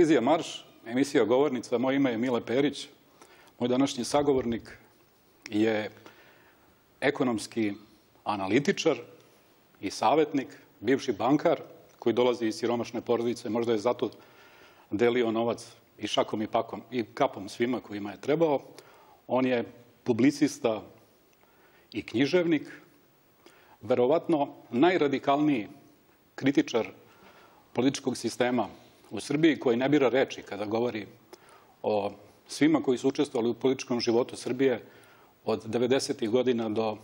Televizija Marš, emisija Govornica, moje ime je Mile Perić. Moj današnji sagovornik je ekonomski analitičar i savjetnik, bivši bankar koji dolazi iz siromašne porodice. Možda je zato delio novac i šakom i pakom i kapom svima kojima je trebao. On je publicista i književnik, verovatno najradikalniji kritičar političkog sistema u Srbiji, koji ne bira reči kada govori o svima koji su učestvovali u političkom životu Srbije od 90. godina do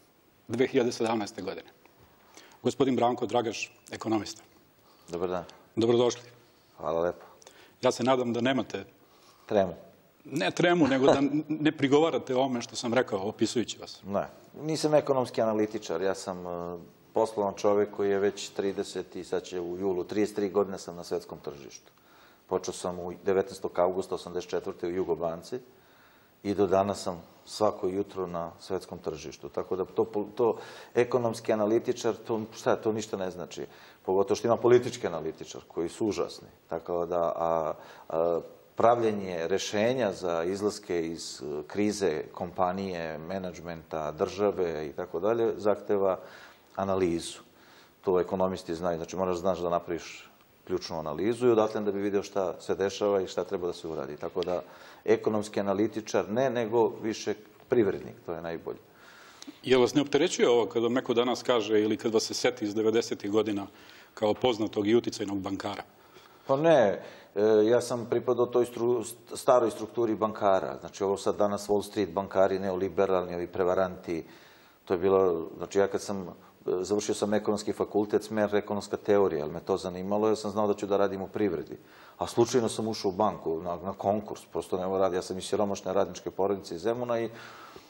2017. godine. Gospodin Branko Dragaš, ekonomista. Dobar dan. Dobrodošli. Hvala lepo. Ja se nadam da nemate... Tremu. Ne tremu, nego da ne prigovarate o ome što sam rekao, opisujući vas. Ne. Nisam ekonomski analitičar. Ja sam poslovan čovjek koji je već 30 i sad će u julu, 33 godine sam na svetskom tržištu. Počeo sam u 19. augusta 1984. u Jugobanci i do danas sam svako jutro na svetskom tržištu. Tako da to ekonomski analitičar, to ništa ne znači. Pogotovo što ima politički analitičar koji su užasni. Tako da pravljenje rešenja za izlaske iz krize kompanije, menadžmenta, države i tako dalje zahteva analizu. To ekonomisti znaju. Znači moraš znaš da napraviš ključnu analizu i odatle da bi vidio šta se dešava i šta treba da se uradi. Tako da ekonomski analitičar ne, nego više privrednik. To je najbolje. Je vas ne opterećuje ovo kad vam neko danas kaže ili kad vas se seti iz 90. godina kao poznatog i uticajnog bankara? Pa ne. Ja sam pripadao toj staroj strukturi bankara. Znači ovo sad danas Wall Street bankari, neoliberalni, ovi prevaranti. To je bilo, znači ja kad sam završio sam ekonomski fakultet, smer ekonomska teorija, ali me to zanimalo, jer sam znao da ću da radim u privredi. A slučajno sam ušao u banku, na konkurs, prosto nema radi. Ja sam iz siromašne radničke porodice iz Zemuna i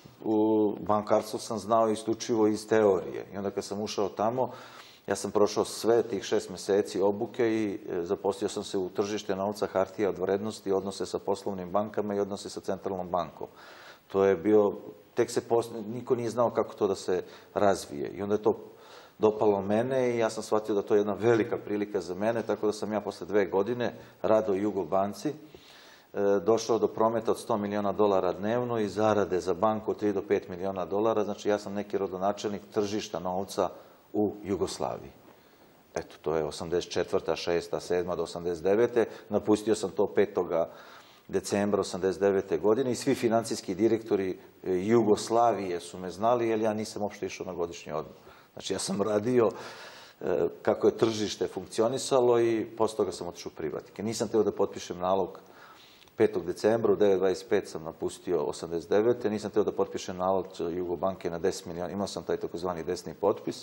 u bankarstvu sam znao isključivo iz teorije. I onda kad sam ušao tamo, ja sam prošao sve tih 6 meseci obuke i zaposlio sam se u tržište novca, hartija od vrednosti, odnose sa poslovnim bankama i odnose sa centralnom bankom. To je bio, niko nije znao kako to da se razvije. I onda je to dopalo mene i ja sam shvatio da to je jedna velika prilika za mene, tako da sam ja posle 2 godine radio u Jugobanci, došao do prometa od $100 miliona dnevno i zarade za banku od $3 do $5 miliona. Znači ja sam neki rodonačelnik tržišta novca u Jugoslaviji. Eto, to je 84., 6., 7. do 89. Napustio sam to 5. decembra 89. godine i svi financijski direktori Jugoslavije su me znali, jer ja nisam uopšte išao na godišnji odmor. Znači, ja sam radio kako je tržište funkcionisalo i posle toga sam otišao u privatnike. Nisam teo da potpišem nalog 5. decembra, u 9:25 sam napustio 89. Nisam teo da potpišem nalog Jugobanke na 10 miliona, imao sam taj takozvani desni potpis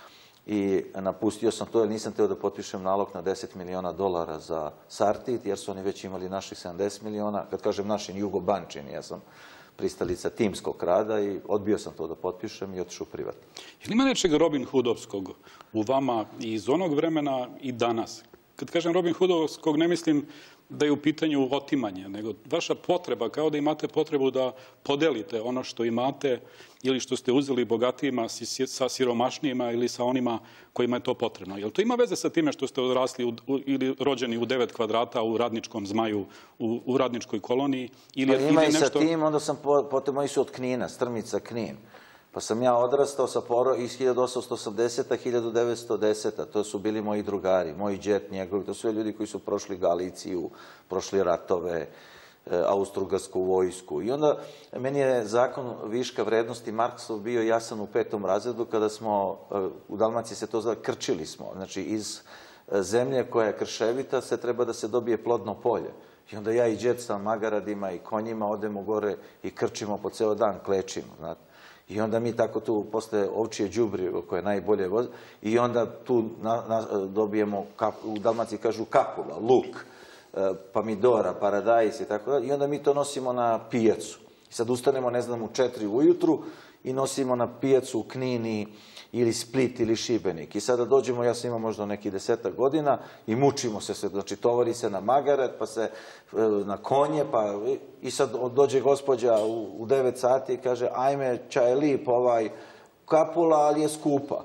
i napustio sam to jer nisam teo da potpišem nalog na $10 miliona za Sartid, jer su oni već imali naših 70 miliona. Kad kažem našim, Jugobančini, ja sam pristalica timskog rada i odbio sam to da potpišem i otišao u privatno. Je li ima nečeg Robin Hoodovskog u vama i iz onog vremena i danas? Kad kažem Robin Hoodovskog, ne mislim da je u pitanju otimanje, nego vaša potreba, kao da imate potrebu da podelite ono što imate ili što ste uzeli bogatijima sa siromašnijima ili sa onima kojima je to potrebno. Jel to ima veze sa time što ste odrasli ili rođeni u 9 kvadrata u radničkom Zmaju, u radničkoj koloniji? Ima i sa tim, onda sam potom išao od Knina, Strmica, Knin. Pa sam ja odrastao iz 1880. 1910. To su bili moji drugari, moji džet njegovi. To su ljudi koji su prošli Galiciju, prošli ratove, Austro-Ugarsku vojsku. I onda meni je zakon viška vrednosti Marksov bio jasan u 5. razredu kada smo, u Dalmaciji se to zove, krčili smo. Znači iz zemlje koja je krševita se treba da se dobije plodno polje. I onda ja i džet sa magaradima i konjima odemo gore i krčimo po ceo dan, klečimo, znate. I onda mi tako tu, posle ovčije đubrivo koje najbolje vozi, i onda tu dobijemo, u Dalmaciji kažu kapula, luk, pomidora, paradajz i tako da. I onda mi to nosimo na pijacu. I sad ustanemo, ne znam, u 4 ujutru i nosimo na pijacu u Knini ili Split ili Šibenik. I sada dođemo, ja sam imao možda nekih 10 godina i mučimo se, znači tovari se na magaret, pa se na konje, pa i sad dođe gospođa u 9 sati i kaže, ajme, čaj je lip kapula, ali je skupa.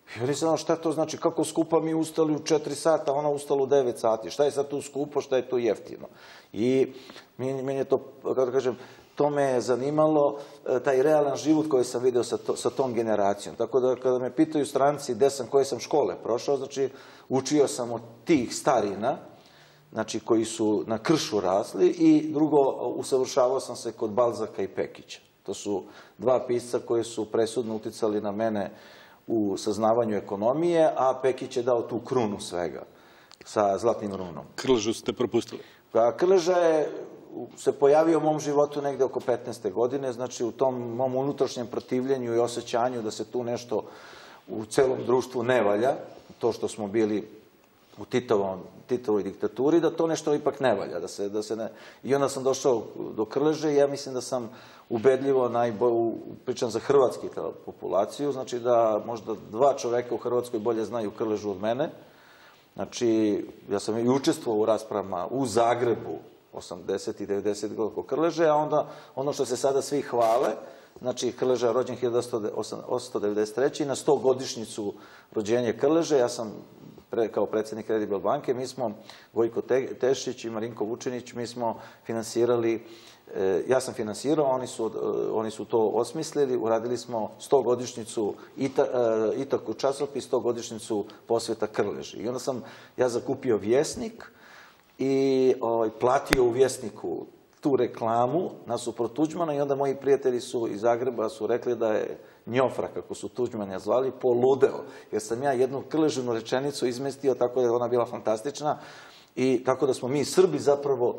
Ja nisam znao šta to znači, kako skupa mi ustali u 4 sata, ona ustala u 9 sati, šta je sad tu skupo, šta je tu jeftino. I meni je to, kako da kažem, to me je zanimalo, taj realan život koji sam video sa tom generacijom. Tako da kada me pitaju stranci gde sam, koje sam škole prošao, znači učio sam od tih starina, znači koji su na kršu rasli, i drugo, usavršavao sam se kod Balzaka i Pekića. To su dva pisca koji su presudno uticali na mene u saznavanju ekonomije, a Pekić je dao tu krunu svega sa zlatnim runom. Krležu ste propustili? Krleža se pojavio u mom životu negde oko 15. godine, znači u tom mom unutrašnjem protivljenju i osjećanju da se tu nešto u celom društvu ne valja, to što smo bili u Titovoj diktaturi, da to nešto ipak ne valja. I onda sam došao do Krleže i ja mislim da sam ubedljivo pričam za hrvatsku populaciju, znači da možda 2 čoveka u Hrvatskoj bolje znaju Krležu od mene. Znači, ja sam i učestvovao u raspravama u Zagrebu 80 i 90 godina oko Krleže, a onda ono što se sada svi hvale, znači Krleža je rođen 1893. i na 100-godišnjicu rođenja Krleže, ja sam kao predsjednik Credible banke, mi smo, Vojko Tešić i Marinko Vučinić, mi smo finansirali, ja sam finansirao, oni su to osmislili, uradili smo 100-godišnjicu Itaku časopis, 100-godišnjicu posveta Krleži. I onda sam ja zakupio Vjesnik i platio u Vjesniku tu reklamu nasuprot Tuđmana, i onda moji prijatelji su iz Zagreba su rekli da je Njofra, kako su Tuđmana zvali, poludeo, jer sam ja jednu Krležinu rečenicu izmestio, tako da je ona bila fantastična, i tako da smo mi Srbi zapravo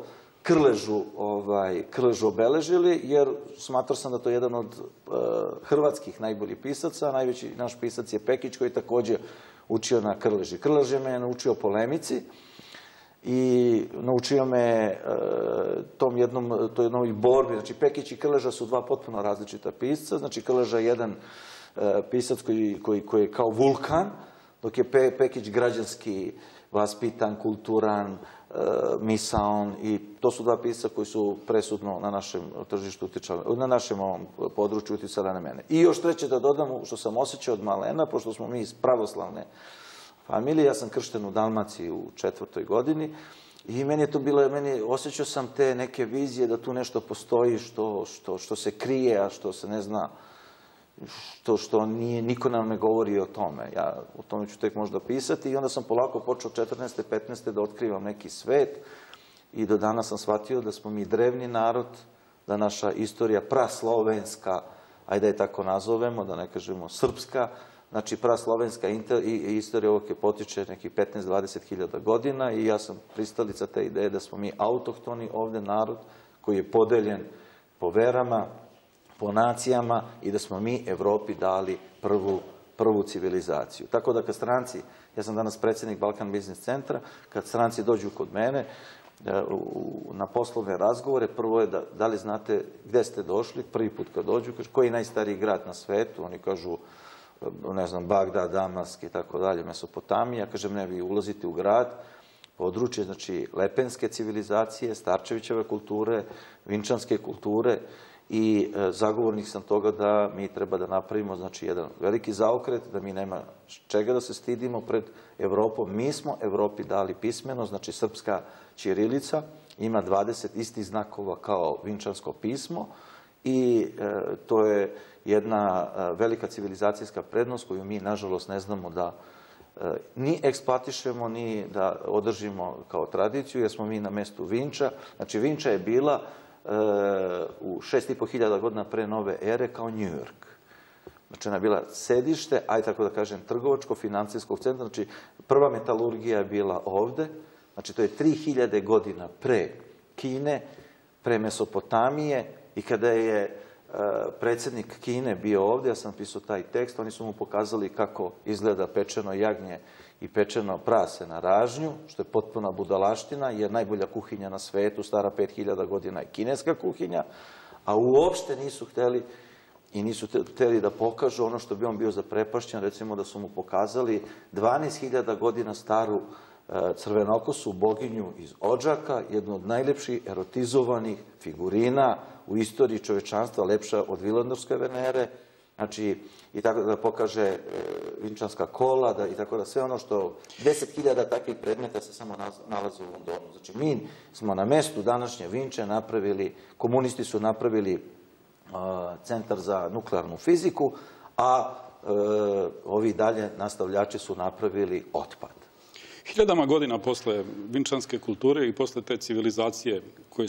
Krležu obeležili, jer smatrao sam da to je jedan od hrvatskih najboljih pisaca. Najveći naš pisac je Pekić, koji je takođe učio na Krleži. Krleže me je naučio polemici i naučio me toj jednoj borbi. Znači, Pekić i Krleža su 2 potpuno različita pisca. Znači, Krleža je jedan pisac koji je kao vulkan, dok je Pekić građanski vaspitan, kulturan, misaon, i to su 2 pisca koji su presudno na našem tržištu na našem području uticali na mene. I još treće da dodam, što sam osjećao od malena, pošto smo mi iz pravoslavne familije, ja sam kršten u Dalmaciji u 4. godini, i meni je to bilo, osjećao sam te neke vizije da tu nešto postoji što se krije, a što se ne zna, što niko nam ne govori o tome. Ja o tome ću tek možda pisati, i onda sam polako počeo 14. 15. da otkrivam neki svet, i do danas sam shvatio da smo mi drevni narod, da naša istorija praslovenska, ajde da je tako nazovemo, da ne kažemo srpska, znači praslovenska istorija ovog je potiče nekih 15-20 hiljada godina, i ja sam pristalica te ideje da smo mi autohtoni ovde narod koji je podeljen po verama, po nacijama, i da smo mi Evropi dali prvu civilizaciju. Tako da kad stranci, ja sam danas predsjednik Balkan Biznis centra, kad stranci dođu kod mene na poslovne razgovore, prvo je da li znate gde ste došli, prvi put kad dođu, kažu koji je najstariji grad na svetu, oni kažu, ne znam, Bagdad, Damask i tako dalje, Mesopotamija. Kažem, ne, vi ulazite u grad, područje, znači, Lepenske civilizacije, Starčevićeve kulture, Vinčanske kulture, i zagovornik sam toga da mi treba da napravimo, znači, jedan veliki zaokret, da mi nema čega da se stidimo pred Evropom. Mi smo Evropi dali pismeno, znači, srpska ćirilica ima 20 istih znakova kao vinčansko pismo, i to je jedna velika civilizacijska prednost koju mi, nažalost, ne znamo da ni eksploatišemo, ni da održimo kao tradiciju, jer smo mi na mestu Vinča. Znači, Vinča je bila u 6.500 godina pre nove ere kao New York. Znači, ona je bila sedište, ajde tako da kažem, trgovačko-financijskog centra. Znači, prva metalurgija je bila ovde. Znači, to je 3000 godina pre Kine, pre Mesopotamije, i kada je predsjednik Kine bio ovde, ja sam pisao taj tekst, oni su mu pokazali kako izgleda pečeno jagnje i pečeno prase na ražnju, što je potpuna budalaština, jer najbolja kuhinja na svetu, stara 5000 godina, je kineska kuhinja, a uopšte nisu hteli i nisu hteli da pokažu ono što bi on bio zaprepašćen, recimo da su mu pokazali 12.000 godina staru crvenokosu boginju iz Odžaka, jednu od najlepših erotizovanih figurina u istoriji čovečanstva, lepša od Vilandorske Venere, znači, i tako da pokaže vinčanska kola, i tako da sve ono što 10.000 takvih predmeta se samo nalaze u Londonu. Znači, mi smo na mestu današnje Vinče napravili, komunisti su napravili centar za nuklearnu fiziku, a ovi dalje nastavljači su napravili otpad. Hiljadama godina posle vinčanske kulture i posle te civilizacije čiji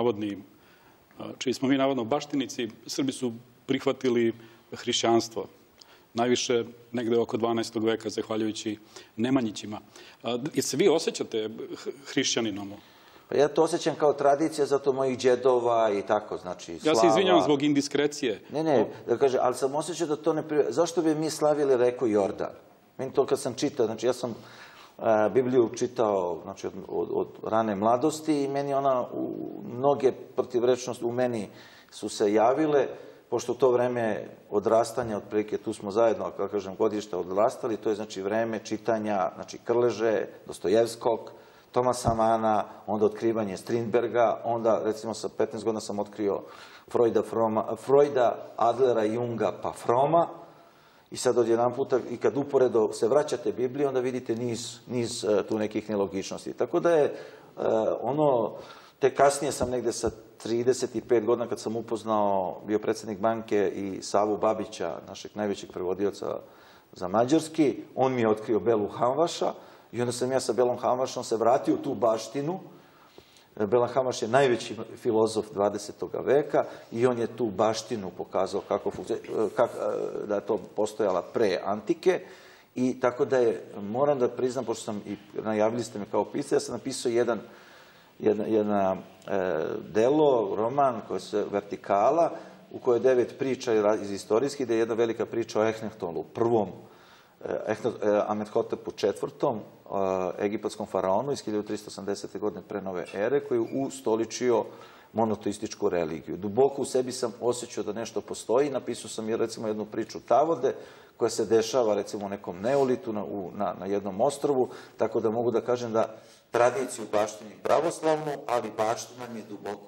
smo mi navodno baštinici, Srbi su prihvatili hrišćanstvo. Najviše negde oko 12. veka, zahvaljujući Nemanjićima. Jel se vi osjećate hrišćaninom? Pa ja to osjećam kao tradicija, zato mojih džedova i tako, znači, slava. Ja se izvinjam zbog indiskrecije. Ne, da kaže, ali sam osjećao da to ne... Zašto bi mi slavili reku Jordan? Meni to kad sam čitao, znači ja sam Bibliju čitao, znači, od rane mladosti i meni mnoge protivrečnosti u meni su se javile, pošto to vreme odrastanja, otprilike tu smo zajedno, kako kažem, godišta odrastali, to je znači vreme čitanja, znači Krleže, Dostojevskog, Tomasa Mana, onda otkrivanje Strindberga, onda recimo sa 15 godina sam otkrio Freuda, Adlera, Junga pa Froma i sad odjedan puta i kad uporedo se vraćate Bibliji onda vidite niz tu nekih nelogičnosti. Tako da je te kasnije sam negde sa 35 godina kad sam upoznao, bio predsjednik banke i Savu Babića, našeg najvećeg prevodioca za mađarski, on mi je otkrio Belu Hamvaša i onda sam ja sa Belom Hamvašom se vratio u tu baštinu. Bela Hamvaš je najveći filozof 20. veka i on je tu baštinu pokazao da je to postojala pre antike i tako da je, moram da priznam, pošto sam i najavili ste me kao pisca, ja sam napisao jedna delo, roman koji se Vertikala, u kojoj je 9 priča iz istorijskih, gde je jedna velika priča o Ehnehtoну, prvom Amenhotepu IV, egipatskom faraonu iz 1380. godine pre nove ere, koji je ustoličio monoteističku religiju. Duboko u sebi sam osjećao da nešto postoji. Napisao sam i recimo jednu priču Tavode, koja se dešava recimo u nekom neolitu na jednom ostrvu, tako da mogu da kažem da tradiciju baštini pravoslavnu, ali baština mi je duboko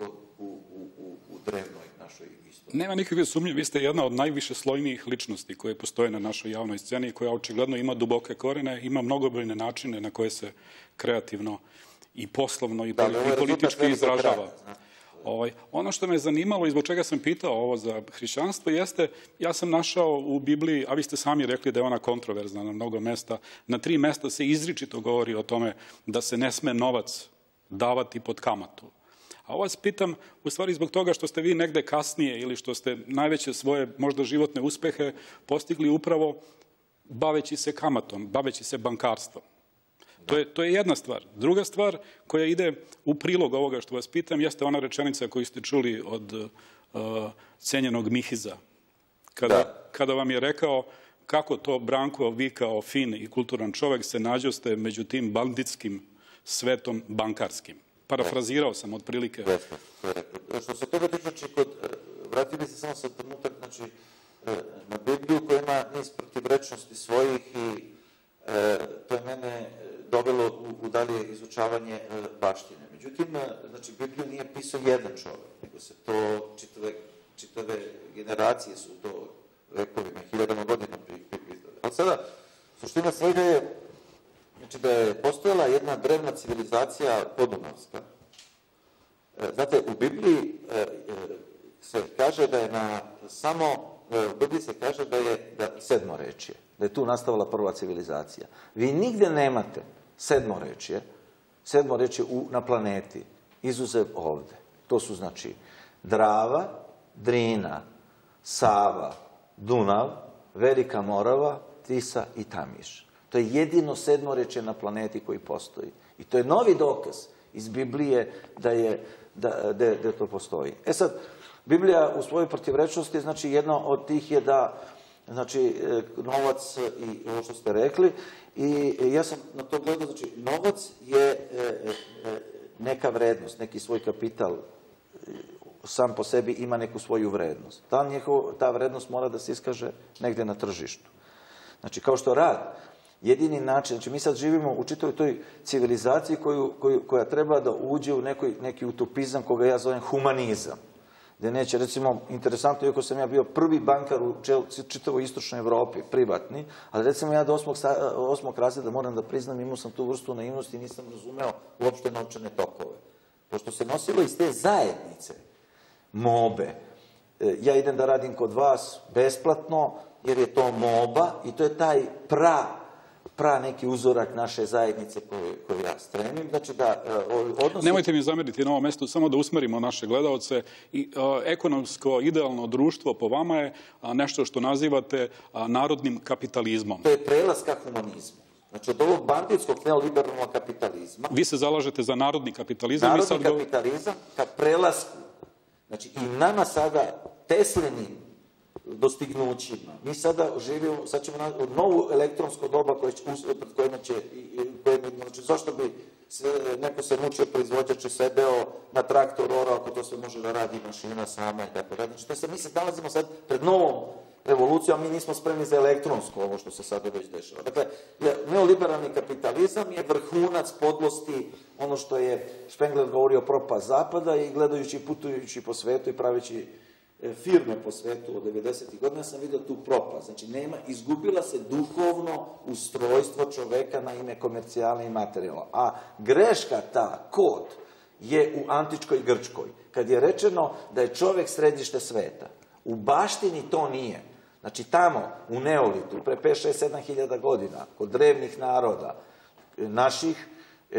u drevnoj našoj istoriji. Nema nikakve sumnje, vi ste jedna od najviše slojnijih ličnosti koje postoje na našoj javnoj sceni, koja očigledno ima duboke korene, ima mnogobrojne načine na koje se kreativno i poslovno i politički izražava. Ono što me je zanimalo i zbog čega sam pitao ovo za hrišćanstvo jeste, ja sam našao u Bibliji, a vi ste sami rekli da je ona kontroverzna na mnogo mesta, na 3 mesta se izričito govori o tome da se ne sme novac davati pod kamatu. A ovo vas pitam, u stvari zbog toga što ste vi negde kasnije ili što ste najveće svoje možda životne uspehe postigli upravo baveći se kamatom, baveći se bankarstvom. To je jedna stvar. Druga stvar koja ide u prilog ovoga što vas pitam jeste ona rečenica koju ste čuli od cenjenog Mihiza. Kada vam je rekao kako to Branko, vi kao fin i kulturan čovek se nađoste među tim banditskim svetom bankarskim. Parafrazirao sam otprilike. Što se toga tiče, vratili se samo sa trenutak, znači, na Bibliju koja ima niz protivrečnosti svojih i to je mene dovelo u dalje izučavanje baštine. Međutim, znači, Bibliju nije pisao jedan čovek, nego se to čitave generacije su to vekovima, hiljadama godina pripisali. Ali sada, suština svega je znači da je postojala jedna drevna civilizacija podunavska. Znate, u Bibliji se kaže da je u Bibliji se kaže da je sedmorečje, da je tu nastavila prva civilizacija. Vi nigde nemate sedmorečje na planeti, izuzev ovde. To su znači Drava, Drina, Sava, Dunav, Velika Morava, Tisa i Tamiš. To je jedino sedmorečje na planeti koji postoji. I to je novi dokaz iz Biblije da to postoji. E sad, Biblija u svojoj protivrečnosti, znači jedno od tih je da, znači, novac i ovo što ste rekli, i ja sam na to gledao, znači, novac je neka vrednost, neki svoj kapital, sam po sebi ima neku svoju vrednost. Ta vrednost mora da se iskaže negde na tržištu. Znači, kao što rad, jedini način, znači mi sad živimo u čitavoj toj civilizaciji koja treba da uđe u neki utopizam koga ja zovem humanizam. gde neće, recimo, interesantno, iako sam ja bio prvi bankar u čitavoj istočnoj Evropi, privatni, ali recimo ja do 8. razreda, moram da priznam, imao sam tu vrstu naivnosti i nisam razumeo uopšte novčane tokove. Pošto se nosilo iz te zajednice, MOBE, ja idem da radim kod vas besplatno, jer je to MOBA i to je taj neki uzorak naše zajednice koju ja stremim. Znači da odnosi... Nemojte mi zameriti na ovom mestu, samo da usmerimo naše gledalce. Ekonomsko idealno društvo po vama je nešto što nazivate narodnim kapitalizmom. To je prelaz ka humanizmu. Znači od ovog banditskog neoliberalnog kapitalizma... Vi se zalažete za narodni kapitalizam. Narodni kapitalizam ka prelasku. Znači i nama sada Teslinim dostignućima. Mi sada živimo, sad ćemo u novu elektronsko doba pred kojima će, znači zašto bi neko se mučio proizvođač i sedeo na traktor orao ako to sve može da radi mašina sama i tako dalje. Znači mi se nalazimo sad pred novom revolucijom, a mi nismo spremni za elektronsko, ovo što se sada već dešava. Dakle, neoliberalni kapitalizam je vrhunac podlosti, ono što je Spengler govorio propast zapada i gledajući, putujući po svetu i praveći firme po svetu od 90. godina sam vidio tu propast. Znači, izgubila se duhovno ustrojstvo čoveka na ime komercijala i materijala. A greška ta, kod, je u antičkoj Grčkoj. Kad je rečeno da je čovek središte sveta, u baštini to nije. Znači, tamo, u Neolitu, pre 5, 6, 7 hiljada godina, kod drevnih naroda, naših,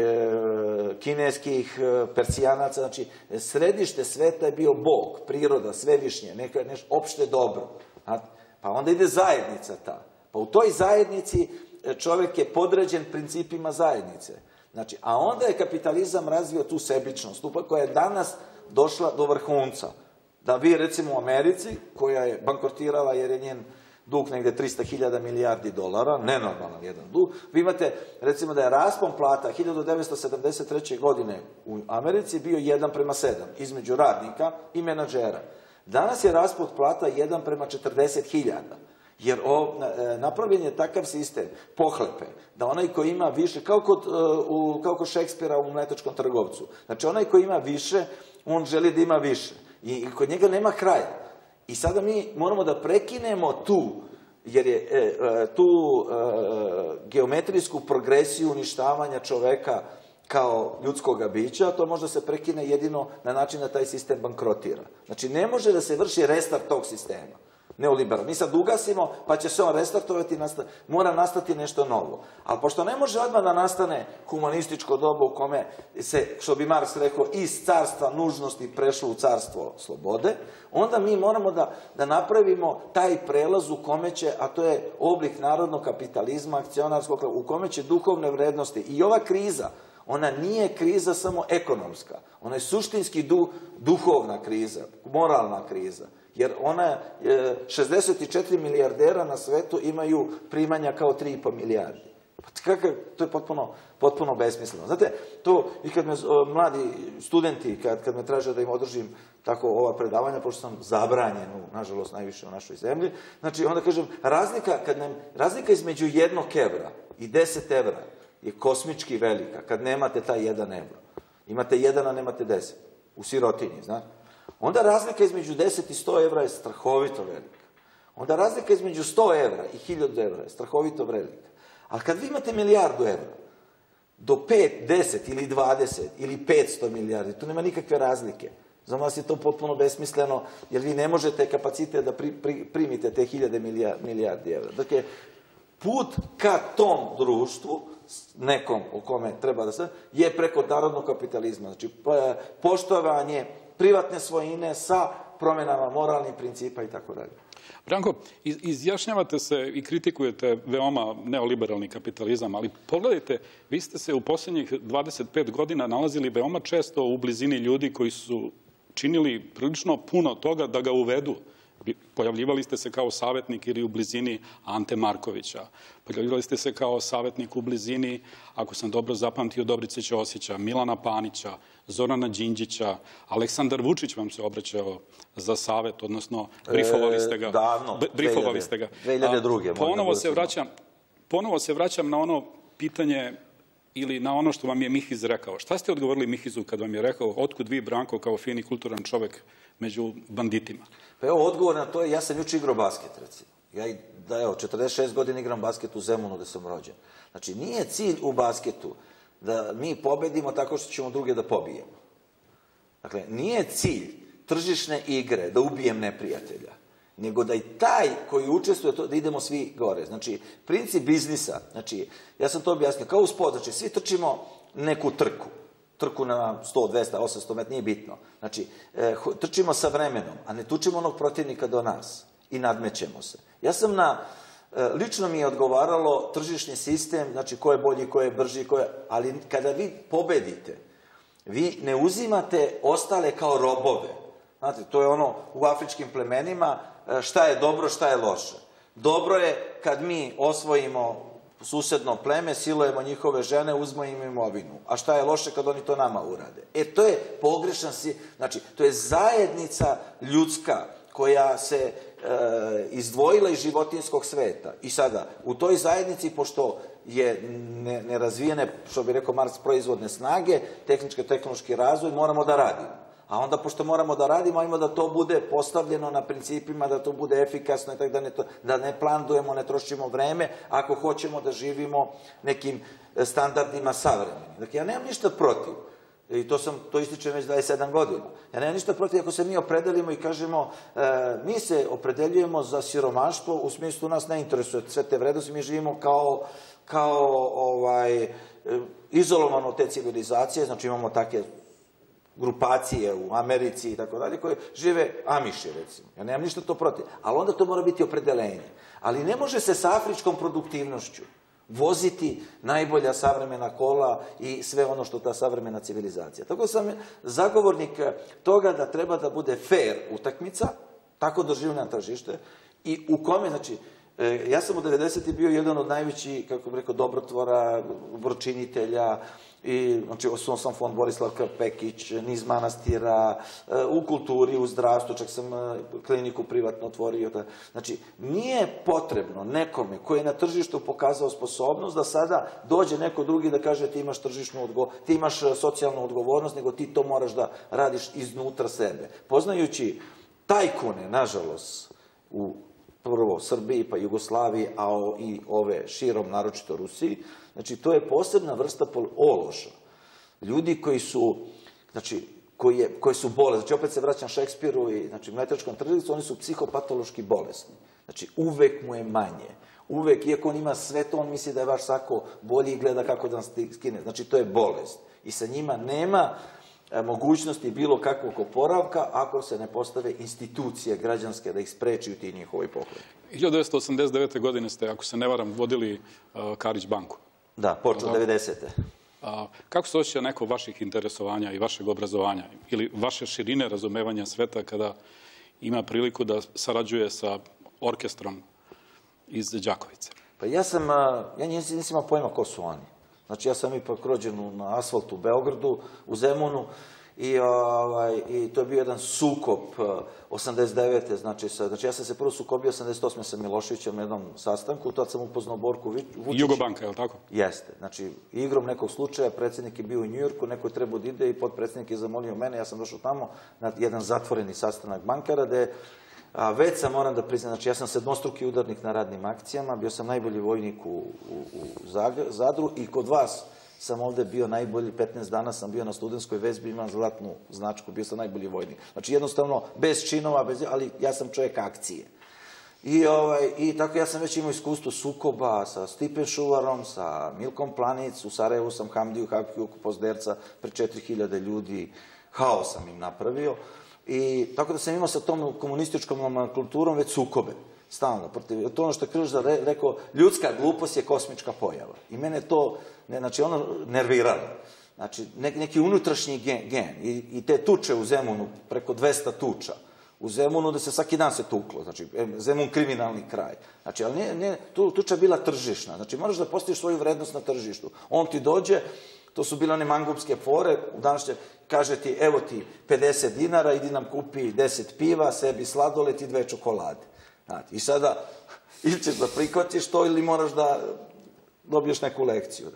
kineskih, persijanaca, znači središte sveta je bio Bog, priroda, svevišnje, nešto opšte dobro. Pa onda ide zajednica ta. Pa u toj zajednici čovek je podređen principima zajednice. Znači, a onda je kapitalizam razvio tu sebičnost, koja je danas došla do vrhunca. Da vi, recimo, u Americi, koja je bankrotirala jer je njen dug negde 300.000 milijardi dolara, nenormalan jedan dug. Vi imate, recimo, da je raspon plata 1973. godine u Americi bio 1:7 između radnika i menadžera. Danas je raspon plata 1:40.000, jer napravljen je takav sistem pohlepe, da onaj koji ima više, kao kod Šekspira u Mletačkom trgovcu, znači onaj koji ima više, on želi da ima više i kod njega nema kraja. I sada mi moramo da prekinemo tu geometrijsku progresiju uništavanja čoveka kao ljudskog bića, to može da se prekine jedino na način da taj sistem bankrotira. Znači, ne može da se vrši restart tog sistema, neoliberalno. Mi sad ugasimo, pa će se on restartovati, mora nastati nešto novo. Ali pošto ne može odmah da nastane humanističko doba u kome se, što bi Marks rekao, iz carstva nužnosti prešlo u carstvo slobode, onda mi moramo da napravimo taj prelaz u kome će, a to je oblik narodnog kapitalizma, akcionarskog, u kome će duhovne vrednosti i ova kriza, ona nije kriza samo ekonomska, ona je suštinski duhovna kriza, moralna kriza. Jer 64 milijardera na svetu imaju primanja kao 3,5 milijardi. To je potpuno besmisleno. Znate, to i kad me mladi studenti, kad me traže da im održim tako ova predavanja, pošto sam zabranjen, nažalost, najviše u našoj zemlji, znači, onda kažem, razlika između 1 evra i 10 evra je kosmički velika, kad nemate taj 1 evro. Imate 1, a nemate 10. U sirotinji, znate? Onda razlika između 10 i 100 evra je strahovito velika. Onda razlika između 100 evra i 1000 evra je strahovito velika. Ali kad vi imate milijardu evra, do 5, 10 ili 20 ili 500 milijardi, tu nema nikakve razlike. Za vas je to potpuno besmisleno, jer vi ne možete kapacitet da primite te 1000 milijardi evra. Dakle, put ka tom društvu, nekom o kome treba da se, je preko narodnog kapitalizma. Znači, poštovanje privatne svojine sa promenama moralnih principa i tako dalje. Branko, izjašnjavate se i kritikujete veoma neoliberalni kapitalizam, ali pogledajte, vi ste se u posljednjih 25 godina nalazili veoma često u blizini ljudi koji su činili prilično puno toga da ga uvedu. Pojavljivali ste se kao savjetnik ili u blizini Ante Markovića. Pojavljivali ste se kao savjetnik u blizini, ako sam dobro zapamtio, Dobrice Ćosića, Milana Panića, Zorana Đinđića. Aleksandar Vučić vam se obraćao za savjet, odnosno brifovali ste ga. Davno, 2002. Ponovo se vraćam na ono pitanje ili na ono što vam je Mihiz rekao? Šta ste odgovorili Mihizu kad vam je rekao otkud vi, Branko, kao fin i kulturan čovek među banditima? Pa evo, odgovor na to je, ja sam juče igrao basket, recimo. Ja, 46 godina igram basket u Zemunu gde sam rođen. Znači, nije cilj u basketu da mi pobedimo tako što ćemo druge da pobijemo. Dakle, nije cilj tržišne igre da ubijem neprijatelja, nego da i taj koji učestvuje to, da idemo svi gore. Znači, princip biznisa, znači, ja sam to objasnio, kao u sport, znači, svi trčimo neku trku na 100, 200, 800 metara, nije bitno. Znači, trčimo sa vremenom, a ne tučimo onog protivnika do nas i nadmećemo se. Ja sam lično mi je odgovaralo tržišni sistem, znači, ko je bolji, ko je brži, ali kada vi pobedite, vi ne uzimate ostale kao robove. Znate, to je ono u afričkim plemenima, šta je dobro, šta je loše. Dobro je kad mi osvojimo susedno pleme, silujemo njihove žene, uzmemo im imovinu. A šta je loše kad oni to nama urade? To je pogrešan znači, to je zajednica ljudska koja se izdvojila iz životinjskog sveta. I sada, u toj zajednici, pošto je nerazvijene, što bi rekao Marks, proizvodne snage, tehnički razvoj, moramo da radimo. A onda, pošto moramo da radimo, ajmo da to bude postavljeno na principima, da to bude efikasno, da ne plandujemo, ne trošimo vreme, ako hoćemo da živimo nekim standardima savremenim. Dakle, ja nemam ništa protiv, i to ističem već 27 godina, ja nemam ništa protiv ako se mi opredelimo i kažemo, mi se opredeljujemo za siromaštvo, u smislu nas ne interesuje sve te vrednosti, mi živimo kao izolovano od te civilizacije, znači imamo take grupacije u Americi i tako dalje, koje žive Amiši, recimo. Ja nemam ništa to protiv. Ali onda to mora biti opredelenje. Ali ne može se sa afričkom produktivnošću voziti najbolja savremena kola i sve ono što ta savremena civilizacija. Tako sam zagovornik toga da treba da bude fair utakmica, tako doživljena tržište, i u kome, znači, ja sam u 90. bio jedan od najvećih, kako bih rekao, dobrotvora, dobročinitelja, i, znači, osnovno sam fond Borislav Pekić, niz manastira, u kulturi, u zdravstvu, čak sam kliniku privatno otvorio. Znači, nije potrebno nekome koji je na tržištu pokazao sposobnost da sada dođe neko drugi da kaže ti imaš ti imaš socijalnu odgovornost, nego ti to moraš da radiš iznutra sebe. Poznajući tajkune, nažalost, u prvo Srbiji, pa Jugoslaviji, a i ove širom, naročito Rusiji, znači, to je posebna vrsta ološa. Ljudi koji su, znači, koji su bolesni, znači, opet se vraćam Šekspiru i, znači, Mletačkom tržnicu, oni su psihopatološki bolesni. Znači, uvek mu je manje. Uvek, iako on ima sve to, on misli da je vaš sako bolji i gleda kako da skine. Znači, to je bolest. I sa njima nema mogućnosti bilo kakvog oporavka ako se ne postave institucije građanske da ih spreči u ti njihovoj pohledi. 1989. godine ste, ako se ne varam, vodili Karić banku. Da, počeo 90. Kako se osjeća neko vaših interesovanja i vašeg obrazovanja ili vaše širine razumevanja sveta kada ima priliku da sarađuje sa orkestrom iz Đakovice? Pa ja nisam imao pojma ko su oni. Znači, ja sam ipak rođen na asfaltu u Beogradu, u Zemunu, i to je bio jedan sukob 89. Znači, ja sam se prvo sukobio 88. sa Miloševićem na jednom sastanku, tad sam upoznao Borku Vučića. Jugobanka, je li tako? Jeste. Znači, igrom nekog slučaja, predsjednik je bio u Njujorku, neko je trebao da ide i potpredsjednik je zamolio mene, ja sam došao tamo na jedan zatvoreni sastanak bankara, gde već sam, moram da priznam, znači, ja sam sedmostruki udarnik na radnim akcijama, bio sam najbolji vojnik u Zadru i kod vas sam ovde bio najbolji, 15 dana sam bio na studentskoj vežbi, imam zlatnu značku, bio sam najbolji vojnik. Znači, jednostavno, bez činova, ali ja sam čovjek akcije. I tako ja sam već imao iskustvo sukoba sa Stipe Šuvarom, sa Milkom Planic, u Sarajevu sam Hamdiju Habkiju Pozderca, pre 4000 ljudi, haos sam im napravio. I tako da sam imao sa tom komunističkom kulturom već sukobe, stalno. To ono što je Krleža rekao, ljudska glupost je kosmička pojava. I mene to, znači, ono nerviralo. Znači, neki unutrašnji gen. I te tuče u Zemunu, preko 200 tuča. U Zemunu da se svaki dan se tuklo. Znači, Zemun kriminalni kraj. Znači, ali tuča je bila tržišna. Znači, moraš da postaviš svoju vrednost na tržištu. On ti dođe, to su bile one mangupske fore, danas će kaže ti, evo ti 50 dinara, idi nam kupi 10 piva, sebi sladoled i 2 čokolade. I sada, ili ćeš da prihvatiš to, ili moraš da dobiješ neku lekciju.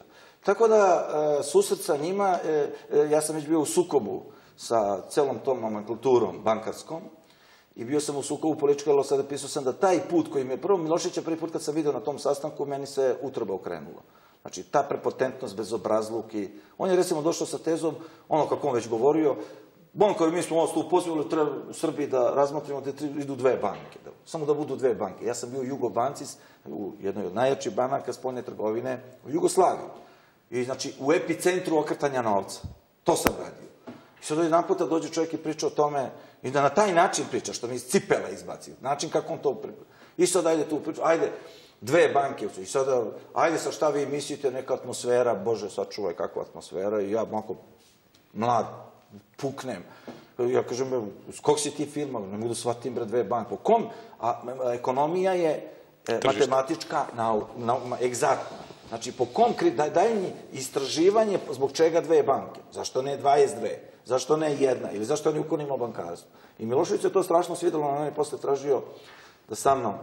Tako da, susret sa njima, ja sam već bio u sukobu sa celom tom nomenklaturom bankarskom i bio sam u sukobu političkoj, ali sada pisao sam da taj put koji mi je prvo Miloševića prvi put kad sam vidio na tom sastanku, meni se utroba okrenula. Znači, ta prepotentnost, bezobrazluk i... On je, recimo, došao sa tezom, ono kako on već govorio, bankari, mi smo ovo pozvali u Srbiji da razmotrimo da idu dve banke, samo da budu dve banke. Ja sam bio u Jugobanci, u jednoj od najjačih banaka spoljne trgovine u Jugoslaviji. I, znači, u epicentru okretanja novca. To sam radio. I sad jedan puta dođe čovjek i priča o tome i da na taj način priča, što mi iz cipela izbaci. Način kako on to priča. I sad ajde tu priča, ajde, dve banke. I sada, ajde sa šta vi mislite, neka atmosfera, Bože, sačuvaj kakva atmosfera. I ja malo mlad, puknem. Ja kažem, skog si ti firma? Ne mogu da shvatim, bre, dve banke. Po kom? Ekonomija je matematička, egzaktna. Znači, po kom, daj mi istraživanje zbog čega dve banke. Zašto ne 22? Zašto ne jedna? Ili zašto ne ukonimo bankarstvo? I Milošević je to strašno svidelo, on je posle tražio da sa mnom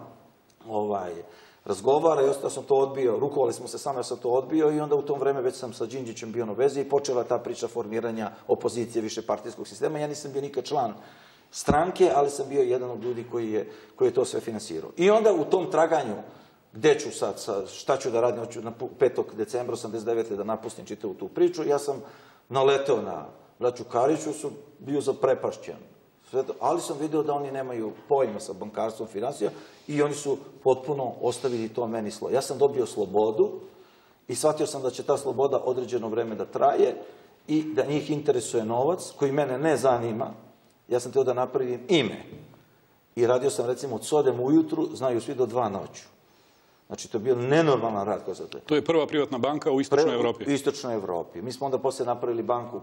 razgovara i ostao sam to odbio, rukovali smo se samo, ja sam to odbio i onda u tom vreme već sam sa Đinđićem bio na vezi i počela ta priča formiranja opozicije višepartijskog sistema. Ja nisam bio nikad član stranke, ali sam bio jedan od ljudi koji je to sve finansirao. I onda u tom traganju, gde ću sad, šta ću da radim, hoću na 5. decembra 89. da napustim čitavu tu priču, ja sam naleteo na braću Kariću, sam bio zaprepašćen. Ali sam video da oni nemaju pojma sa bankarstvom, finansija i oni su potpuno ostavili to meni slovo. Ja sam dobio slobodu i shvatio sam da će ta sloboda određeno vreme da traje i da njih interesuje novac koji mene ne zanima. Ja sam teo da napravim ime. I radio sam recimo od 7 ujutru, znaju svi do 2 noću. Znači, to je bio nenormalan rad. To je prva privatna banka u Istočnoj Evropi. U Istočnoj Evropi. Mi smo onda posle napravili banku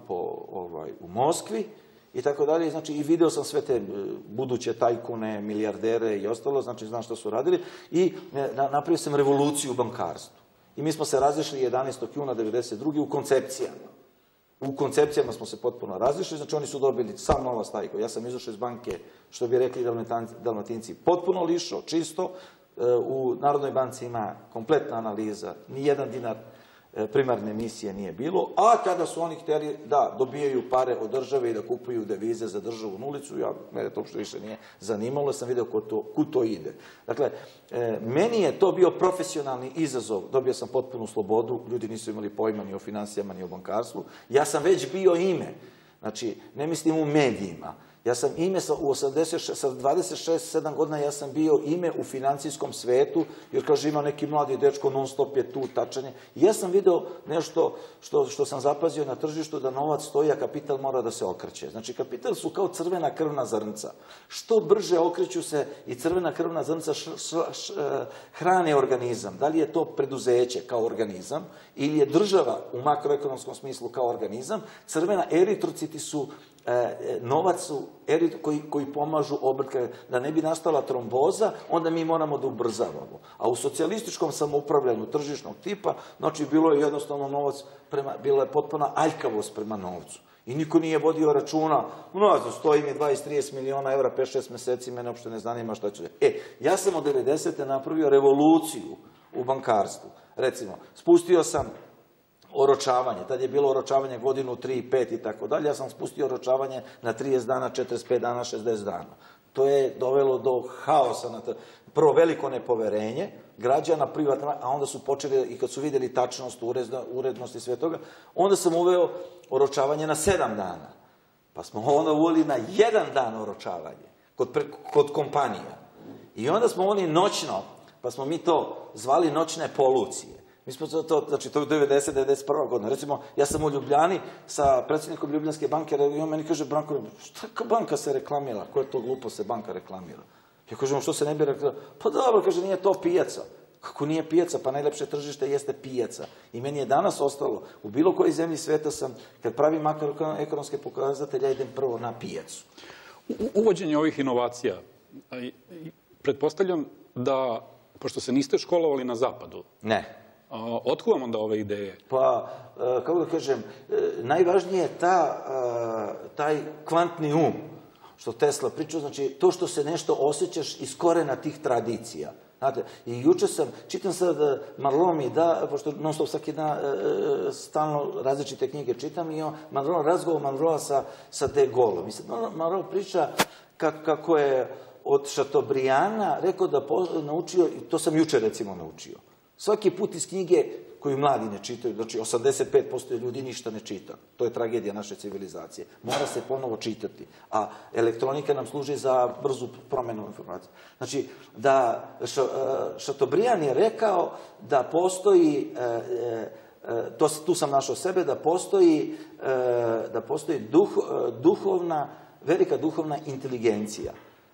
u Moskvi i tako dalje. Znači, i video sam sve te buduće tajkune, milijardere i ostalo, znači, znam što su radili. I napravio sam revoluciju u bankarstvu. I mi smo se razišli 11. juna 1992. u koncepcijama. U koncepcijama smo se potpuno razišli, znači oni su dobili sam novac taj koji. Ja sam izašao iz banke, što bi rekli Dalmatinci, potpuno lišo, čisto. U Narodnoj banci ima kompletna analiza, ni jedan dinar primarne emisije nije bilo, a kada su oni hteli da dobijaju pare od države i da kupuju devize za državu na ulicu, mene to uopšte više nije zanimalo, sam video kud to ide. Dakle, meni je to bio profesionalni izazov, dobio sam potpunu slobodu, ljudi nisu imali pojma ni o finansijama, ni o bankarstvu, ja sam već bio ime, znači, ne mislim u medijima, ja sam ime sa 26-7 godina, ja sam bio ime u financijskom svetu, jer kaže ima neki mladi dečko, non stop je tu, tačanje. I ja sam video nešto što sam zapazio na tržištu, da novac stoji, a kapital mora da se okreće. Znači, kapital su kao crvena krvna zrnca. Što brže okreću se i crvena krvna zrnca hrane organizam. Da li je to preduzeće kao organizam ili je država u makroekonomskom smislu kao organizam, crvena eritrociti su novac su koji pomažu obrt, da ne bi nastala tromboza, onda mi moramo da ubrzavamo. A u socijalističkom samoupravljanju tržišnog tipa, znači bilo je jednostavno novac, bila je potpuna aljkavost prema novcu. I niko nije vodio računa, stoji mi 20-30 miliona evra, 5-6 meseci, mene uopšte ne zanima šta ću. Ja sam od 90. napravio revoluciju u bankarstvu. Recimo, spustio sam oročavanje. Tad je bilo oročavanje godinu, 3, 5 i tako dalje. Ja sam spustio oročavanje na 30 dana, 45 dana, 60 dana. To je dovelo do haosa. Prvo, veliko nepoverenje građana, privatna, a onda su počeli, i kad su vidjeli tačnost, urednost i sve toga, onda sam uveo oročavanje na 7 dana. Pa smo onda uveli na 1 dan oročavanje kod kompanija. I onda smo oni noćno, pa smo mi to zvali noćne polucije. Mi smo to, znači to je 90-91. godina. Recimo, ja sam u Ljubljani sa predsjednikom Ljubljanske banke i on meni kaže, Branko, šta banka se reklamira? Koja je to glupo se banka reklamira? Ja kažem, što se ne bi reklamira? Pa dobro, kaže, nije to pijaca. Kako nije pijaca? Pa najlepše tržište jeste pijaca. I meni je danas ostalo, u bilo kojoj zemlji sveta sam, kad pravim makroekonomske pokazatelje, idem prvo na pijacu. Uvođenje ovih inovacija, pretpostavljam da, pošto se niste školovali na zapadu, ne. Otkud vam onda ove ideje? Pa, kako da kažem, najvažnije je taj kvantni um, što Tesla pričao, znači to što se nešto osjećaš iz korena tih tradicija. Znate, i juče čitam sad Marlon mi da, pošto non stop svaki dan stalno različite knjige čitam, i razgovor Marlona sa De Gaulom. I sad Marlon priča kako je od Šatobrijana rekao da naučio, i to sam juče recimo naučio, svaki put iz knjige koju mladi ne čitaju, znači 85% ljudi ništa ne čita. To je tragedija naše civilizacije. Mora se ponovo čitati. A elektronika nam služi za brzu promenu informacije. Znači, da Šatobrijan je rekao da postoji, tu sam našao sebe, da postoji velika duhovna inteligencija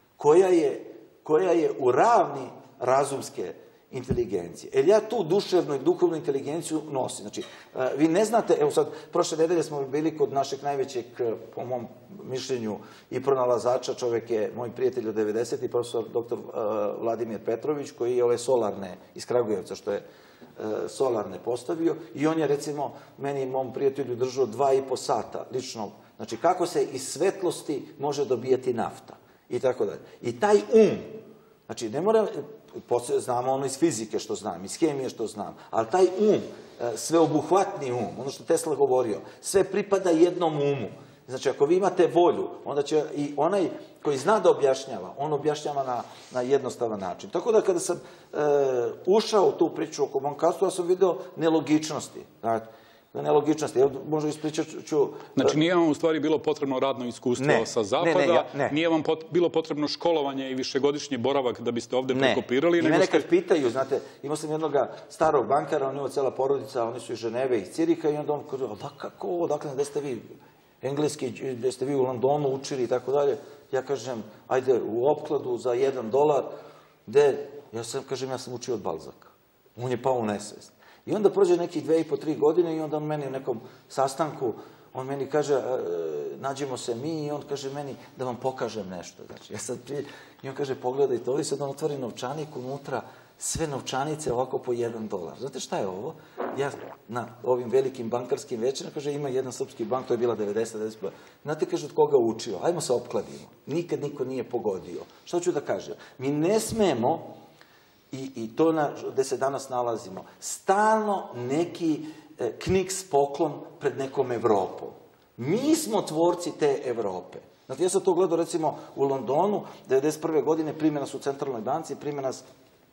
koja je u ravni razumske inteligencije. Jer ja tu duševnu i duhovnu inteligenciju nosim. Znači, vi ne znate, evo sad, prošle nedelje smo bili kod našeg najvećeg, po mom mišljenju, i pronalazača, čovjek je moj prijatelj od 90. profesor dr. Vladimir Petrović, koji je ove solarne, iz Kragujevca, što je solarne postavio, i on je, recimo, meni i mom prijatelju držao 2,5 sata lično. Znači, kako se iz svetlosti može dobijati nafta i tako dalje. I taj znači, ne mora, znamo ono iz fizike što znam, iz hemije što znam, ali taj sveobuhvatni ono što Tesla govorio, sve pripada jednom umu. Znači, ako vi imate volju, onda će i onaj koji zna da objašnjava, on objašnjava na jednostavan način. Tako da kada sam ušao u tu priču oko bankarstva, ja sam vidio nelogičnosti. Nelogičnosti. Možda ispričat ću... Znači, nije vam u stvari bilo potrebno radno iskustvo sa Zapada, nije vam bilo potrebno školovanje i višegodišnji boravak da biste ovde prekopirali? Ne, i mene kad pitaju, znate, imao sam jednog starog bankara, on je cela porodica, oni su iz Ženeve, iz Ciriha, i onda on kaže, da kako ovo, dakle, gde ste vi engleski, gde ste vi u Londonu učili i tako dalje? Ja kažem, ajde, u opkladu za $1, gde? Ja sam učio od Balzaka. On je pao u nesvest. I onda prođe nekih 2,5-3 godine i onda on meni u nekom sastanku, on meni kaže, nađemo se mi, i on kaže meni da vam pokažem nešto. Znači, i on kaže, pogledajte, ovdje sad on otvori novčanik, unutra sve novčanice ovako po $1. Znate šta je ovo? Ja na ovim velikim bankarskim večerima, kaže, ima jedan srpski bank, to je bila 90. Znate, kaže, od koga učio? Ajmo se opkladimo. Nikad niko nije pogodio. Što ću da kažem? Mi ne smemo, i to gde se danas nalazimo, stalno neki kniks poklon pred nekom Evropom. Mi smo tvorci te Evrope. Znate, ja sam to gledao, recimo, u Londonu, 1991. godine prime nas u Centralnoj banci, prime nas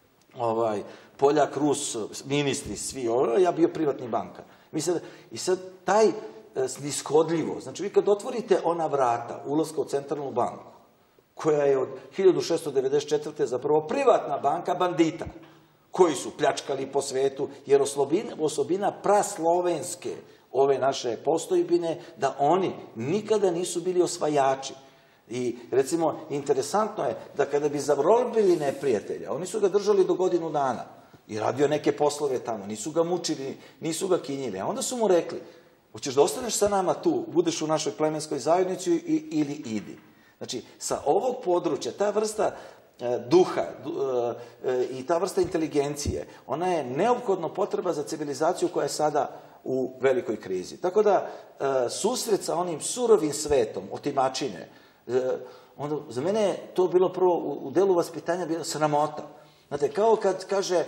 Poljak, Rus, ministri, svi, ja bio privatni bankar. I sad taj snishodljivo, znači vi kad otvorite ona vrata ulaska u Centralnu banku, koja je od 1694. zapravo privatna banka bandita, koji su pljačkali po svetu, jer osobina praslovenske ove naše postojbine, da oni nikada nisu bili osvajači. I, recimo, interesantno je da kada bi zarobili neprijatelja, oni su ga držali do godinu dana i radio neke poslove tamo, nisu ga mučili, nisu ga kinjili. A onda su mu rekli, hoćeš da ostaneš sa nama tu, budeš u našoj plemenskoj zajednici ili idi. Znači, sa ovog područja, ta vrsta duha i ta vrsta inteligencije, ona je neophodno potreba za civilizaciju koja je sada u velikoj krizi. Tako da, susret sa onim surovim svetom, otimačine, za mene je to bilo prvo u delu vaspitanja bila sramota. Znate, kao kad kaže,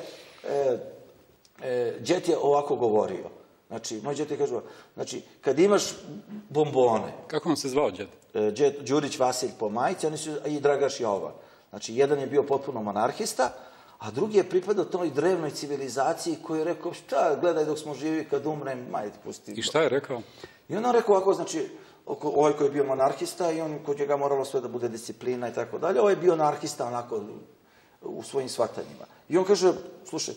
đet je ovako govorio. Znači, moj đet je kaže, znači, kad imaš bombone... Kako vam se zvao đet? Đurić Vasilj po majici, oni su i Dragaš Jovan. Znači, jedan je bio potpuno monarhista, a drugi je pripadao toj drevnoj civilizaciji koji je rekao, šta, gledaj dok smo živi, kad umrem, majte, pusti. I šta je rekao? I on rekao ovako, znači, ovaj koji je bio monarhista i on kod njega moralo sve da bude disciplina i tako dalje, ovaj je bio anarhista onako u svojim shvatanjima. I on kaže, slušaj,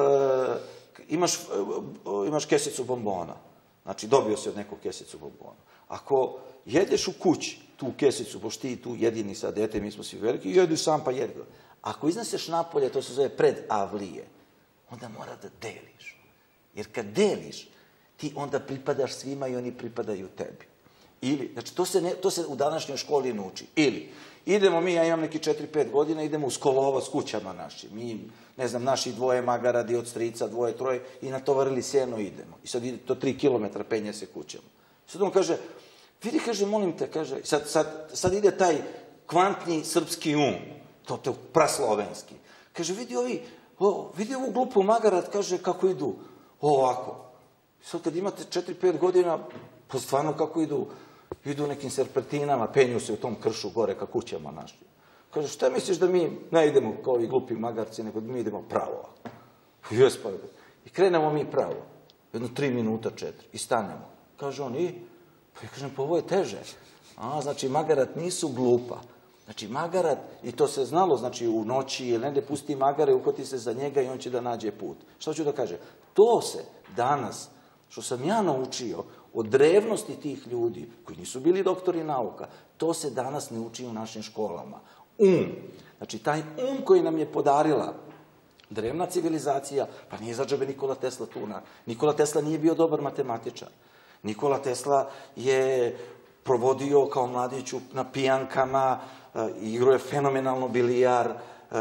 imaš kesicu bombona, znači dobio si od nekog kesicu bombona. Ako jedeš u kući tu kesicu, pošto ti tu jedini sa dete, mi smo svi veliki, jedi sam pa jedi. Ako izneseš napolje, to se zove predavlije, onda mora da deliš. Jer kad deliš, ti onda pripadaš svima i oni pripadaju tebi. Ili, znači, to se u današnjoj školi nauči. Ili, idemo mi, ja imam neki 4-5 godina, idemo u Skolovo s kućama našim. Mi, ne znam, naši dvoje magaradi od strica, dvoje, troje, i natovarili sjeno idemo. I sad ide to 3 kilometra, penje se kućama. Sad on kaže, vidi, kaže, molim te, kaže, sad ide taj kvantni srpski to je praslovenski. Kaže, vidi ovu glupu Magarat, kaže, kako idu ovako. Sad kad imate 4-5 godina, pa stvarno kako idu nekim serpentinama, penju se u tom kršu gore ka kućama našim. Kaže, šta misliš da mi ne idemo kao ovi glupi magarci, nego da mi idemo pravo? Jes pa. I krenemo mi pravo. Jedno 3 minuta, 4. I stanemo. Kaže on, pa ja kažem, pa ovo je teže. Znači, Magarat nisu glupa. Znači, Magarat, i to se znalo, znači, u noći, ili negde pusti Magare, uhvati se za njega i on će da nađe put. Šta ću da kažem? To se danas, što sam ja naučio od drevnosti tih ljudi, koji nisu bili doktori nauka, to se danas ne uči u našim školama. Znači, taj koji nam je podarila drevna civilizacija, pa nije za džabe Nikola Tesla tu. Nikola Tesla nije bio dobar matematičar. Nikola Tesla je provodio kao mladić na pijankama, igrao je fenomenalno bilijar,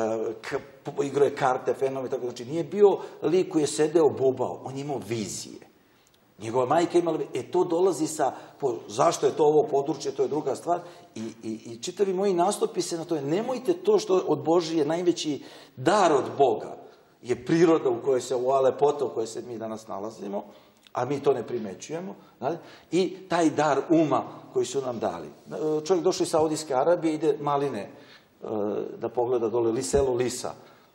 igrao je karte fenomenalno, znači nije bio lik koji je sedeo bubao, on je imao vizije. Njegova majka imala, to dolazi sa, zašto je to ovo područje, to je druga stvar, i čitavi moji nastupi se na to, nemojte to što od Božije najveći dar od Boga je priroda u kojoj se, ova lepota u kojoj se mi danas nalazimo, a mi to ne primećujemo, i taj dar uma koji su nam dali. Čovjek došao iz Saudijske Arabije, ide maline da pogleda dole selo Lisa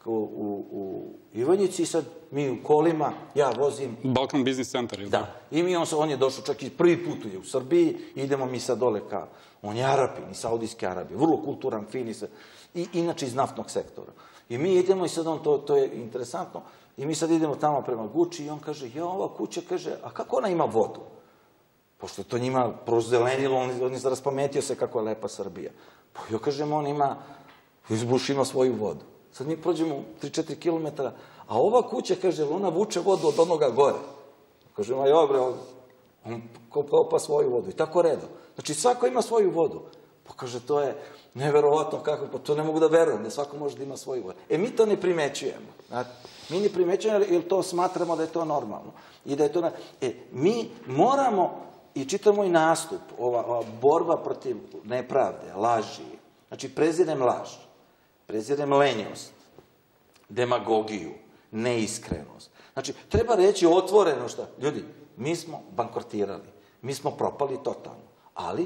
u Ivanjici, i sad mi u kolima, ja vozim... Balkan Business Center, ili da? I on je došao, čak i prvi put je u Srbiji, idemo mi sad dole ka... On je Arapin iz Saudijske Arabije, vrlo kulturan, fin, i inače iz naftnog sektora. I mi idemo i sad to je interesantno, i mi sad idemo tamo prema Guči i on kaže, ova kuća, kaže, a kako ona ima vodu? Pošto to njima prozelenilo, on je raspametio se kako je lepa Srbija. Pa ja kažem, on ima, izbuš ima svoju vodu. Sad mi prođemo 3-4 kilometara, a ova kuća, kaže, ona vuče vodu od onoga gore. Kažem, a jo bre, on kopa svoju vodu i tako redom. Znači, svako ima svoju vodu. Pa kaže, to je neverovatno kako, pa to ne mogu da verujem, da svako može da ima svoju vodu. Mi to ne primećujemo. Mi ne primećujemo jer to smatramo da je to normalno. I da je to... Mi moramo, i čitav moj nastup, ova borba protiv nepravde, laži, znači, prezirem laž, prezirem lenjost, demagogiju, neiskrenost. Znači, treba reći otvoreno šta. Ljudi, mi smo bankrotirali, mi smo propali totalno, ali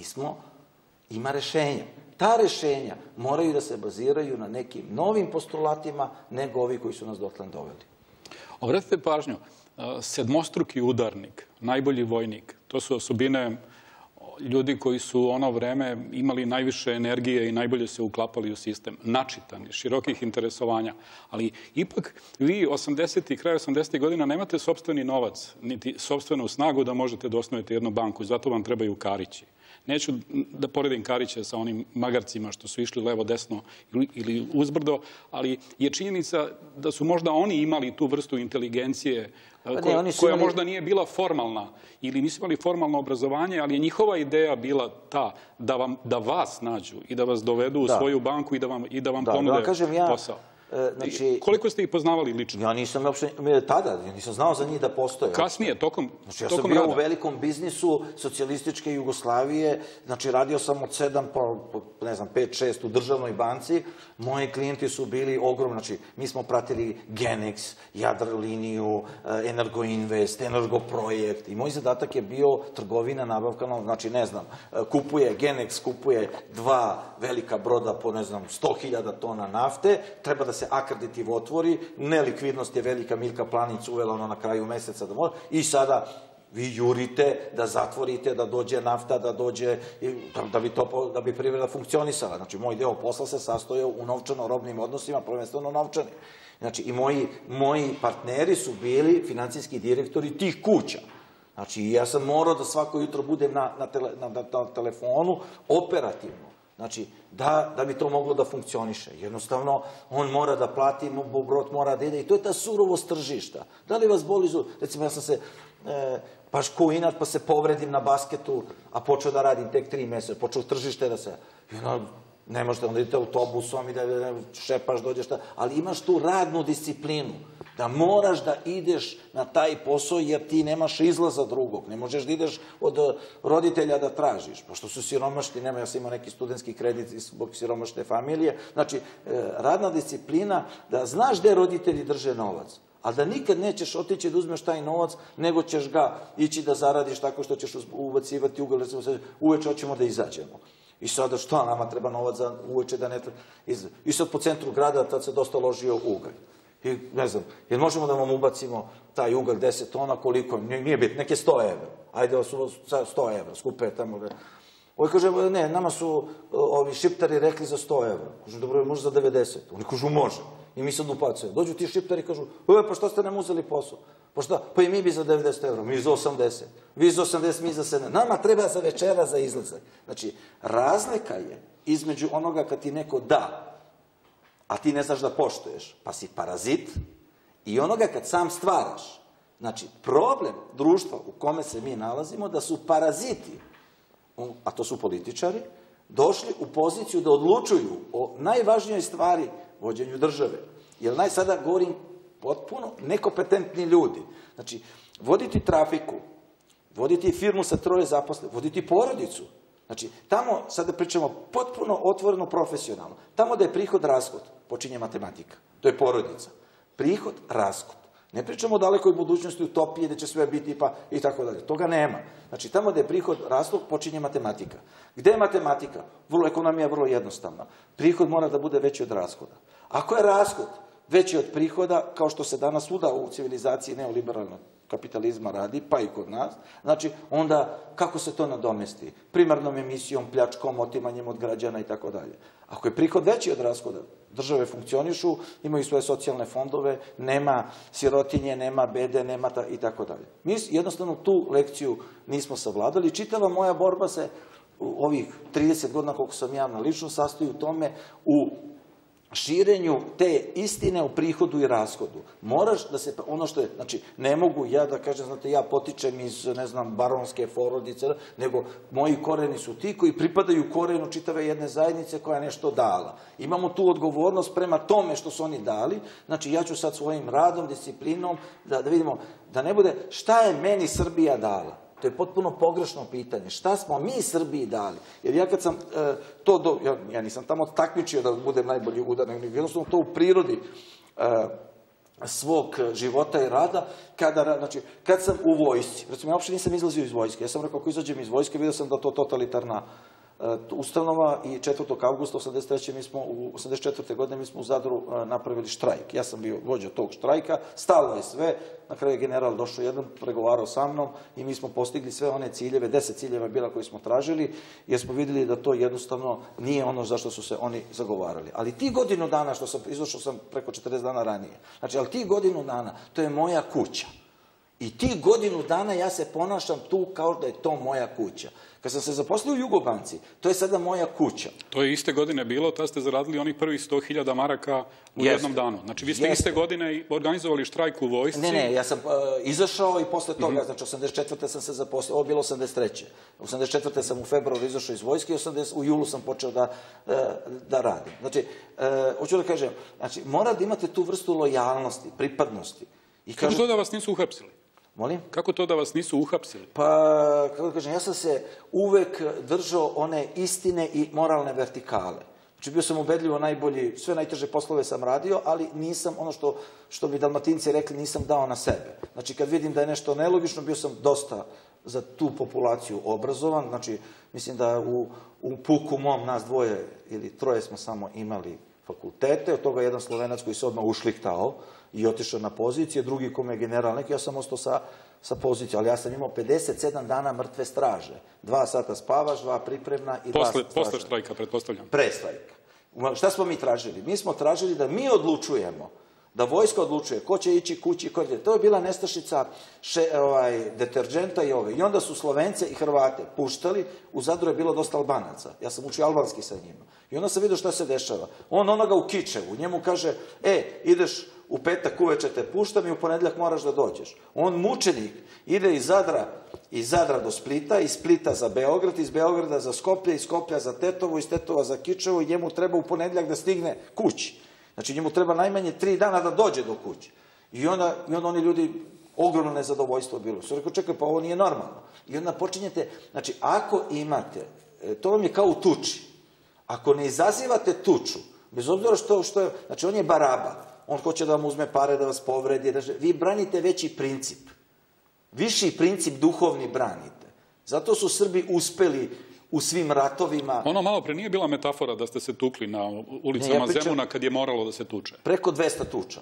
ima rešenja. Ta rešenja moraju da se baziraju na nekim novim postulatima nego ovi koji su nas dotle doveli. Obratite pažnju, sedmostruki udarnik, najbolji vojnik, to su osobine ljudi koji su u ono vreme imali najviše energije i najbolje se uklapali u sistem, načitani, širokih interesovanja. Ali ipak vi kraj 80. godina nemate sopstveni novac, niti sopstvenu snagu da možete da osnovete jednu banku. Zato vam trebaju Karići. Neću da poredim Karića sa onim magarcima što su išli levo, desno ili uzbrdo, ali je činjenica da su možda oni imali tu vrstu inteligencije koja možda nije bila formalna ili nisu imali formalno obrazovanje, ali je njihova ideja bila ta da vas nađu i da vas dovedu u svoju banku i da vam ponude posao. Koliko ste ih poznavali lično? Ja nisam uopšte, tada, nisam znao za njih da postoje. Kasnije, tokom rada? Znači, ja sam bio u velikom biznisu socijalističke Jugoslavije, znači, radio sam od 7, pa, ne znam, 5-6 u državnoj banci. Moji klijenti su bili ogromni, znači, mi smo pratili Genex, Jadroliniju, Energoinvest, Energoprojekt, i moj zadatak je bio trgovina, nabavka, znači, ne znam, Genex kupuje 2 velika broda po, ne znam, 100.000 tona nafte, treba da se akreditiv otvori, nelikvidnost je velika, Milka Planić uvela ono na kraju meseca i sada vi jurite da zatvorite, da dođe nafta, da dođe, da bi privreda funkcionisala. Znači, moj deo posla se sastojao u novčano-robnim odnosima, prvenstveno novčani. Znači, i moji partneri su bili financijski direktori tih kuća. Znači, ja sam morao da svako jutro budem na telefonu operativno. Znači, da bi to moglo da funkcioniše. Jednostavno, on mora da plati, brod mora da ide i to je ta surovost tržišta. Da li vas boli zub? Recimo, ja sam se baš ko inat pa se povredim na basketu, a počeo da radim tek 3 meseca, počeo tržište da se... Ne možete, onda idete autobusom i da šepaš, dođeš, ali imaš tu radnu disciplinu. da moraš da ideš na taj posao jer ti nemaš izlaza drugog. Ne možeš da ideš od roditelja da tražiš. Pošto su siromašni, ja sam imao neki studentski kredit zbog siromašne familije. Znači, radna disciplina, da znaš gde roditelji drže novac, ali da nikad nećeš otići da uzmeš taj novac, nego ćeš ga ići da zaradiš tako što ćeš ubacivati ugalj, uveče hoćemo da izađemo. I sada što, nama treba novac za uveče da ne treba. I sad po centru grada tad se dosta ložio ugalj. I ne znam, jer možemo da vam ubacimo taj ugalj 10 tona, koliko, nije bitno, neke 100 evra. Ajde, 100 evra, skupe tamo. Ovi kaže, ne, nama su ovi šiptari rekli za 100 evra. Kažu, dobro, može za 90. Oni kažu, može. I mi sad upacujemo. Dođu ti šiptari i kažu, pa što ste nam uzeli posao? Pa šta? Pa i mi bi za 90 evra, mi za 80. Vi za 80, mi za 7. Nama treba za večera za izlazak. Znači, razlika je između onoga kad ti neko da, a ti ne znaš da poštuješ, pa si parazit, i onoga kad sam stvaraš. Znači, problem društva u kome se mi nalazimo, da su paraziti, a to su političari, došli u poziciju da odlučuju o najvažnijoj stvari, vođenju države. Jer sada govorim potpuno nekompetentni ljudi. Znači, voditi trafiku, voditi firmu sa 3 zaposlenih, voditi porodicu. Znači, tamo, sada pričamo potpuno otvoreno profesionalno, tamo da je prihod rashod, počinje matematika. To je porodica. Prihod, rashod. Ne pričamo o dalekoj budućnosti, utopije, gde će sve biti pa i tako dalje. Toga nema. Znači, tamo gde je prihod, rashod, počinje matematika. Gde je matematika? Ekonomija je vrlo jednostavna. Prihod mora da bude veći od rashoda. Ako je rashod veći od prihoda, kao što se danas svuda u civilizaciji neoliberalnog kapitalizma radi, pa i kod nas, znači, onda kako se to nadomesti? Primarnom emisijom, pljačkom, otimanjem od građana i tako dalje. Ako je prihod veći od rashoda, države funkcionišu, imaju svoje socijalne fondove, nema sirotinje, nema bede, nema i tako dalje. Mi jednostavno tu lekciju nismo savladali. Čitava moja borba se u ovih 30 godina koliko sam javna lično sastoji u tome, u širenju te istine u prihodu i rashodu. Moraš da se, ono što je, znači, ne mogu ja da kažem, znate, ja potičem iz, ne znam, baronske porodice, nego moji koreni su ti koji pripadaju korenu čitave jedne zajednice koja je nešto dala. Imamo tu odgovornost prema tome što su oni dali, znači ja ću sad svojim radom, disciplinom, da vidimo, da ne bude šta je meni Srbija dala. To je potpuno pogrešno pitanje. Šta smo mi Srbiji dali? Jer ja kad sam to, ja nisam tamo takmičio da budem najbolji udarnik, nego jednostavno to u prirodi svog života i rada, kad sam u vojsci, recimo ja uopšte nisam izlazio iz vojske, ja sam rekao ako izađem iz vojske, vidio sam da to totalitarna ustanova i 4. avgusta 1984. godine mi smo u Zadru napravili štrajk. Ja sam bio vođa tog štrajka, stalo je sve, na kraju je general došao jedan, pregovarao sa mnom i mi smo postigli sve one ciljeve, 10 ciljeva je bila koji smo tražili, jer smo vidjeli da to jednostavno nije ono za što su se oni zagovarali. Ali ti godinu dana, izašao sam preko 40 dana ranije, znači, ali ti godinu dana, to je moja kuća. I ti godinu dana ja se ponašam tu kao da je to moja kuća. Kad sam se zaposlio u Jugobanci, to je sada moja kuća. To je iste godine bilo, tad ste zaradili onih prvih 100.000 maraka u jednom danu. Znači, vi ste iste godine organizovali štrajk u vojsci. Ne, ja sam izašao i posle toga, znači, 84. sam se zaposlio, ovo je bilo 83. 84. sam u februaru izašao iz vojske i u julu sam počeo da radim. Znači, hoću da kažem, znači, mora da imate tu vrstu lojalnosti, pripadnosti. Kako to da vas nisu uhapsili? Molim? Kako to da vas nisu uhapsili? Pa, kako da kažem, ja sam se uvek držao one istine i moralne vertikale. Znači, bio sam ubedljivo najbolji, sve najteže poslove sam radio, ali nisam, ono što bi Dalmatinci rekli, nisam dao na sebe. Znači, kad vidim da je nešto nelogično, bio sam dosta za tu populaciju obrazovan. Znači, mislim da u puku mom nas 2 ili 3 smo samo imali fakultete, od toga jedan Slovenac koji se odmah ušlihtao i otišao na pozicije, drugi kome je general neki, ja sam ostao sa pozicije, ali ja sam imao 57 dana mrtve straže. 2 sata spavaš, 2 pripremna i 2 straža. Posle štrajka, pretpostavljam. Pre štrajka. Šta smo mi tražili? Mi smo tražili da mi odlučujemo, da vojska odlučuje ko će ići kući, ko će. To je bila nestašica deterđenta i ove. I onda su Slovence i Hrvate puštali, u Zadru je bilo dosta Albanaca. Ja sam učio albanski sa njima. I onda sam vidio šta se dešava. On onoga u Kičevu, njemu kaže, ideš u petak uveče te puštam i u ponedjeljak moraš da dođeš. On mučenik ide iz Zadra do Splita, iz Splita za Beograd, iz Beograda za Skoplje, iz Skoplja za Tetovo, iz Tetova za Kičevo i njemu treba u ponedjeljak da stigne kući. Znači njemu treba najmanje 3 dana da dođe do kuće. I onda oni ljudi, ogromno nezadovoljstvo bilo. Su rekao, čekaj, pa ovo nije normalno. I onda počinjete, znači, ako imate, to vam je kao u tuči. Ako ne izazivate tuču, bez obzira što je, znači, on je baraba, on hoće da vam uzme pare, da vas povredi, vi branite veći princip. Viši princip duhovni branite. Zato su Srbi uspeli u svim ratovima. Ono malo pre nije bila metafora da ste se tukli na ulicama Zemuna kad je moralo da se tuče. Preko 200 tuča.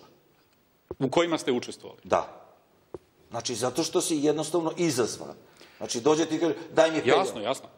U kojima ste učestvovali? Da. Znači, zato što si jednostavno izazvan. Znači, dođe ti i kaže, daj mi pelje. Jasno, jasno.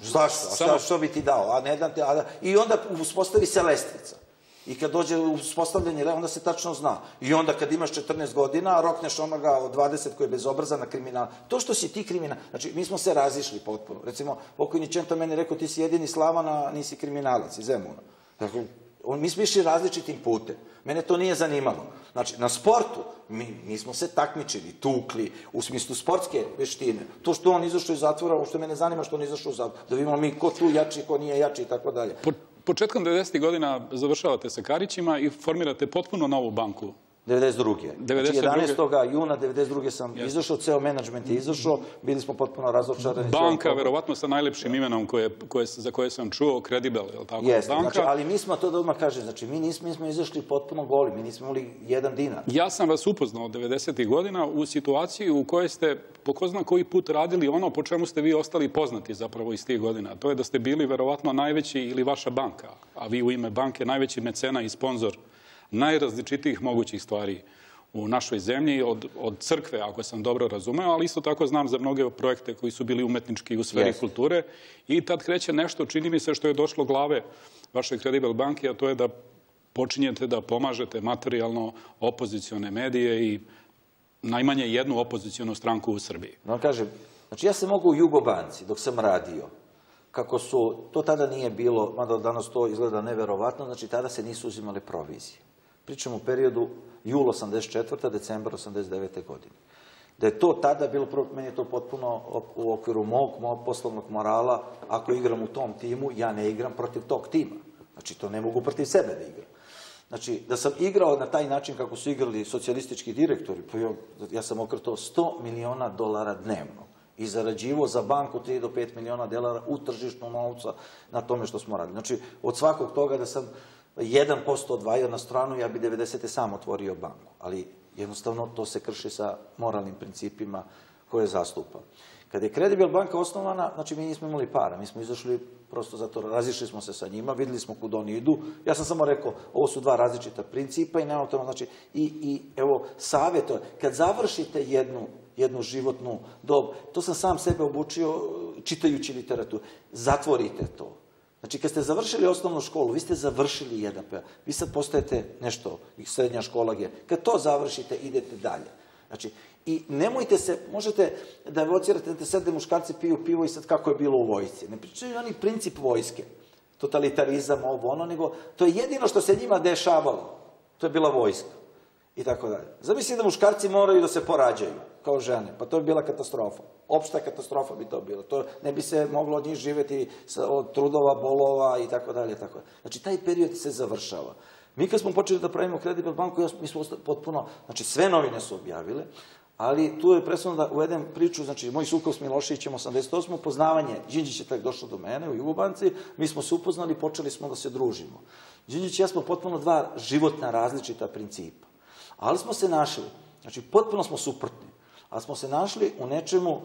Zašto? Što bi ti dao? A ne dam te, I onda uspostavi se lestvica. I kad dođe uspostavljanje, onda se tačno zna. I onda kad imaš 14 godina, rokneš onoga od 20 koji je bezobrazan na kriminal. To što si ti kriminal, znači mi smo se razišli potpuno. Recimo, pokojni Čento meni rekao, ti si jedini Slavan, a nisi kriminalac iz Zemuna. Dakle, mi smo išli različitim putem. Mene to nije zanimalo. Znači, na sportu mi smo se takmičili, tukli, u smislu sportske veštine. To što on izašao iz zatvora, što mene zanima što on izašao iz zatvora. Da vidimo mi ko tu jači, ko nije jači i tako dalje. Početkom 90. godina završavate sa Karićima i formirate potpuno novu banku. 92. Znači, 11. juna 92. sam izašao, ceo menadžment je izašao, bili smo potpuno razočarani. Banka, verovatno sa najlepšim imenom za koje sam čuo, Credible, je li tako? Jeste, ali mi smo, to da odmah kažem, znači mi nismo izašli potpuno goli, mi nismo imali 1 dinar. Ja sam vas upoznao od 90. godina u situaciji u kojoj ste po ko zna koji put radili ono po čemu ste vi ostali poznati zapravo iz tih godina. To je da ste bili verovatno najveći, ili vaša banka, a vi u ime banke najveći mecena i sponzor najrazličitijih mogućih stvari u našoj zemlji, od crkve, ako sam dobro razumeo, ali isto tako znam za mnoge projekte koji su bili umetnički u sferi kulture. I tad kreće nešto, čini mi se, što je došlo glave vaše Credible banke, a to je da počinjete da pomažete materijalno opozicione medije i najmanje jednu opozicionu stranku u Srbiji. No, kažem, znači ja sam mogao u Jugobanci, dok sam radio, kako su, to tada nije bilo, mada danas to izgleda neverovatno, znači tada se nisu uzimale provizije. Pričamo u periodu jul 84. decembar 89. godine. Da je to tada bilo, meni je to potpuno u okviru mog poslovnog morala, ako igram u tom timu, ja ne igram protiv tog tima. Znači, to ne mogu protiv sebe da igram. Znači, da sam igrao na taj način kako su igrali socijalistički direktori, ja sam okretao $100 miliona dnevno i zarađivo za banku 3 do 5 miliona dolara u tržišnu novca na tome što smo radili. Znači, od svakog toga da sam 1% odvajao na stranu, ja bi 90. sam otvorio banku. Ali jednostavno to se krši sa moralnim principima koje zastupam. Kada je Credible banka osnovana, znači mi nismo imali para, mi smo izašli prosto zato, razišli smo se sa njima, videli smo kud oni idu. Ja sam samo rekao, ovo su 2 različita principa i nema tome, znači, i evo, savjet, kad završite jednu životnu dob, to sam sam sebe obučio čitajući literaturu, zatvorite to. Znači, kad ste završili osnovnu školu, vi ste završili jedan period, vi sad postajete nešto, srednja škola je, kad to završite, idete dalje. Znači, i nemojte se, možete da evocirate da sede muškarci piju pivo i sad kako je bilo u vojsci. Ne pričaju oni princip vojske, totalitarizam, ovo, ono, nego to je jedino što se njima dešavalo. To je bila vojska. I tako dalje. Zamisli da muškarci moraju da se porađaju, kao žene. Pa to bi bila katastrofa. Opšta katastrofa bi to bilo. To ne bi se moglo od njih živeti od trudova, bolova i tako dalje. Znači, taj period se završava. Mi kad smo počeli da pravimo Credible banku, mi smo potpuno, znači sve novine su objavile, ali tu je presudno da uvedem priču, znači moj sukob s Miloševićem 88. Poznavanje, Đinđić je tako došao do mene u Jugobanci, mi smo se upoznali i počeli smo da se družimo. Đinđić i ja smo potpuno 2 životna različita principa. Ali smo se našli, znači potpuno smo suprotni, ali smo se našli u nečemu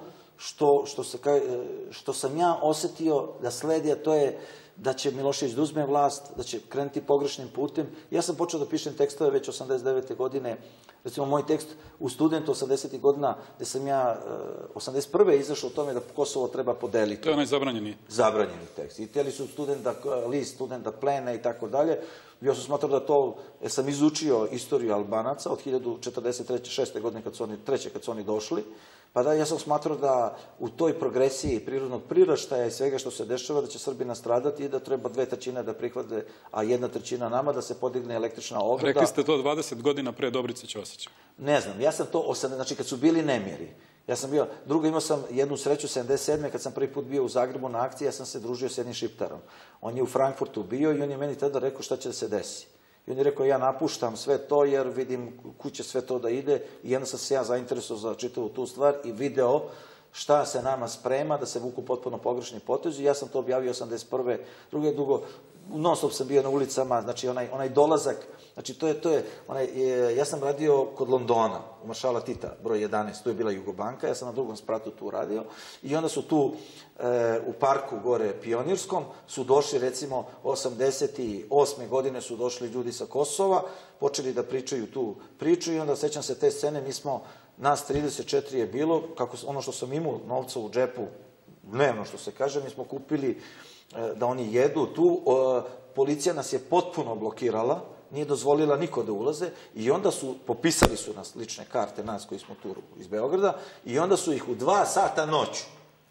što sam ja osetio da sledi, a to je da će Milošević da uzme vlast, da će krenuti pogrešnim putem. Ja sam počeo da pišem tekstove već 89. godine. Recimo, moj tekst u Studentu 80. godina, gde sam ja 81. izašao o tome da Kosovo treba podeliti. To je onaj zabranjeni. Zabranjeni tekst. I teli su list studenta plene i tako dalje. Ja sam smatrao da to, jer sam izučio istoriju Albanaca od 1943. godine, kad su oni došli, pa da ja sam smatrao da u toj progresiji prirodnog priraštaja i svega što se dešava, da će Srbi nastradati i da treba 2/3 da prihvate, a 1/3 nama, da se podigne električna ograda. Rekli ste to 20 godina pre Dobrice Ćosića. Ne znam, ja sam to, znači kad su bili nemiri, ja sam bio, drugo imao sam jednu sreću 77. kad sam prvi put bio u Zagrebu na akciji, ja sam se družio s jednim Šiptarom. On je u Frankfurtu bio i on je meni tada rekao šta će da se desi. I on je rekao, ja napuštam sve to jer vidim kuće sve to da ide i onda sam se ja zainteresovao za čitavu tu stvar i video šta se nama sprema, da se vuku potpuno pogrešni potezi. Ja sam to objavio 81. Dugo, non stop sam bio na ulicama, znači onaj dolazak, znači ja sam radio kod Londona, u Maršala Tita, broj 11, tu je bila Jugobanka, ja sam na drugom spratu tu radio i onda su tu u parku gore Pionirskom su došli, recimo, 88. godine su došli ljudi sa Kosova, počeli da pričaju tu priču i onda sećam se te scene, mi smo, nas 34 je bilo, ono što sam imao novca u džepu, dnevno što se kaže, mi smo kupili da oni jedu tu, policija nas je potpuno blokirala, nije dozvolila niko da ulaze i onda popisali su nas lične karte, nas koji smo tu iz Beograda, i onda su ih u 2 sata noću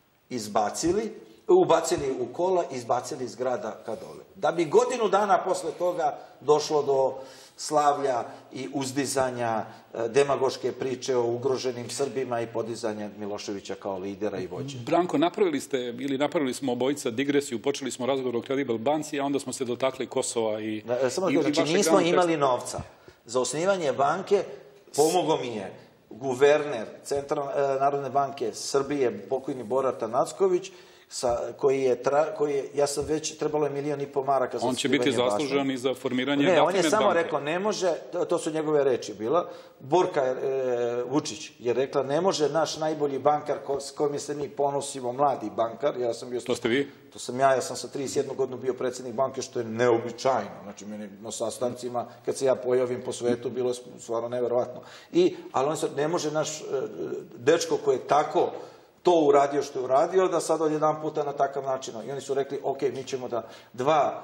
ubacili u kola i izbacili iz grada ka dole. Da bi godinu dana posle toga došlo do slavlja i uzdizanja, demagoške priče o ugroženim Srbima i podizanja Miloševića kao lidera i vođe. Branko, napravili smo obojica digresiju, počeli smo razgovor o Credible banci, a onda smo se dotakli Kosova i... Znači, nismo imali novca. Za osnivanje banke pomogao mi je guverner Narodne banke Srbije, pokojni Bora Tanacković, koji je, ja sam već, trebalo je 1,5 miliona maraka za on će biti zaslužan i za formiranje... Ne, on je samo rekao, ne može, to su njegove reči bila, Borka Vučić je rekla, ne može naš najbolji bankar s kojim se mi ponosimo, mladi bankar, ja sam bio... To ste vi? To sam ja sam sa 31 godinu bio predsjednik banke, što je neobičajno, znači meni na sastancima, kad se ja pojavim po svetu, bilo je stvarno neverovatno. Ali on se, ne može naš dečko koji je tako to uradio što je uradio, da sad odjedan puta na takav način. I oni su rekli, ok, mi ćemo da dve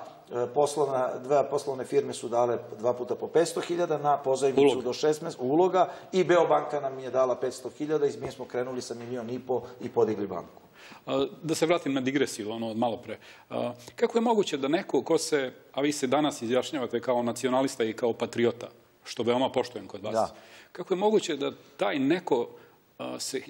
poslovne firme su dale 2 puta po 500.000 na pozajmicu do 6 mjeseci uloga i Beobanka nam je dala 500.000 i mi smo krenuli sa 1,5 miliona i podigli banku. Da se vratim na digresiju, ono od malo pre. Kako je moguće da neko ko se, a vi se danas izjašnjavate kao nacionalista i kao patriota, što veoma poštujem kod vas, kako je moguće da taj neko se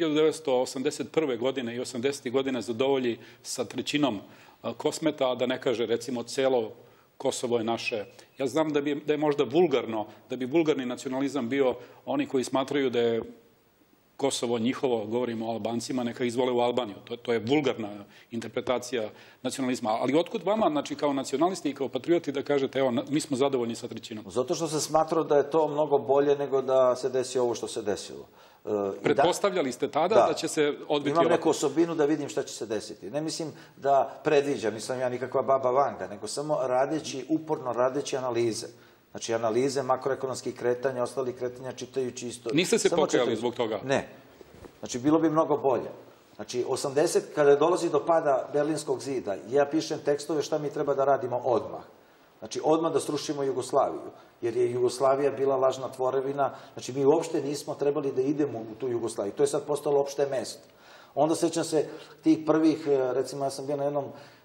1981. godine i 80. godine zadovolji sa 1/3 Kosmeta, a da ne kaže, recimo, celo Kosovo je naše. Ja znam da je možda vulgarno, da bi vulgarni nacionalizam bio oni koji smatraju da je Kosovo njihovo, govorimo o Albancima, neka izvole u Albaniju. To je vulgarna interpretacija nacionalizma. Ali otkud vama, znači, kao nacionalisti i kao patrioti, da kažete, evo, mi smo zadovoljni sa 1/3? Zato što se smatrao da je to mnogo bolje nego da se desi ovo što se desilo. Pretpostavljali ste tada da će se odbiti ovako? Imam neku osobinu da vidim šta će se desiti. Ne mislim da predviđam, nisam ja nikakva baba Vanga, nego samo uporno radeći analize. Znači, analize makroekonomskih kretanja, ostalih kretanja, čitajući isto. Niste se pokajali zbog toga? Ne. Znači, bilo bi mnogo bolje. Znači, kada dolazi do pada Berlinskog zida, ja pišem tekstove šta mi treba da radimo odmah. Znači, odmah da srušimo Jugoslaviju, jer je Jugoslavija bila lažna tvorevina. Znači, mi uopšte nismo trebali da idemo u tu Jugoslaviju. To je sad postalo opšte mesto. Onda sećam se tih prvih, recimo, ja sam bio na jednom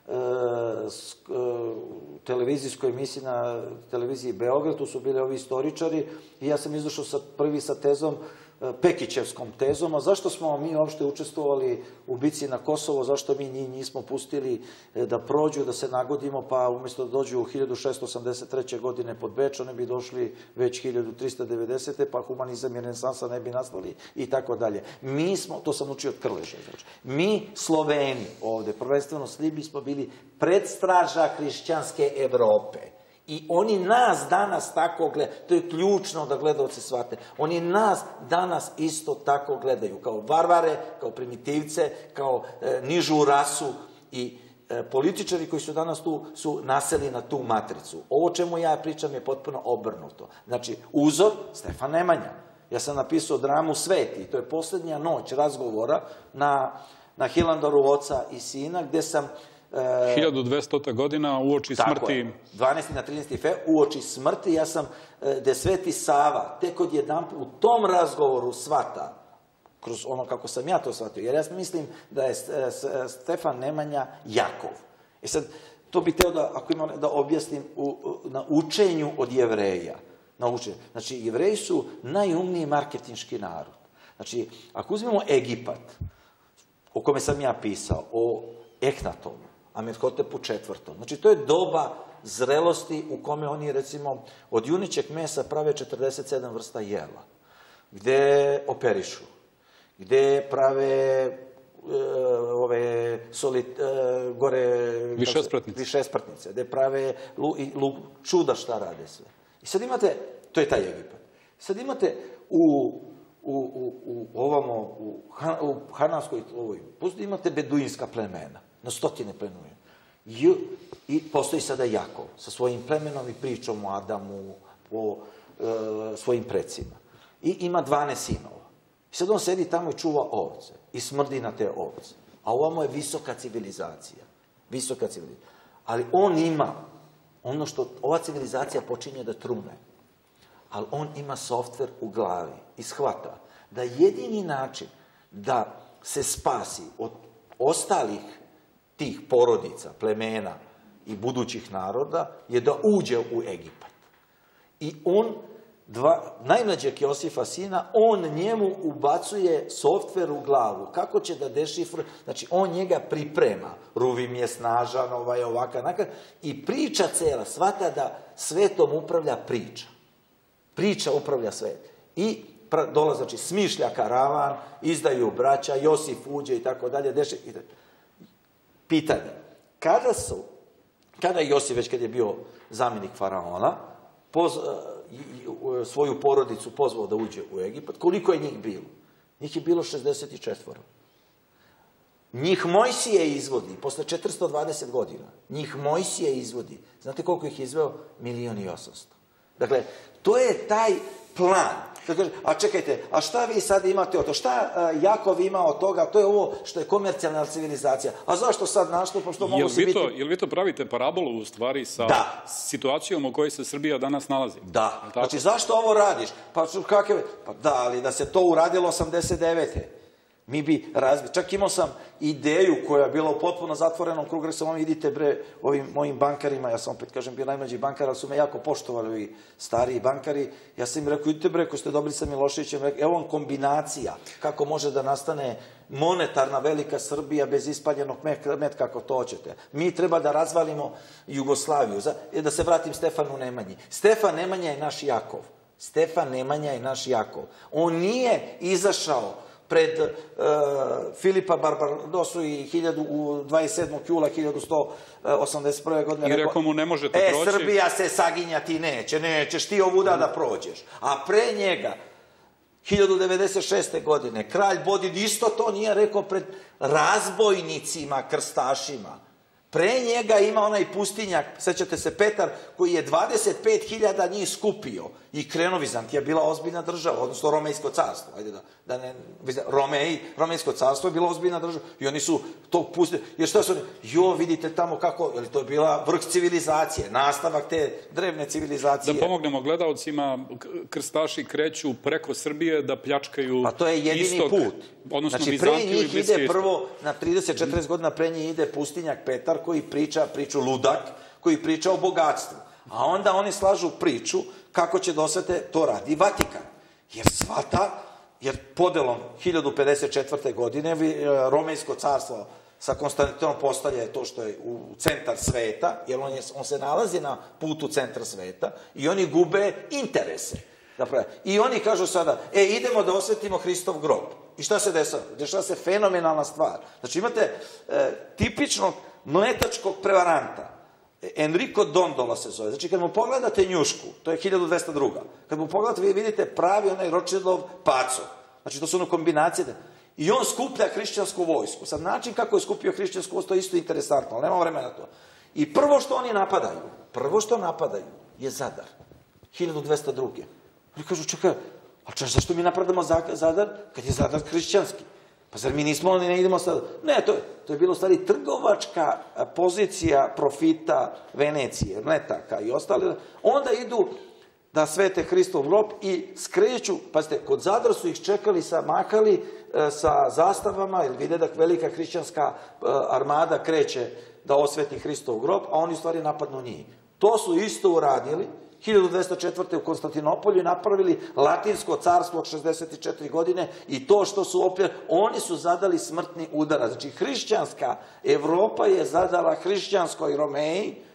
televizijskoj emisiji na televiziji Beograd, tu su bili ovi istoričari i ja sam izašao prvi sa tezom, Pekićevskom tezom, a zašto smo mi uopšte učestvovali u bici na Kosovo, zašto mi njih nismo pustili da prođu, da se nagodimo, pa umjesto da dođu u 1683. godine pod Beč, oni bi došli već 1390. pa humanizam i renesansa ne bi nastali i tako dalje. Mi smo, to sam učio od Krleža, mi Sloveni ovde, prvenstveno Srbi, smo bili predstraža hrišćanske Evrope. I oni nas danas tako gledaju, to je ključno da gledalci shvate, oni nas danas isto tako gledaju, kao varvare, kao primitivce, kao nižu rasu i političari koji su danas tu su naseli na tu matricu. Ovo čemu ja pričam je potpuno obrnuto. Znači, uzor Stefan Nemanja. Ja sam napisao dramu Sveti i to je posljednja noć razgovora na Hilandaru oca i sina, gde sam 1200. godina uoči smrti... Tako je, 12. na 13. februar, uoči smrti, ja sam, gde Sveti Sava, tek odjedanput u tom razgovoru shvata, kroz ono kako sam ja to shvatio, jer ja mislim da je Stefan Nemanja Jakov. I sad, to bih teo da, ako imam da objasnim, na učenju od Jevreja. Znači, Jevreji su najumniji marketinški narod. Znači, ako uzmemo Egipat, o kome sam ja pisao, o Ehnatomu, Amenhotepu IV. Znači, to je doba zrelosti u kome oni, recimo, od junićeg mesa prave 47 vrsta jela, gde operišu, gde prave višespratnice, gde prave čuda šta rade sve. I sad imate, to je taj Egipat, sad imate u Hananskoj pustinji imate beduinska plemena, na stotine plemena. I postoji sada Jakov sa svojim plemenom i pričom o Adamu, o svojim precima. I ima 12 sinova. I sad on sedi tamo i čuva ovce i smrdi na te ovce. A ovamo je visoka civilizacija. Visoka civilizacija. Ali on ima ono što ova civilizacija počinje da trune. Ali on ima softver u glavi i shvata da jedini način da se spasi od ostalih tih porodica, plemena i budućih naroda je da uđe u Egipat. I on, najmlađeg Josifa sina, on njemu ubacuje softver u glavu. Kako će da dešifruje? Znači, on njega priprema. Ruvim je snažan, ovaj je ovakav, i priča cela, shvata da svetom upravlja priča. Priča upravlja svet. I dolazi, znači, smišlja karavan, izdaju braća, Josif uđe i tako dalje, pitanje, kada je Josif, već kad je bio zamjenik faraona, svoju porodicu pozvao da uđe u Egipat, koliko je njih bilo? Njih je bilo 64. Njih Mojsije izvodi, posle 420 godina, njih Mojsije izvodi. Znate koliko ih je izveo? 1.800.000. Dakle, to je taj plan. A čekajte, a šta vi sad imate od toga? Šta Jakov ima od toga? To je ovo što je komercijalna civilizacija. A zašto sad nastupa? Jel vi to pravite parabolu u stvari sa situacijom u kojoj se Srbija danas nalazi? Da. Znači, zašto ovo radiš? Pa da, ali da se to uradilo 89. Mi bi čak imao sam ideju koja je bila u potpuno zatvorenom krugu, rekao sam, idite bre ovim mojim bankarima, ja sam opet kažem bio najmlađi bankar, ali su me jako poštovali ovi stariji bankari, ja sam im rekao, idite bre, ko ste dobri sa Miloševićem, evo vam kombinacija, kako može da nastane monetarna velika Srbija bez ispaljenog metka, kako to hoćete. Mi treba da razvalimo Jugoslaviju, da se vratim Stefanu Nemanji. Stefan Nemanja je naš Jakov. Stefan Nemanja je naš Jakov. On nije izašao pred Filipa Barbarosu i 27. jula 1181. godine. I rekao mu, ne možete proći. Srbija se saginjati neće, nećeš ti ovuda da prođeš. A pre njega, 1096. godine, kralj Bodin isto to nije rekao pred razbojnicima, krstašima. Pre njega ima onaj pustinjak, sećate se, Petar, koji je 25.000 njih skupio i krenuo. Vizantija bila ozbiljna država, odnosno Romejsko carstvo. Romejsko carstvo je bila ozbiljna država i oni su tog pustili. Jer šta su oni? Vidite tamo kako, jer to je bila vrh civilizacije, nastavak te drevne civilizacije. Da pomognemo gledalcima, krstaši kreću preko Srbije da pljačkaju istok. Pa to je jedini put. Znači, pre njih ide prvo, na 30-40 godina pre njih ide pustinjak Petar, koji priča priču ludak, koji priča o bogatstvu. A onda oni slažu priču kako će dosvete to radi Vatikan. Jer podelom 1054. godine Romejsko carstvo sa Konstantinom postaje to što je u centar sveta, jer on se nalazi na putu centra sveta i oni gube interese. I oni kažu sada, idemo da osvetimo Hristov grob. I šta se dešava? Dešava se fenomenalna stvar. Znači, imate tipičnog mletačkog prevaranta. Enrico Dondola se zove. Znači, kad mu pogledate njušku, to je 1202. Kad mu pogledate, vi vidite pravi onaj Rothschildov paco. Znači, to su ono kombinacije. I on skuplja hrišćansku vojsku. Sad, način kako je skupio hrišćansku vojsku, to je isto interesantno, ali nema vremena to. I prvo što oni napadaju, je Zadar. 1202. Oni kažu, čekaj, a zašto mi napadamo Zadar, kad je Zadar hrišćanski? Pa zar mi nismo, ne idemo sad... Ne, to je bilo u stvari trgovačka pozicija profita Venecije, Mletaka i ostale. Onda idu da svete Hristov grob i skreću, pazite, kod Zadra su ih čekali, mahali sa zastavama, jer vide da velika hrišćanska armada kreće da osveti Hristov grob, a oni u stvari napadnu njih. To su isto uradili 1204. u Konstantinopolju napravili Latinsko carstvo od 64 godine i to što su oni su zadali smrtni udarac. Znači, hrišćanska Evropa je zadala hrišćanskoj Romeji,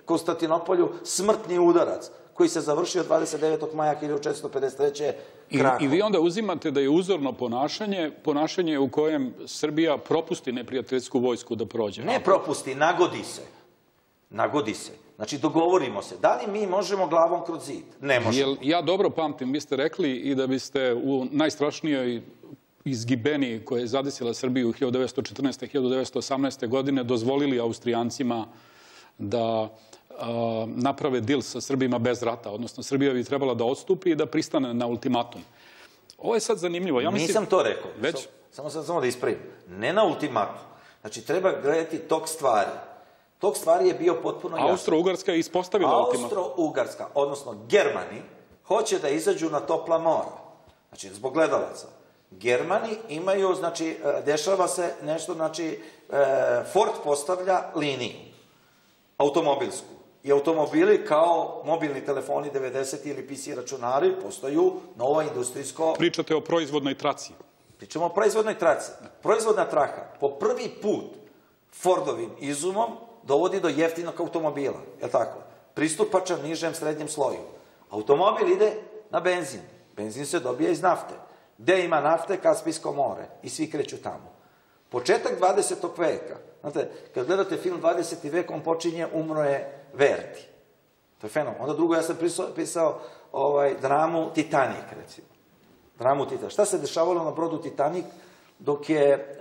Konstantinopolju smrtni udarac koji se završio 29. maja 1453. krakom. I vi onda uzimate da je uzorno ponašanje u kojem Srbija propusti neprijateljsku vojsku da prođe. Ne propusti, nagodi se. Nagodi se. Znači, dogovorimo se. Da li mi možemo glavom kroz zid? Ne možemo. Ja dobro pamtim, vi ste rekli i da biste u najstrašnijoj izgibeni koja je zadesila Srbiju 1914. 1918. godine dozvolili Austrijancima da naprave dil sa Srbima bez rata. Odnosno, Srbija bi trebala da odstupi i da pristane na ultimatum. Ovo je sad zanimljivo. Nisam to rekao. Samo da ispravim. Ne na ultimatum. Znači, treba gledati tok stvari. Tok stvari je bio potpuno jasno. Austro-Ugarska je ispostavila ultimatum. Austro-Ugarska, odnosno Germani, hoće da izađu na topla mora. Znači, zbog gledalaca. Germani imaju, znači, dešava se nešto, znači, Ford postavlja liniju, automobilsku. I automobili kao mobilni telefoni 90 ili PC računari postaju novo industrijsko... Pričate o proizvodnoj traci. Pričamo o proizvodnoj traci. Proizvodna traka po prvi put Fordovim izumom dovodi do jeftinog automobila. Je li tako? Pristupačan nižem srednjem sloju. Automobil ide na benzin. Benzin se dobija iz nafte. Gde ima nafte? Kaspijsko more. I svi kreću tamo. Početak 20. veka. Znate, kad gledate film 20. vek, on počinje, umro je Verdi. To je fenomen. Onda drugo, ja sam pisao dramu Titanic, recimo. Dramu Titanic. Šta se dešavalo na brodu Titanic dok je...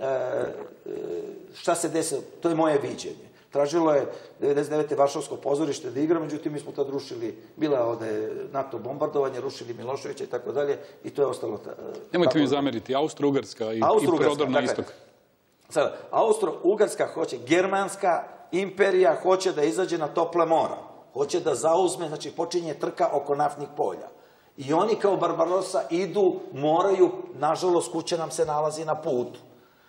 Šta se desilo? To je moje viđenje. Tražilo je 99. Varšavsko pozorište da igra, međutim mi smo tad rušili, bila ovde NATO bombardovanje, rušili Miloševića i tako dalje, i to je ostalo... Nemojte mi zameriti, Austro-Ugarska i prodor na istok. Sada, Austro-Ugarska hoće, germanska imperija hoće da izađe na tople mora, hoće da zauzme, znači počinje trka oko naftnih polja. I oni kao Barbarossa idu, moraju, nažalost, kuća nam se nalazi na putu.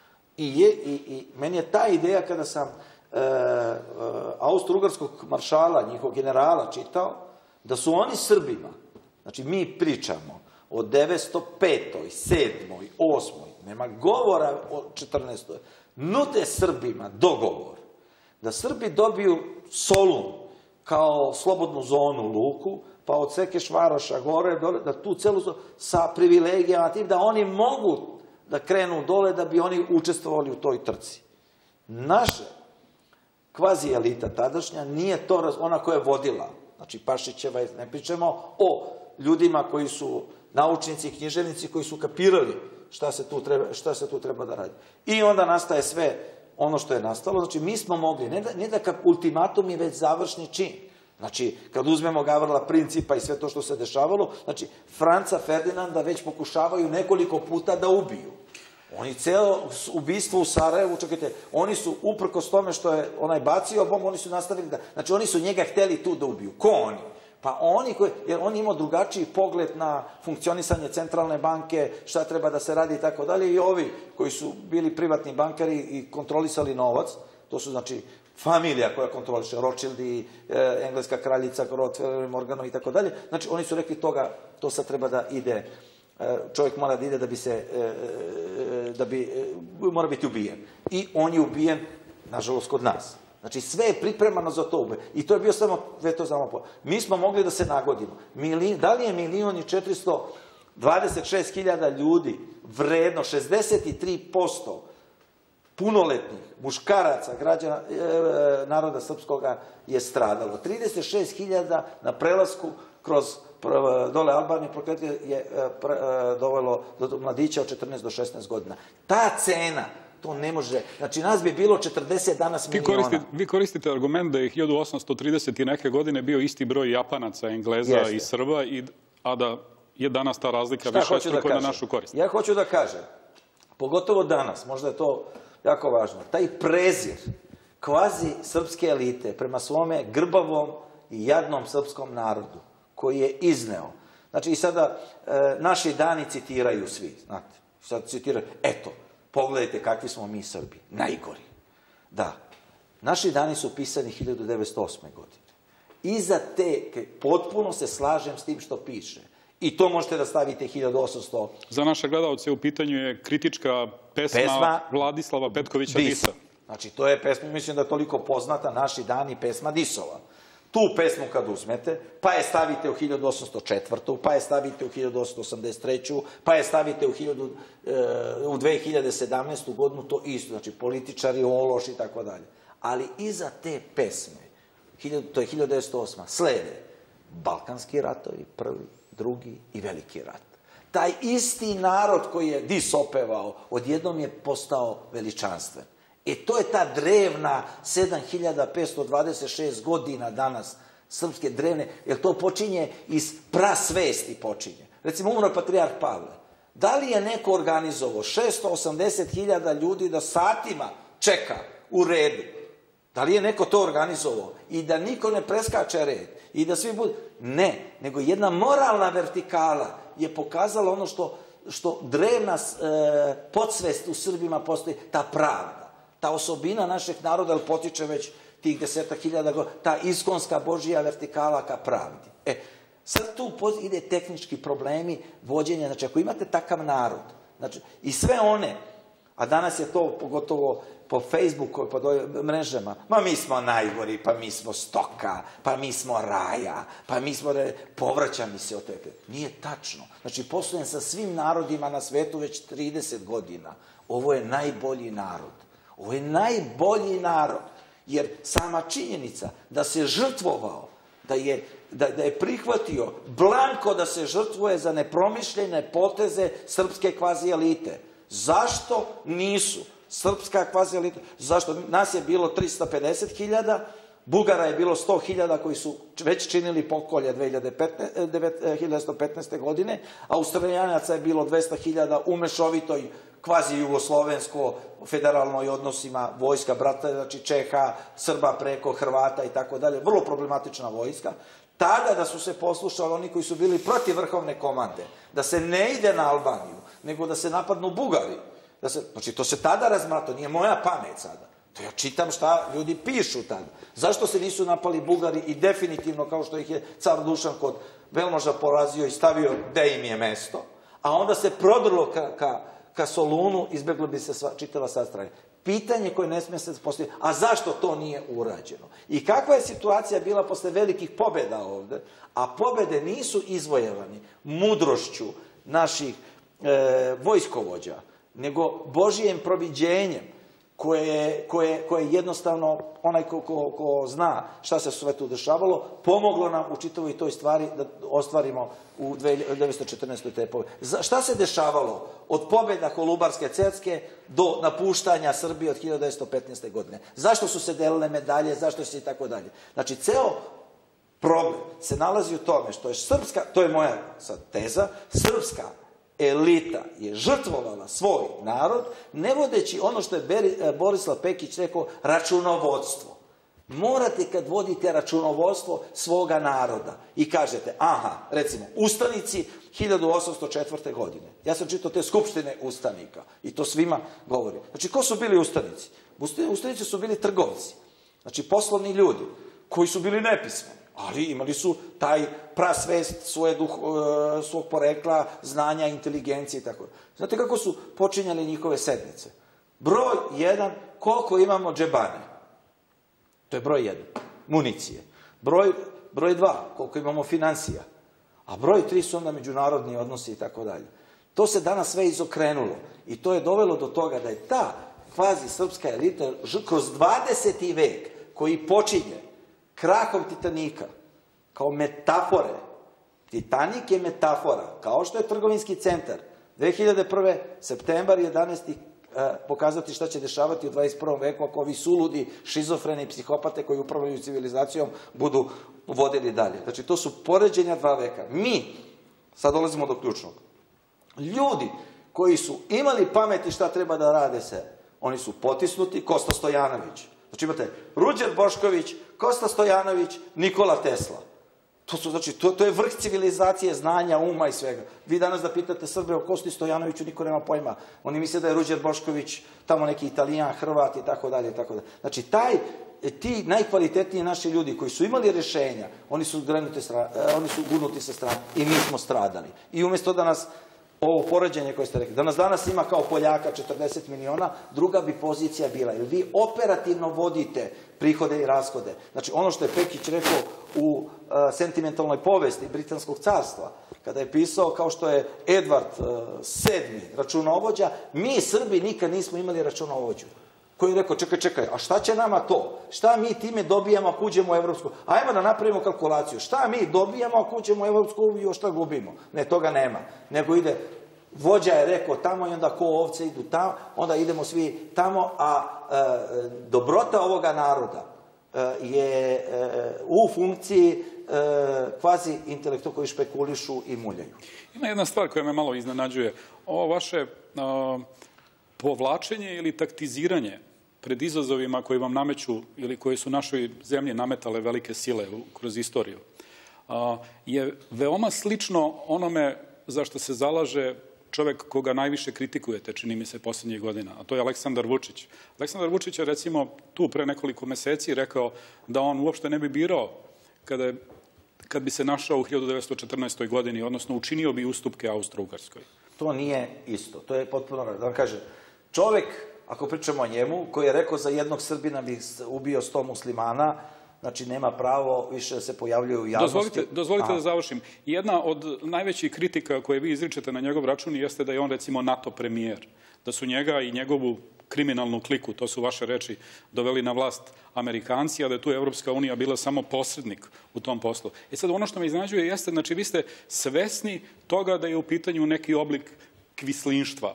I meni je ta ideja kada sam austro-ugarskog maršala, njihovog generala čitao, da su oni Srbima, znači mi pričamo o 905. 7. 8. nema govora o 14. Nude Srbima dogovor da Srbi dobiju Solun kao slobodnu zonu luku, pa od Sekeš Varoša gore, da tu celu sa privilegijama tim, da oni mogu da krenu dole da bi oni učestvovali u toj trci. Naše kvazi elita tadašnja nije to ona koja je vodila. Znači Pašićeva, ne pričamo o ljudima koji su naučnici i književnici koji su kapirali šta se tu treba da radi. I onda nastaje sve ono što je nastalo. Znači mi smo mogli, ne da ultimatum je već završni čin. Znači, kad uzmemo Gavrila Principa i sve to što se dešavalo, znači, Franca Ferdinanda već pokušavaju nekoliko puta da ubiju. Oni celo ubistvo u Sarajevu, čekajte, oni su, uprkos tome što je onaj bacio bombu, oni su nastavili da... Znači, oni su njega hteli tu da ubiju. Ko oni? Pa oni koji... Jer on imao drugačiji pogled na funkcionisanje centralne banke, šta treba da se radi i tako dalje, i ovi koji su bili privatni bankari i kontrolisali novac, to su, znači, familija koja kontroliše, Rothschildi, engleska kraljica, Morganov i tako dalje. Znači, oni su rekli toga, to sad treba da ide, čovjek mora da ide da bi, mora biti ubijen. I on je ubijen, nažalost, kod nas. Znači, sve je pripremano za to. I to je bio samo, mi smo mogli da se nagodimo. Da li je 1.426.000 ljudi vredno, 63% punoletnih muškaraca, građana, naroda srpskoga je stradalo. 36.000 na prelasku kroz dole Albanije je dovelo do mladića od 14 do 16 godina. Ta cena, to ne može... Znači, nas bi bilo 40 danas miliona. Vi koristite argument da je 1830 i neke godine bio isti broj Japanaca, Engleza i Srba, a da je danas ta razlika više struko na našu korist. Ja hoću da kažem, pogotovo danas, možda je to jako važno, taj prezir kvazi srpske elite prema svome grbavom i jadnom srpskom narodu koji je izneo. Znači i sada naši dani citiraju svi, znate, sad citiraju, eto, pogledajte kakvi smo mi Srbi, najgori. Da, naši dani su pisani 1908. godine. Iza te, potpuno se slažem s tim što piše. I to možete da stavite 1800... Za naše gledalce u pitanju je kritička pesma Vladislava Petkovića Disa. Znači, to je pesma, mislim da je toliko poznata, Naši dani, pesma Disova. Tu pesmu kad uzmete, pa je stavite u 1804. pa je stavite u 1883. pa je stavite u 2017. godinu, to isto, znači političari, ološ i tako dalje. Ali iza te pesme, to je 1908. slede Balkanski ratovi, prvi, drugi i veliki rat. Taj isti narod koji je disopevao, odjednom je postao veličanstven. To je ta drevna 7526 godina danas srpske drevne, jer to počinje iz prasvesti počinje. Recimo, umro patrijarh Pavle. Da li je neko organizovao 680.000 ljudi da satima čeka u redu? Da li je neko to organizovao? I da niko ne preskače red? I da svi budu... Ne, nego jedna moralna vertikala je pokazala ono što drevna podsvest u Srbima postoji, ta pravda. Ta osobina našeg naroda, ali potiče već tih 10.000 godina, ta iskonska Božija vertikala ka pravdi. Sad tu ide tehnički problemi vođenja, znači ako imate takav narod, znači i sve one, a danas je to pogotovo po Facebooku, po mrežama, ma mi smo najgori, pa mi smo stoka, pa mi smo raja, pa mi smo, povraća mi se od tebe. Nije tačno. Znači, poslujem sa svim narodima na svetu već 30 godina. Ovo je najbolji narod. Ovo je najbolji narod, jer sama činjenica da se žrtvovao, da je prihvatio blanko da se žrtvuje za nepromišljene poteze srpske kvazi elite. Zašto nisu srpska kvazi elita? Zašto? Nas je bilo 350.000, Bugara je bilo 100.000 koji su već činili pokolje 1915. godine, Australijanaca je bilo 200.000 u mešovitoj kvazi jugoslovensko federalnoj odnosima vojska, brata, znači Čeha, Srba preko Hrvata i tako dalje, vrlo problematična vojska. Tada da su se poslušali oni koji su bili protiv vrhovne komande, da se ne ide na Albaniju, nego da se napadnu Bugari. Znači, to se tada razmatralo, nije moja pamet sada. To ja čitam šta ljudi pišu tada. Zašto se nisu napali Bugari i definitivno, kao što ih je car Dušan kod Velmoža porazio i stavio gde im je mesto, a onda se prodrlo ka Solunu, izbjeglo bi se čitava sastranja. Pitanje koje ne smije se postaviti, a zašto to nije urađeno? I kakva je situacija bila posle velikih pobjeda ovde, a pobjede nisu izvojevani mudrošću naših vojskovođa, nego Božijem proviđenjem, koje jednostavno, onaj ko zna šta se sve tu dešavalo, pomoglo nam u čitavoj toj stvari da ostvarimo u 1914. te pobjede. Šta se dešavalo od pobjeda Kolubarske Cerske do napuštanja Srbije od 1915. godine? Zašto su se delile medalje, zašto se i tako dalje? Znači, ceo problem se nalazi u tome što je srpska, to je moja sad teza, srpska elita je žrtvovala svoj narod, ne vodeći ono što je Borislav Pekić rekao, računovodstvo. Morate kad vodite računovodstvo svoga naroda i kažete, aha, recimo, ustanici 1804. godine. Ja sam čitao te skupštine ustanika i to svima govori. Znači, ko su bili ustanici? Ustanici su bili trgovci, znači poslovni ljudi koji su bili nepismeni, ali imali su taj prasvest svog porekla, znanja, inteligencije i tako. Znate kako su počinjali njihove sednice? Broj 1, koliko imamo džebane? To je broj 1, municije. Broj 2, koliko imamo financija. A broj 3 su onda međunarodni odnosi i tako dalje. To se danas sve izokrenulo i to je dovelo do toga da je ta kvazi srpska elita kroz 20. vek koji počinje krahom Titanika, kao metafore. Titanik je metafora, kao što je trgovinski centar. 2001. septembar 11. pokazati šta će dešavati u 21. veku ako ovi suludi, šizofreni psihopate koji upravljaju civilizacijom budu vodili dalje. Znači, to su poređenja 2 veka. Mi, sad dolazimo do ključnog, ljudi koji su imali pameti šta treba da rade se, oni su potisnuti, Kosta Stojanović. Znači, imate Ruđer Bošković, Kosta Stojanović, Nikola Tesla. To je vrh civilizacije, znanja, uma i svega. Vi danas da pitate Srbe o Kosti Stojanoviću, niko nema pojma. Oni misle da je Ruđer Bošković tamo neki Italijan, Hrvat i tako dalje. Znači, ti najkvalitetniji naši ljudi koji su imali rešenja, oni su gurnuti sa strane i mi smo stradali. I umjesto da nas ovo poređenje koje ste rekli, da nas danas ima kao Poljaka 40 miliona, druga bi pozicija bila. Jer vi operativno vodite prihode i rashode. Znači, ono što je Pekić rekao u sentimentalnoj povesti Britanskog carstva, kada je pisao kao što je Edvard VII računovođa, mi Srbi nikad nismo imali računovođu. Koji je rekao, čekaj, a šta će nama to? Šta mi time dobijamo ako uđemo u Evropsku? Ajmo da napravimo kalkulaciju. Šta mi dobijamo ako uđemo u Evropsku uniju, šta gubimo? Ne, toga nema. Nego ide, vođa je rekao tamo i onda ko ovce idu tamo, onda idemo svi tamo, a dobrota ovoga naroda je u funkciji kvazi intelektualno koji špekulišu i muljaju. Ima jedna stvar koja me malo iznenađuje. Ovo vaše povlačenje ili taktiziranje pred izazovima koji vam nameću ili koje su našoj zemlji nametale velike sile kroz istoriju je veoma slično onome za što se zalaže čovek koga najviše kritikujete, čini mi se, poslednjih godina, a to je Aleksandar Vučić. Aleksandar Vučić je, recimo, tu pre nekoliko meseci rekao da on uopšte ne bi birao kad bi se našao u 1914. godini, odnosno učinio bi ustupke Austro-Ugarskoj. To nije isto. To je potpuno, da vam kažem, čovek, ako pričamo o njemu, koji je rekao za jednog Srbina bi ubio 100 muslimana, znači nema pravo više da se pojavljuje u javnosti. Dozvolite da završim. Jedna od najvećih kritika koje vi izričete na njegov račun jeste da je on, recimo, NATO premijer. Da su njega i njegovu kriminalnu kliku, to su vaše reči, doveli na vlast Amerikanci, a da je tu Evropska unija bila samo posrednik u tom poslu. E sad, ono što me iznenađuje jeste, znači, vi ste svesni toga da je u pitanju neki oblik kvislinštva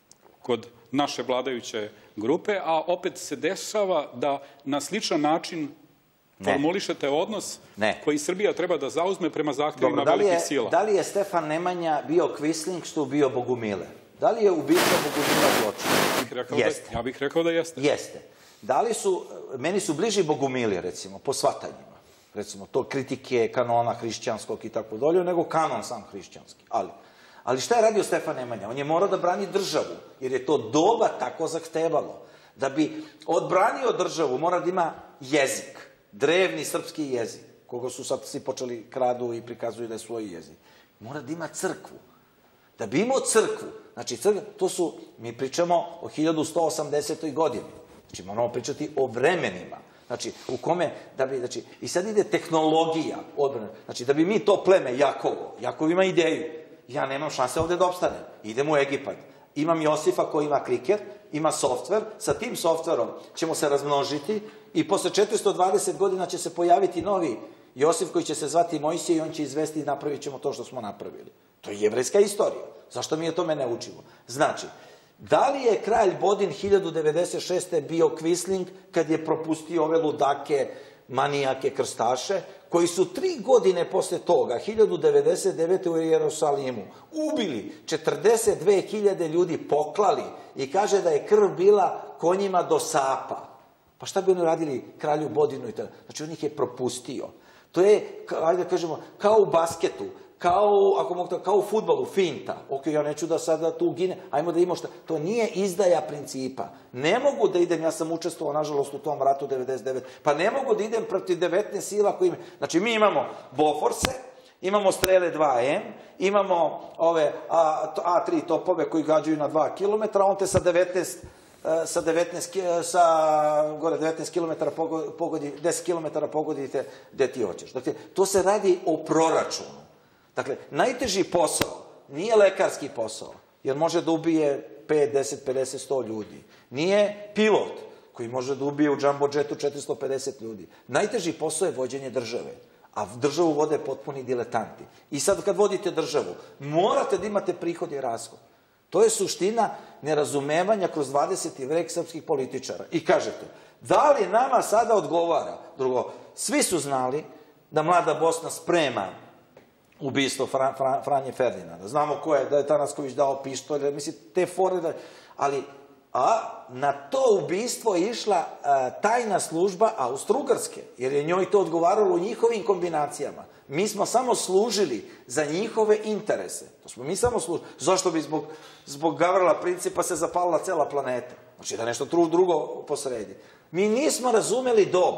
kod naše vladajuće grupe, a opet se dešava da na sličan način formulišete odnos koji Srbija treba da zauzme prema zahtevima velikih sila. Da li je Stefan Nemanja bio kvisling što ubio Bogumile? Da li je ubistvo Bogumila zločin? Jeste. Ja bih rekao da jeste. Jeste. Da li su, meni su bliži Bogumili, recimo, po shvatanjima. Recimo, to kritike kanona hrišćanskog i tako dolje, nego kanon sam hrišćanski. Ali šta je radio Stefan Nemanja? On je morao da brani državu, jer je to doba tako zahtevalo. Da bi odbranio državu, mora da ima jezik, drevni srpski jezik, koga su sad svi počeli kradu i prikazuju da je svoj jezik. Mora da ima crkvu. Da bi imao crkvu, znači to su, mi pričamo o 1180. godini, znači moramo pričati o vremenima, znači u kome, da bi, znači, i sad ide tehnologija odbrane, znači da bi mi to pleme Jakov ima ideju, ja nemam šanse ovde da opstanem, idem u Egipat, imam Josifa koji ima kriket, ima softver, sa tim softverom ćemo se razmnožiti i posle 420 godina će se pojaviti novi Josif koji će se zvati Mojsije i on će izvesti i napravit ćemo to što smo napravili. To je jevrejska istorija. Zašto mi o tome ne učimo? Znači, da li je kralj Bodin 1096. bio kvisling kad je propustio ove ludake, manijake, krstaše, koji su 3 godine posle toga, 1099. u Jerusalimu, ubili 42.000 ljudi, poklali i kaže da je krv bila konjima do sapa. Pa šta bi oni radili kralju Bodinu i tada? Znači, on ih je propustio. To je, ajde da kažemo, kao u basketu, kao u fudbalu, finta. Ok, ja neću da sada tu gine, ajmo da imamo šta. To nije izdaja principa. Ne mogu da idem, ja sam učestvovao, nažalost, u tom ratu 99, pa ne mogu da idem protiv 19 sila koji... Znači, mi imamo Boforse, imamo strele 2M, imamo ove A3 topove koji gađaju na 2 km, on te sa 19 km pogodi, 10 km pogodite gde ti hoćeš. Dakle, to se radi o proračunu. Dakle, najteži posao nije lekarski posao, jer može da ubije 5, 10, 50, 100 ljudi. Nije pilot koji može da ubije u jumbo jetu 450 ljudi. Najteži posao je vođenje države, a državu vode potpuni diletanti. I sad kad vodite državu, morate da imate prihod i rashod. To je suština nerazumevanja kroz 20. vek srpskih političara. I kažete, da li nama sada odgovara? Drugo, svi su znali da Mlada Bosna sprema ubistvo Franje Ferdinanda. Znamo ko je, da je Tanasković dao pištolj, mislim, te fore da... Ali, na to ubistvo je išla tajna služba Austro-Ugarske, jer je njoj to odgovaralo u njihovim kombinacijama. Mi smo samo služili za njihove interese. To smo mi samo služili. Zašto bi zbog Gavrila Principa se zapalila cela planeta? Znači da nešto drugo posredi. Mi nismo razumeli doba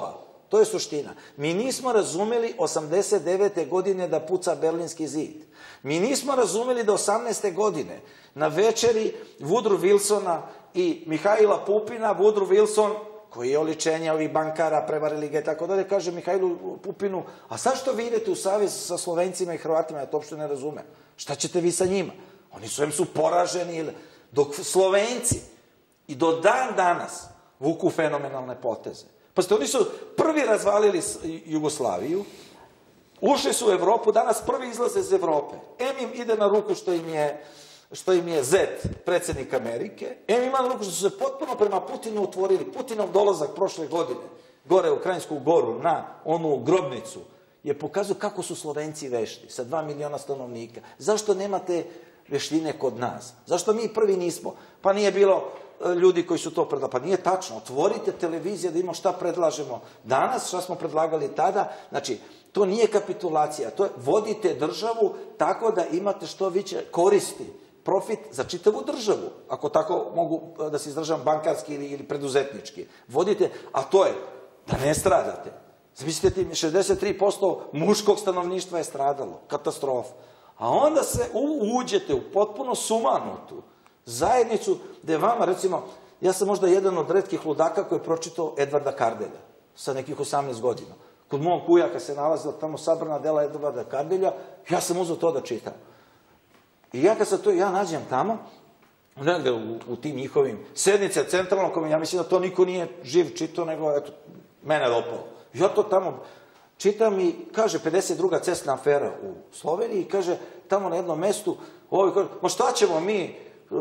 To je suština. Mi nismo razumeli 89. godine da puca Berlinski zid. Mi nismo razumeli da 18. godine na večeri Woodrow Wilsona i Mihajla Pupina, Woodrow Wilson, koji je oličenje ovih bankara, prevarili ga i tako dalje, kaže Mihajlu Pupinu, a zašto vi idete u savez sa Slovencima i Hrvatima? Ja to uopšte ne razumem. Šta ćete vi sa njima? Oni su poraženi, dok Slovenci i do dan danas vuku fenomenalne poteze. Pazite, oni su prvi razvalili Jugoslaviju, ušli su u Evropu, danas prvi izlaze iz Evrope. Im ide na ruku što im je Zet, predsjednik Amerike, ima na ruku što su se potpuno prema Putinu otvorili. Putinov dolazak prošle godine, gore u Krajinsku goru, na onu grobnicu, je pokazao kako su Slovenci vešti, sa 2 miliona stanovnika. Zašto nemate veštine kod nas? Zašto mi prvi nismo? Pa nije bilo ljudi koji su to predlagali. Pa nije tačno. Otvorite televizije da imamo šta predlažemo danas, šta smo predlagali tada. Znači, to nije kapitulacija. To je, vodite državu tako da imate što više koristi, profit za čitavu državu. Ako tako mogu da se izražavam bankarski ili preduzetnički. Vodite, a to je da ne stradate. Zamislite, 63% muškog stanovništva je stradalo. Katastrofa. A onda se uđete u potpuno sumanutu zajednicu gde vama, recimo, ja sam možda jedan od retkih ludaka koji je pročitao Edvarda Kardelja sa nekih 18 godina. Kod mog kujaka se nalazila tamo sabrana dela Edvarda Kardelja, ja sam uzeo to da čitam. I ja kad sam to, ja nađem tamo, negde u tim njihovim sednice centralnog, ja mislim da to niko nije živ čitao, nego, eto, mene dopalo. Ja to tamo čitam i kaže 52. cestna afera u Sloveniji, kaže tamo na jednom mestu, ovi kaže, ma šta ćemo mi,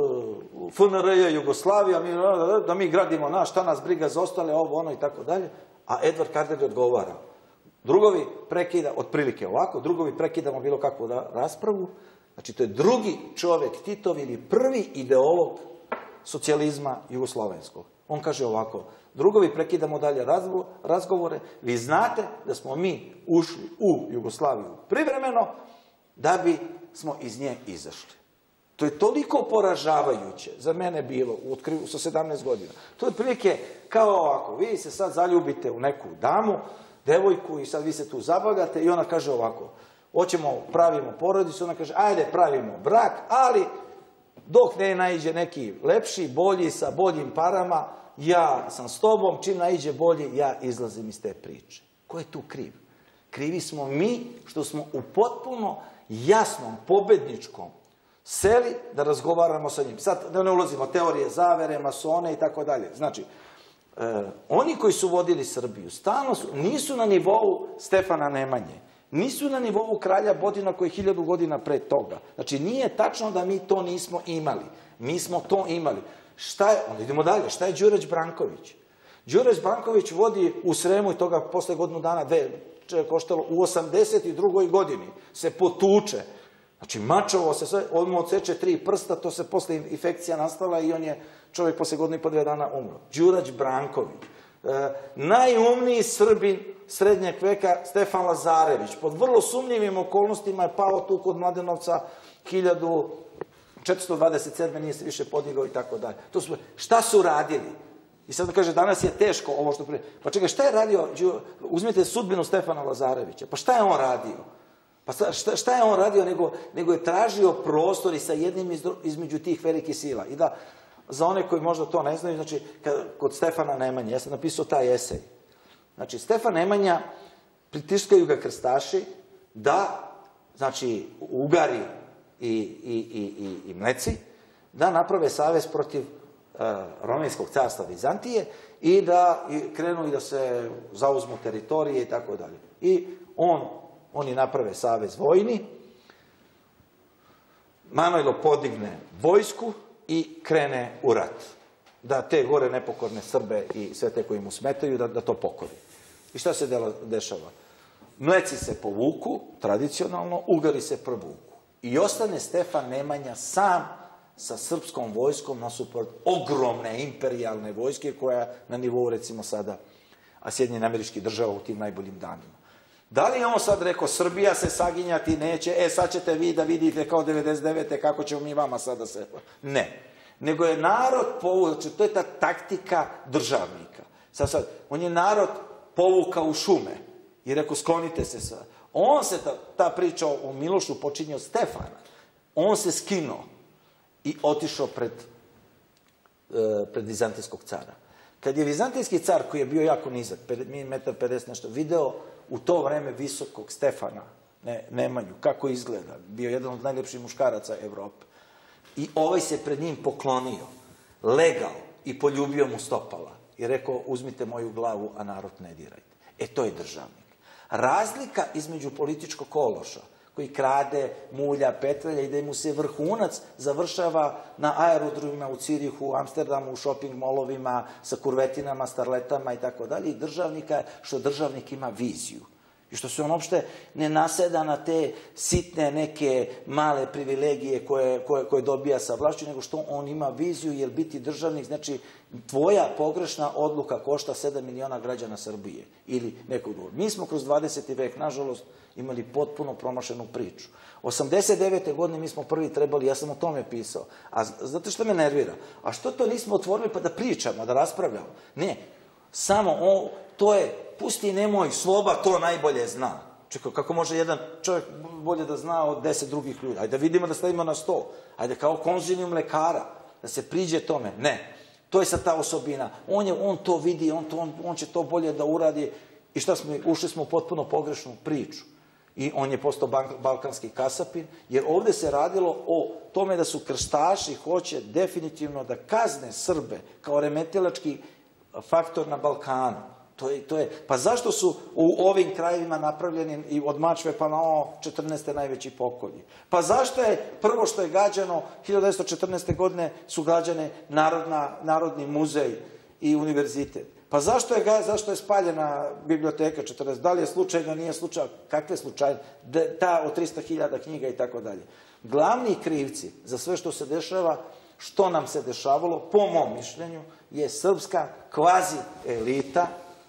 FNRJ, Jugoslavija, da mi gradimo naš, šta nas briga za ostale, ovo, ono i tako dalje, a Edvard Kardelj odgovara. Drugovi prekida, otprilike ovako, drugovi prekidamo bilo kakvu raspravu, znači to je drugi čovek Titov ili prvi ideolog socijalizma jugoslovenskog. On kaže ovako, drugovi prekidamo dalje razgovore, vi znate da smo mi ušli u Jugoslaviju privremeno da bi smo iz nje izašli. To je toliko poražavajuće za mene bilo sa 17 godina. To je otprilike kao ovako, vi se sad zaljubite u neku damu, devojku i sad vi se tu zabavljate i ona kaže ovako, pravimo porodicu, ona kaže, ajde pravimo brak, ali dok ne naiđe neki lepši, bolji, sa boljim parama, ja sam s tobom, čim naiđe bolji, ja izlazim iz te priče. Ko je tu kriv? Krivi smo mi što smo u potpuno jasnom, pobedničkom seli da razgovaramo sa njim. Sad, da ne ulazimo, teorije zavere, masone i tako dalje. Znači, oni koji su vodili Srbiju, stalno nisu na nivou Stefana Nemanje, nisu na nivou kralja Bodina koji je 1000 godina pre toga. Znači, nije tačno da mi to nismo imali. Mi smo to imali. Onda idemo dalje. Šta je Đurđ Branković? Đurđ Branković vodi u Sremu i toga posle godinu dana koštalo u 82. godini se potuče. Znači, mačovo se sve, on mu odseče 3 prsta, to se posle infekcija nastala i on je čovjek posle godinu i po 2 dana umro. Đurđ Branković. Najumniji Srbin srednjeg veka Stefan Lazarević. Pod vrlo sumnjivim okolnostima je pao tu kod Mladenovca 1427. nije se više podigao i tako dalje. Šta su radili? I sad da kaže, danas je teško ovo što prije. Pa čekaj, šta je radio? Uzmite sudbinu Stefana Lazarevića. Pa šta je on radio? Pa šta je on radio nego je tražio prostor i sa jednim između tih velikih sila. I da, za one koji možda to ne znaju, znači, kod Stefana Nemanje, ja sam napisao taj esej. Znači, Stefan Nemanja, pritiskaju ga krstaši da, znači, Ugari i Mleci, da naprave savez protiv Romanskog carstva Vizantije i da krenu i da se zauzmu teritorije i tako dalje. I oni naprave savez vojni, Manojlo podigne vojsku i krene u rat. Da te gore nepokorne Srbe i sve te koji mu smetaju, da to pokori. I šta se dešava? Mleci se povuku, tradicionalno, Ugari se provuku. I ostane Stefan Nemanja sam sa srpskom vojskom nasuprot ogromne imperijalne vojske koja je na nivou, recimo sada, Sjedinjenih Američkih Država u tim najboljim danima. Da li je on sad rekao, Srbija se saginjati neće, sad ćete vi da vidite kao 99. kako ćemo mi vama sada se... Ne. Nego je narod povučen, to je ta taktika državnika. Sad, on je narod povukao u šume i rekao sklonite se sa... On se, ta priča o Milošu počinje od Stefana, on se skinuo i otišao pred vizantijskog cara. Kad je vizantijski car, koji je bio jako nizak, 1,50 m nešto, video u to vreme visokog Stefana, Nemanju, kako izgleda, bio jedan od najlepših muškaraca Evrope, i ovaj se pred njim poklonio, legao i poljubio mu stopala i rekao uzmite moju glavu, a narod ne dirajte. To je državnik. Razlika između političkog ološa, koji krade, mulja, petrelja i da mu se vrhunac završava na aerodromima u Cirihu, u Amsterdamu, u shopping molovima, sa kurvetinama, starletama i tako dalje, i državnika je što državnik ima viziju. I što se on uopšte ne naseda na te sitne neke male privilegije koje dobija sa vlašću, nego što on ima viziju, jer biti državnik znači tvoja pogrešna odluka košta 7 miliona građana Srbije ili nekog drugog. Mi smo kroz 20. vek, nažalost, imali potpuno promašenu priču. 89. godine mi smo prvi trebali, ja sam o tome pisao, a znate što me nervira? A što to nismo otvorili pa da pričamo, da raspravljamo? Ne, samo to je, pusti nemoj, Sloba to najbolje zna. Čekaj, kako može jedan čovjek bolje da zna od 10 drugih ljudi? Ajde da vidimo da stavimo na 100. Ajde kao konzilium lekara, da se priđe tome. Ne, to je sad ta osobina. On to vidi, on će to bolje da uradi. I šta smo, ušli smo u potpuno pogrešnu priču. I on je postao balkanski kasapin, jer ovde se radilo o tome da su krstaši hoće definitivno da kazne Srbe kao remetilački faktor na Balkanu. Pa zašto su u ovim krajevima napravljeni i od Mačve pa na ovo 14. najveći pokolji? Pa zašto je prvo što je gađano 1914. godine su gađane Narodni muzej i univerzitet? Pa zašto je spaljena biblioteka 40? Da li je slučajno, nije slučajno? Kakve slučajno? Ta od 300.000 knjiga i tako dalje. Glavni krivci za sve što se dešava, što nam se dešavalo, po mom mišljenju, je srpska kvazi elita,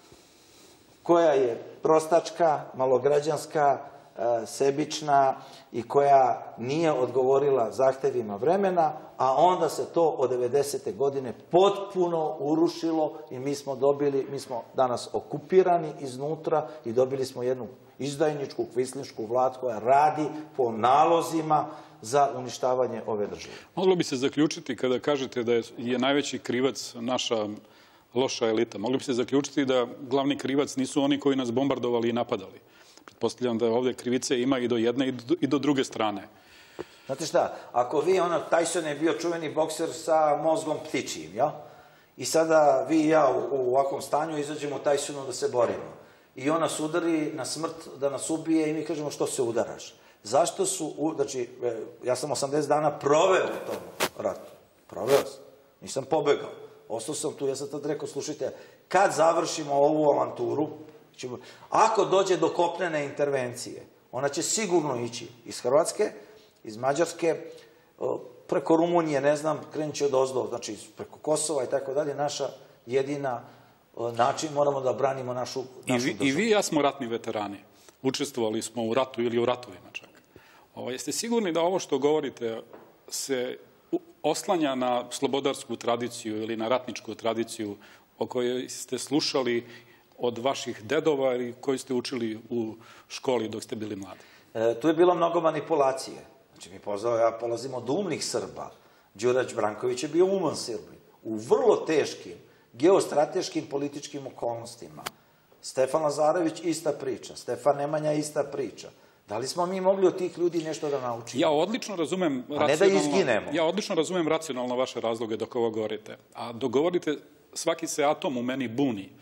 koja je prostačka, malograđanska, sebična i koja nije odgovorila zahtevima vremena, a onda se to od 90. godine potpuno urušilo i mi smo danas okupirani iznutra i dobili smo jednu izdajničku, kvislinšku vlad koja radi po nalozima za uništavanje ove države. Moglo bi se zaključiti kada kažete da je najveći krivac naša loša elita. Mogli bi se zaključiti da glavni krivac nisu oni koji nas bombardovali i napadali. Pretpostavljam da ovde krivice ima i do jedne i do druge strane. Znate šta, ako vi, Tyson je bio čuveni bokser sa mozgom ptičijim, jel? I sada vi i ja u ovakvom stanju izađemo Tysonu da se borimo. I on nas udari na smrt, da nas ubije i mi kažemo što se udaraš. Zašto su, znači, ja sam 80 dana proveo u tom ratu. Proveo sam. Nisam pobegao. Ostao sam tu, ja sam tad rekao, slušajte, kad završimo ovu avanturu, ako dođe do kopnene intervencije, ona će sigurno ići iz Hrvatske, iz Mađarske, preko Rumunije, ne znam, krenut će od ozdo, znači preko Kosova i tako dalje, naša jedina način, moramo da branimo našu državu. I vi i ja smo ratni veterani. Učestvovali smo u ratu ili u ratovima čak. Jeste sigurni da ovo što govorite se oslanja na slobodarsku tradiciju ili na ratničku tradiciju o kojoj ste slušali od vaših dedova ili koji ste učili u školi dok ste bili mladi? Tu je bilo mnogo manipulacije. Znači, ja polazim od umnih Srba. Đurađ Branković je bio uman Srbin. U vrlo teškim geostrateškim političkim okolnostima. Stefan Lazarević, ista priča. Stefan Nemanja, ista priča. Da li smo mi mogli od tih ljudi nešto da naučimo? Ja odlično razumem a ne da izginemo. Ja odlično razumem racionalno vaše razloge dok ovo govorite. A dok govorite, svaki se atom u meni buni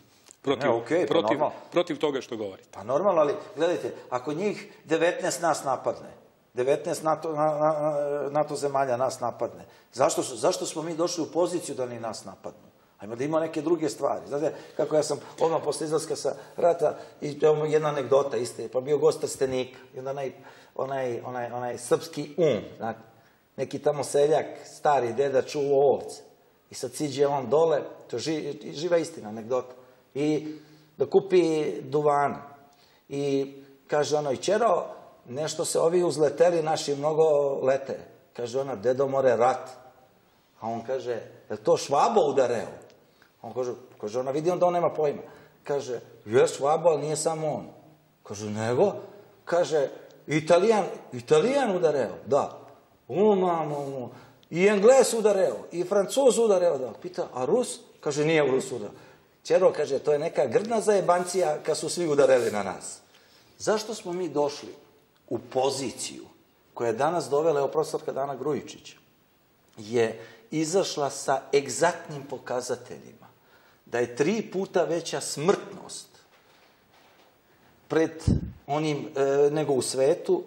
protiv toga što govorite. Pa normalno, ali gledajte, ako njih 19 nas napadne, 19 NATO zemalja nas napadne, zašto smo mi došli u poziciju da ni nas napadnu? Ajmo da ima neke druge stvari. Znate, kako ja sam odmah posle izlaska sa rata, i jedna anegdota iste, pa bio gost Trstenika, i onda onaj srpski znate, neki tamo seljak, stari deda čuo ovce. I sad siđe on dole, to je živa istina, anegdota, i da kupi duvana. I kaže ono, i čero, nešto se ovi uzleteli naši mnogo lete. Kaže ona, dedo more rat. A on kaže, je to Švabo udareo? On kaže, ona vidi on da on nema pojma. kaže, je Švabo, ali nije samo on. Kažu, nego? Kaže, Italijan udareo, da. I Engles udareo, i Francuz udareo, da. Pita, a Rus? Kaže, nije Rus udareo. Čero, kaže, to je neka grdna zajebancija kad su svi udareli na nas. Zašto smo mi došli u poziciju koja je danas dovela, evo profesorka Dana Grujičić, je izašla sa egzaktnim pokazateljima da je 3 puta veća smrtnost pred onim nego u svetu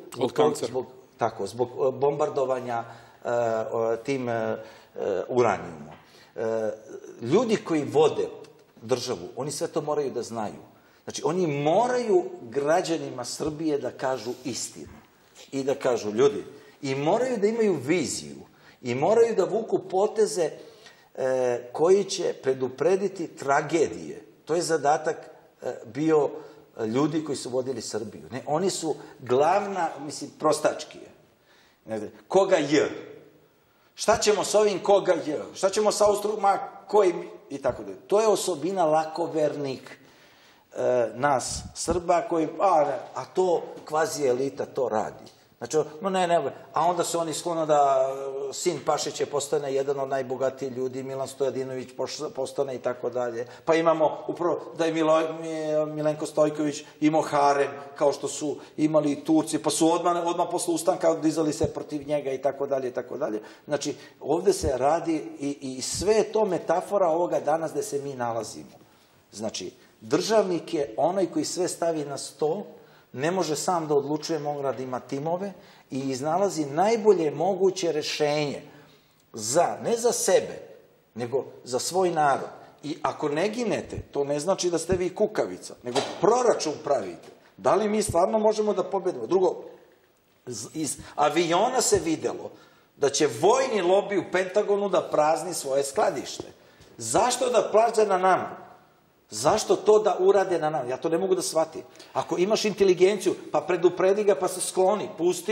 zbog bombardovanja tim uranijumom. Ljudi koji vode državu, oni sve to moraju da znaju. Znači, oni moraju građanima Srbije da kažu istinu i da kažu, ljudi, i moraju da imaju viziju i moraju da vuku poteze koji će preduprediti tragedije. To je zadatak bio ljudi koji su vodili Srbiju. Ne, oni su glavna, mislim, prostački je. Koga je? Šta ćemo s ovim koga je? Šta ćemo sa Austruma koji i tako da. To je osobina lakovernih nas Srba koji, a to kvazi elita to radi. Znači, a onda se oni sklono da sin Pašića postane jedan od najbogatijih ljudi, Milan Stojadinović postane i tako dalje. Pa imamo upravo da je Milenko Stojković imao harem, kao što su imali i Turci, pa su odmah posle ustanka dizali se protiv njega i tako dalje i tako dalje. Znači, ovde se radi i sve je to metafora ovoga danas gde se mi nalazimo. Znači, državnik je onaj koji sve stavi na sto, ne može sam da odlučuje, mora da ima timove i iznalazi najbolje moguće rešenje ne za sebe, nego za svoj narod. I ako ne ginete, to ne znači da ste vi kukavica, nego proračun pravite. Da li mi stvarno možemo da pobedimo? Drugo, iz aviona se videlo da će vojni lobi u Pentagonu da prazni svoje skladište. Zašto da plaće na nama? Zašto to da urade na nama? Ja to ne mogu da shvatim. Ako imaš inteligenciju, pa predupredi ga, pa se skloni,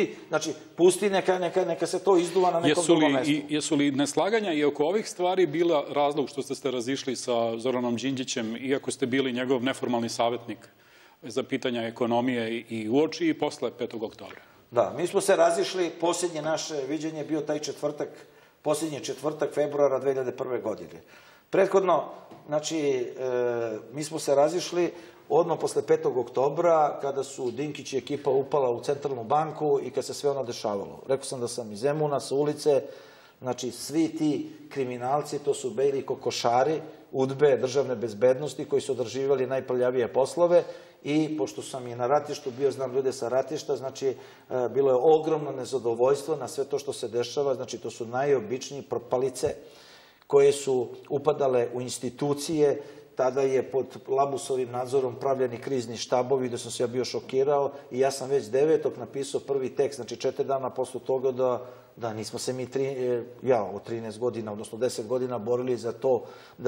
pusti, neka se to izduva na nekom drugom mestu. Jesu li neslaganja i oko ovih stvari bila razlog što ste se razišli sa Zoranom Đinđićem, iako ste bili njegov neformalni savjetnik za pitanja ekonomije i uoči i posle 5. oktobra? Da, mi smo se razišli, posljednje naše viđenje je bio taj četvrtak, posljednji četvrtak februara 2001. godine. Prethodno, znači, mi smo se razišli odmah posle 5. oktobra, kada su Dinkić i ekipa upala u Centralnu banku i kad se sve ono dešavalo. Rekao sam da sam iz Zemuna, sa ulice, znači, svi ti kriminalci, to su bili kokošari, udbe državne bezbednosti koji su odraživali najprljavije poslove i pošto sam i na ratištu bio, znam ljude sa ratišta, znači, bilo je ogromno nezadovoljstvo na sve to što se dešava, znači, to su najobičniji propalice koje su upadale u institucije, tada je pod Labusovim nadzorom pravljeni krizni štabovi, gde sam se ja bio šokirao i ja sam već 9. napisao prvi tekst, znači 4 dana posle toga da nismo se mi, ja od 13 godina, odnosno 10 godina borili za to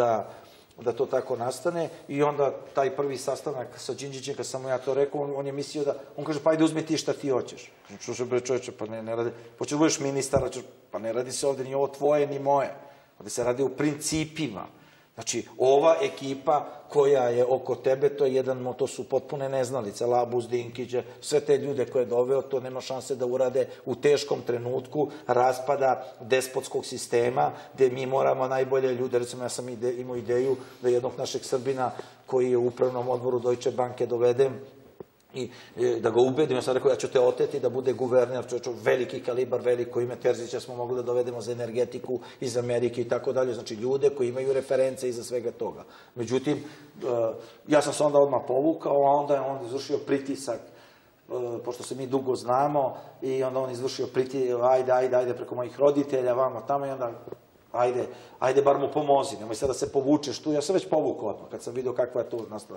da to tako nastane i onda taj prvi sastanak sa Đinđićem, kad sam mu ja to rekao, on je mislio da, on kaže, pa ajde uzmi ti šta ti hoćeš. Čuše, bre čoveče, pa ne radi, hoćeš da budeš ministar, pa ne radi se ovde ni ovo tvoje, ni moje. Ovde se radi o principima. Znači, ova ekipa koja je oko tebe, to su potpune neznalice, Labus, Dinkić, sve te ljude koje je doveo, to nema šanse da urade u teškom trenutku raspada despotskog sistema, gde mi moramo najbolje ljude, recimo ja sam imao ideju da jednog našeg Srbina koji je u upravnom odboru Deutsche Banke dovedem i da ga ubedim, ja sam rekao, ja ću te oteti da bude guverner, veliki kalibar, veliko ime, Terzića smo mogli da dovedemo za energetiku iz Amerike i tako dalje, znači ljude koji imaju reference iza svega toga. Međutim, ja sam se onda odmah povukao, a onda je on izvršio pritisak, pošto se mi dugo znamo, i onda on izvršio pritisak, ajde, preko mojih roditelja, vamo tamo, i onda ajde, bar mu pomozi, nemoj sad da se povučeš tu, ja sam već povukao odmah, kad sam vidio kakva je to nastala.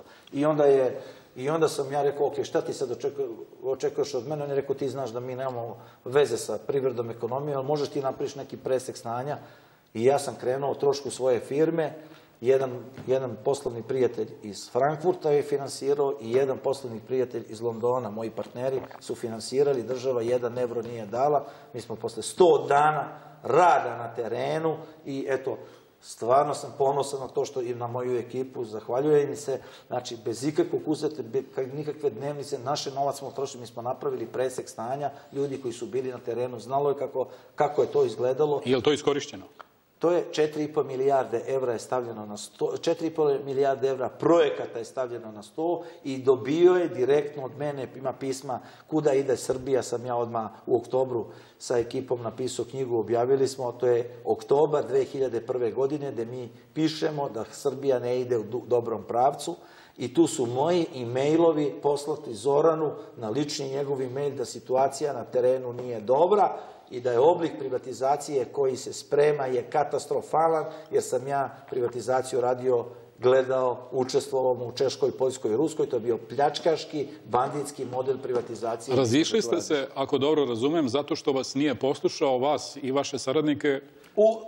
I onda sam ja rekao, ok, šta ti sad očekuješ od mene? On je rekao, ti znaš da mi nemamo veze sa privredom, ekonomijom, ali možeš ti napraviš neki presek znanja. I ja sam krenuo o trošku svoje firme, jedan poslovni prijatelj iz Frankfurta je finansirao i jedan poslovni prijatelj iz Londona, moji partneri su finansirali, država 1 evro nije dala, mi smo posle 100 dana rada na terenu i eto, Stvarno sam ponosan na to što i na moju ekipu, zahvaljujem im se, znači bez ikakvog uzeta, nikakve dnevnice, naše novac smo trošili, mi smo napravili presek stanja, ljudi koji su bili na terenu, znalo je kako je to izgledalo. Je li to iskorišćeno? To je 4,5 milijarde evra je stavljeno na sto, 4,5 milijarde evra projekata je stavljeno na sto i dobio je direktno od mene, ima pisma Kuda ide Srbija, sam ja odmah u oktobru sa ekipom napisao knjigu, objavili smo, to je oktobar 2001. godine, gde mi pišemo da Srbija ne ide u dobrom pravcu i tu su moji e-mailovi poslati Zoranu na lični njegov e-mail da situacija na terenu nije dobra i da je oblik privatizacije koji se sprema je katastrofalan, jer sam ja privatizaciju radio, gledao, učestvovao u Češkoj, Poljskoj i Ruskoj, to je bio pljačkaški, banditski model privatizacije. Razišli ste se, ako dobro razumem, zato što vas nije poslušao, vas i vaše saradnike? U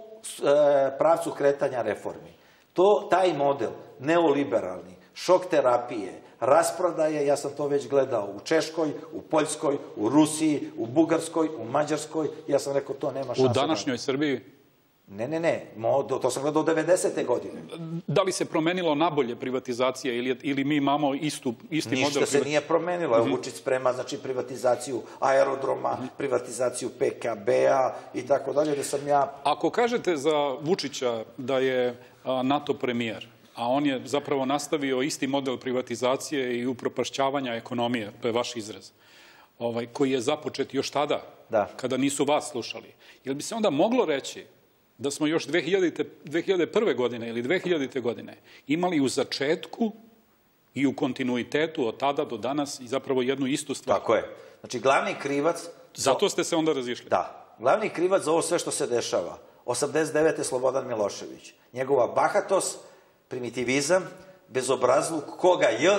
pravcu kretanja reformi. Taj model, neoliberalni, šok terapije, rasprodaje, ja sam to već gledao u Češkoj, u Poljskoj, u Rusiji, u Bugarskoj, u Mađarskoj, ja sam rekao to nema šanse. U današnjoj Srbiji? Ne, to sam gledao 90. godine. Da li se promenilo nabolje privatizacija ili mi imamo isti model? Ništa se nije promenilo. Evo Vučić sprema, znači, privatizaciju aerodroma, privatizaciju PKB-a i tako dalje, da sam ja... Ako kažete za Vučića da je NATO premijer, a on je zapravo nastavio isti model privatizacije i upropašćavanja ekonomije, to je vaš izraz, koji je započet još tada, kada nisu vas slušali. Jel bi se onda moglo reći da smo još 2001. godine ili 2000. godine imali u začetku i u kontinuitetu od tada do danas i zapravo jednu istu stvar? Tako je. Znači, glavni krivac... Zato ste se onda razišli? Da. Glavni krivac za ovo sve što se dešava, 89. Slobodan Milošević. Njegova bahatost, primitivizam, bezobrazluk, koga je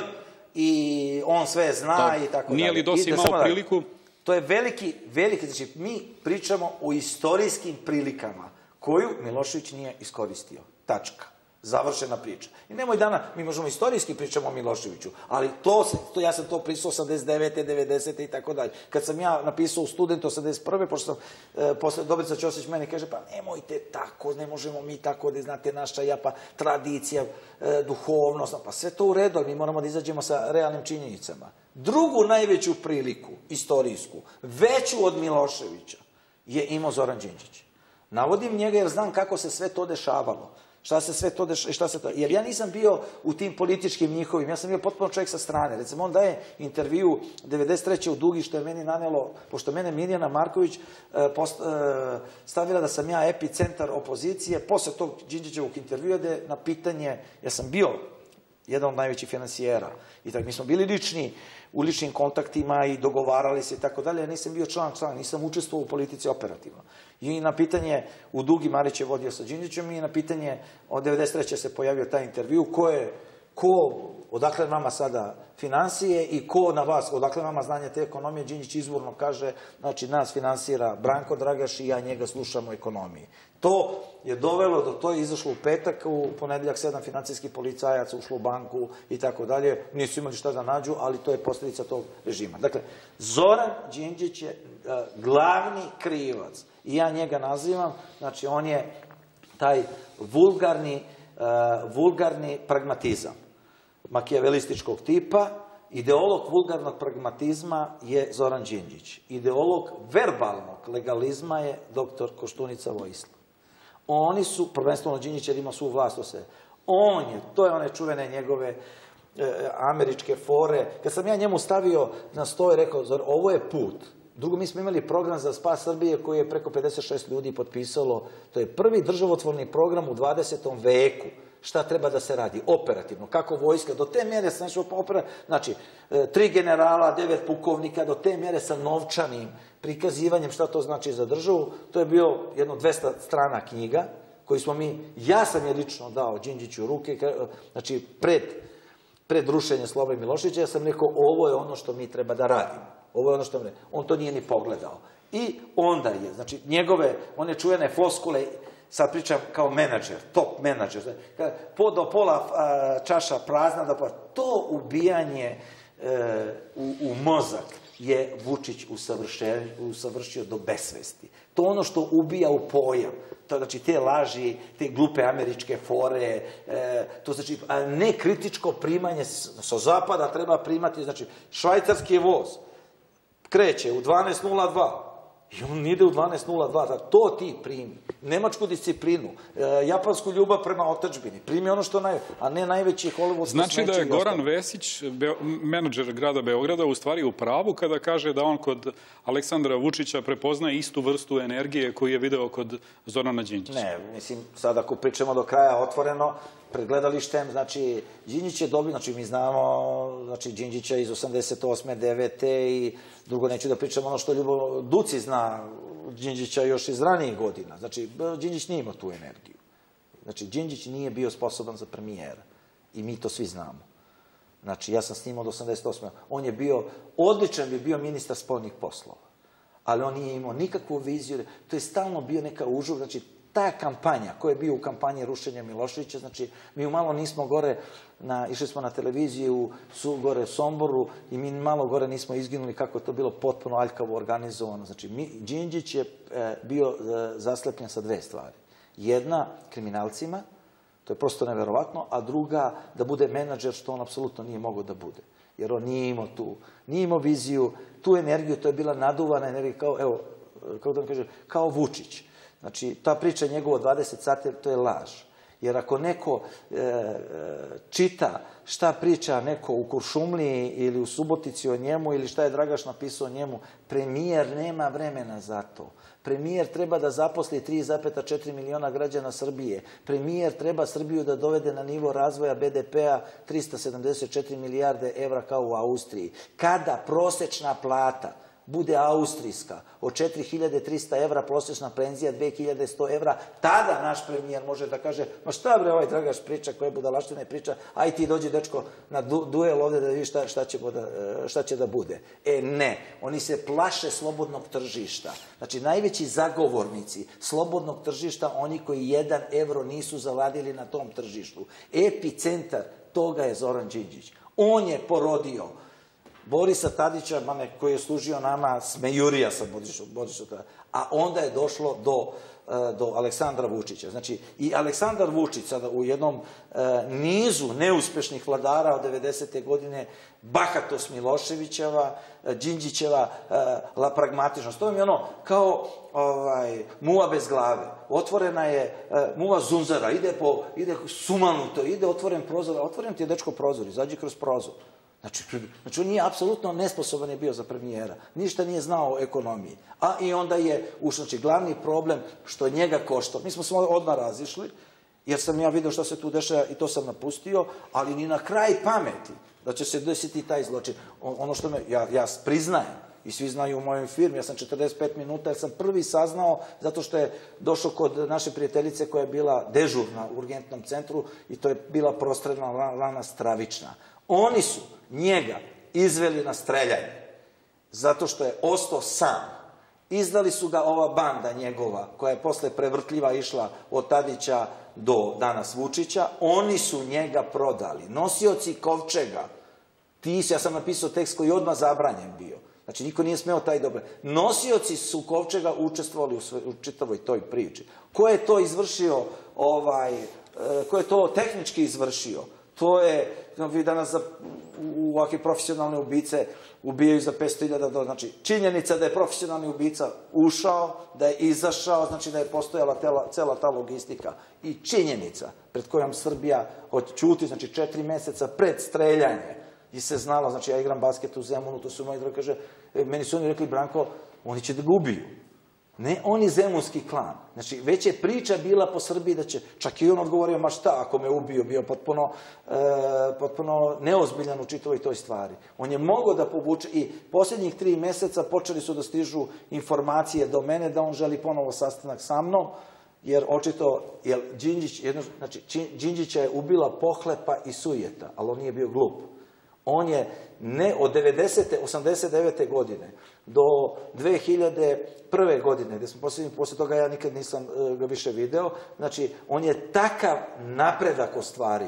i on sve zna i tako dalje. Nije li DOS imao priliku? To je veliki, znači mi pričamo o istorijskim prilikama koju Milošević nije iskoristio. Tačka. Završena priča. I nemoj dana, mi možemo istorijski pričamo o Miloševiću, ali ja sam to pisao 89. 90. i tako dalje. Kad sam ja napisao u Student 81. pošto sam, posle Dobrica Ćosić meni kaže, pa nemojte tako, ne možemo mi tako, da znate naša japa tradicija, duhovnost, pa sve to u redu, mi moramo da izađemo sa realnim činjenicama. Drugu najveću priliku, istorijsku, veću od Miloševića, je imao Zoran Đinđić. Navodim njega jer znam kako se sve to dešavalo. Jer ja nisam bio u tim političkim njihovim, ja sam bio potpuno čovjek sa strane. Recimo, on daje intervju 93. u Dugi, što je meni nanelo, pošto mene Mirjana Marković stavila da sam ja epicentar opozicije, posle tog Đinđićevog intervjua, gde na pitanje, ja sam bio jedan od najvećih finansijera, i tako mi smo bili u ličnim kontaktima i dogovarali se i tako dalje, ja nisam bio član, nisam učestvovao u politici operativno. I na pitanje, u Dugi Marić je vodio sa Đinđićem, i na pitanje od 93. se pojavio taj intervju, odakle nama sada finansije i ko na vas, odakle nama znanje te ekonomije, Đinđić izvorno kaže, znači nas finansira Branko Dragaš i ja njega slušam o ekonomiji. To je dovelo do to, je izašlo u petak, u ponedeljak 7 financijskih policajaca ušlo u banku i tako dalje, nisu imali šta da nađu, ali to je posljedica tog režima. Dakle, Zoran Đinđić je glavni krivac i ja njega nazivam, znači on je taj vulgarni pragmatizam makijavelističkog tipa. Ideolog vulgarnog pragmatizma je Zoran Đinđić. Ideolog verbalnog legalizma je doktor Koštunica Vojislav. Oni su, prvenstveno Đinđić jer ima svu vlast o sve, to je one čuvene njegove američke fore. Kad sam ja njemu stavio na sto i rekao, ovo je put. Drugo, mi smo imali program za spas Srbije koji je preko 56 ljudi potpisalo. To je prvi državotvorni program u 20. veku. Šta treba da se radi? Operativno. Kako vojska? Do te mjere sam nešao operativno. Znači, 3 generala, 9 pukovnika, do te mjere sa novčanim prikazivanjem šta to znači za državu. To je bio jedno 200 strana knjiga koju smo ja sam je lično dao Đinđiću u ruke, znači pred rušenje Slobodana Miloševića, ja sam rekao, ovo je ono što mi treba da radimo. Ovo je ono što on to nije ni pogledao. I onda je, znači, njegove, one čujene floskule, sad pričam kao menadžer, top menadžer, do pola čaša prazna, to ubijanje u mozak, je Vučić usavršio do besvesti. To ono što ubija u pojam, to znači te laži, te glupe američke fore, to znači ne kritičko primanje sa zapada treba primati, znači švajcarski voz kreće u 12.02 i on ide u 12.02, to ti primi. Nemačku disciplinu, japansku ljubav prema otadžbini, primi ono što a ne najveći hollywoodski smeće. Znači da je Goran Vesić, menadžer grada Beograda, u stvari u pravu kada kaže da on kod Aleksandra Vučića prepoznaje istu vrstu energije koju je video kod Zorana Đinđića. Ne, mislim, sad ako pričamo do kraja otvoreno, pred gledalištem, znači, Đinđić je dobio, znači, mi znamo, znači, Đinđića iz 88. 9. i drugo, neću da pričam ono što Ljubo Duci zna Đinđića još iz ranijih godina. Znači, Đinđić nije imao tu energiju. Znači, Đinđić nije bio sposoban za premijera. I mi to svi znamo. Znači, ja sam s njim od 88. On je bio, odličan bi bio ministar spoljnih poslova. Ali on nije imao nikakvu viziju. To je stalno bio neka užur, znači, ta kampanja, koja je bio u kampanji rušenja Miloševića, znači, mi malo nismo gore, išli smo na televiziju gore u Somboru i mi malo gore nismo izginuli kako je to bilo potpuno aljkavo organizovano. Znači, Đinđić je bio zaslepljen sa dve stvari. Jedna, kriminalcima, to je prosto neverovatno, a druga, da bude menadžer, što on apsolutno nije mogao da bude. Jer on nije imao viziju, tu energiju, to je bila naduvana energija, kao, evo, kako da vam kažem, kao Vučić. Znači, ta priča njegova 20 sati, to je laž. Jer ako neko čita šta priča neko u Kuršumliji ili u Subotici o njemu ili šta je Dragaš napisao o njemu, premijer nema vremena za to. Premijer treba da zaposli 3,4 miliona građana Srbije. Premijer treba Srbiju da dovede na nivo razvoja BDP-a 374 milijarde evra kao u Austriji. Kada prosečna plata bude austrijska, od 4300 evra prosječna penzija, 2100 evra, tada naš premijer može da kaže, ma šta bre ovaj Dragaš priča, koje budalaštine priča, aj ti dođi dečko na duel ovde da vidiš šta će da bude. Ne, oni se plaše slobodnog tržišta. Znači, najveći zagovornici slobodnog tržišta, oni koji 1 evro nisu zaradili na tom tržištu. Epicentar toga je Zoran Đinđić. On je porodio Borisa Tadića, koji je služio nama smejurija sa Borisom, a onda je došlo do Aleksandra Vučića. Znači, i Aleksandar Vučić sada u jednom nizu neuspešnih vladara od 90. godine, bahatost Miloševićeva, Đinđićeva pragmatičnost. To je ono kao muva bez glave. Otvorena je muva zunzara, ide sumanuto, ide otvoren prozor, otvoren ti je dečko prozor, izađi kroz prozor. Znači, on nije apsolutno nesposoban je bio za premijera. Ništa nije znao o ekonomiji. A i onda je, znači, glavni problem što njega košta. Mi smo se odmah razišli, jer sam ja vidio šta se tu dešava i to sam napustio, ali ni na kraj pameti da će se desiti taj zločin. Ono što ja priznajem, i svi znaju u mojoj firmi, ja sam 45 minuta, jer sam prvi saznao, zato što je došao kod naše prijateljice koja je bila dežurna u urgentnom centru i to je bila prostrelna rana stravična. Oni su njega izveli na streljanje, zato što je ostao sam. Izdali su ga ova banda njegova, koja je posle prevrtljiva išla od Tadića do danas Vučića, oni su njega prodali. Nosioci kovčega, ja sam napisao tekst koji je odmah zabranjen bio, znači niko nije smeo taj dobar. Nosioci su kovčega učestvovali u čitavoj toj priči. Ko je to izvršio, ko je to tehnički izvršio? To je, vi danas u ovakve profesionalne ubice ubijaju za 500.000 dolara. Znači, činjenica da je profesionalni ubica ušao, da je izašao, znači da je postojala cela ta logistika. I činjenica pred kojom Srbija odćuti, znači 4 meseca pred streljanje, i se znalo, znači ja igram basket u Zemunu, to su moji drugi, kaže, meni su oni rekli, Branko, oni će da ga ubiju. Ne, oni zemunski klan. Znači, već je priča bila po Srbiji da će, čak i on odgovorio, ma šta, ako me ubiju, bio potpuno neozbiljan u čitavoj toj stvari. On je mogao da povuče i posljednjih 3 meseca počeli su da stižu informacije do mene da on želi ponovo sastanak sa mnom, jer očito, Đinđića je ubila pohlepa i sujeta, ali on nije bio glup. On je od 89. godine do 2001. godine, gde smo posle toga ja nikad nisam ga više video, znači on je takav napredak ostvario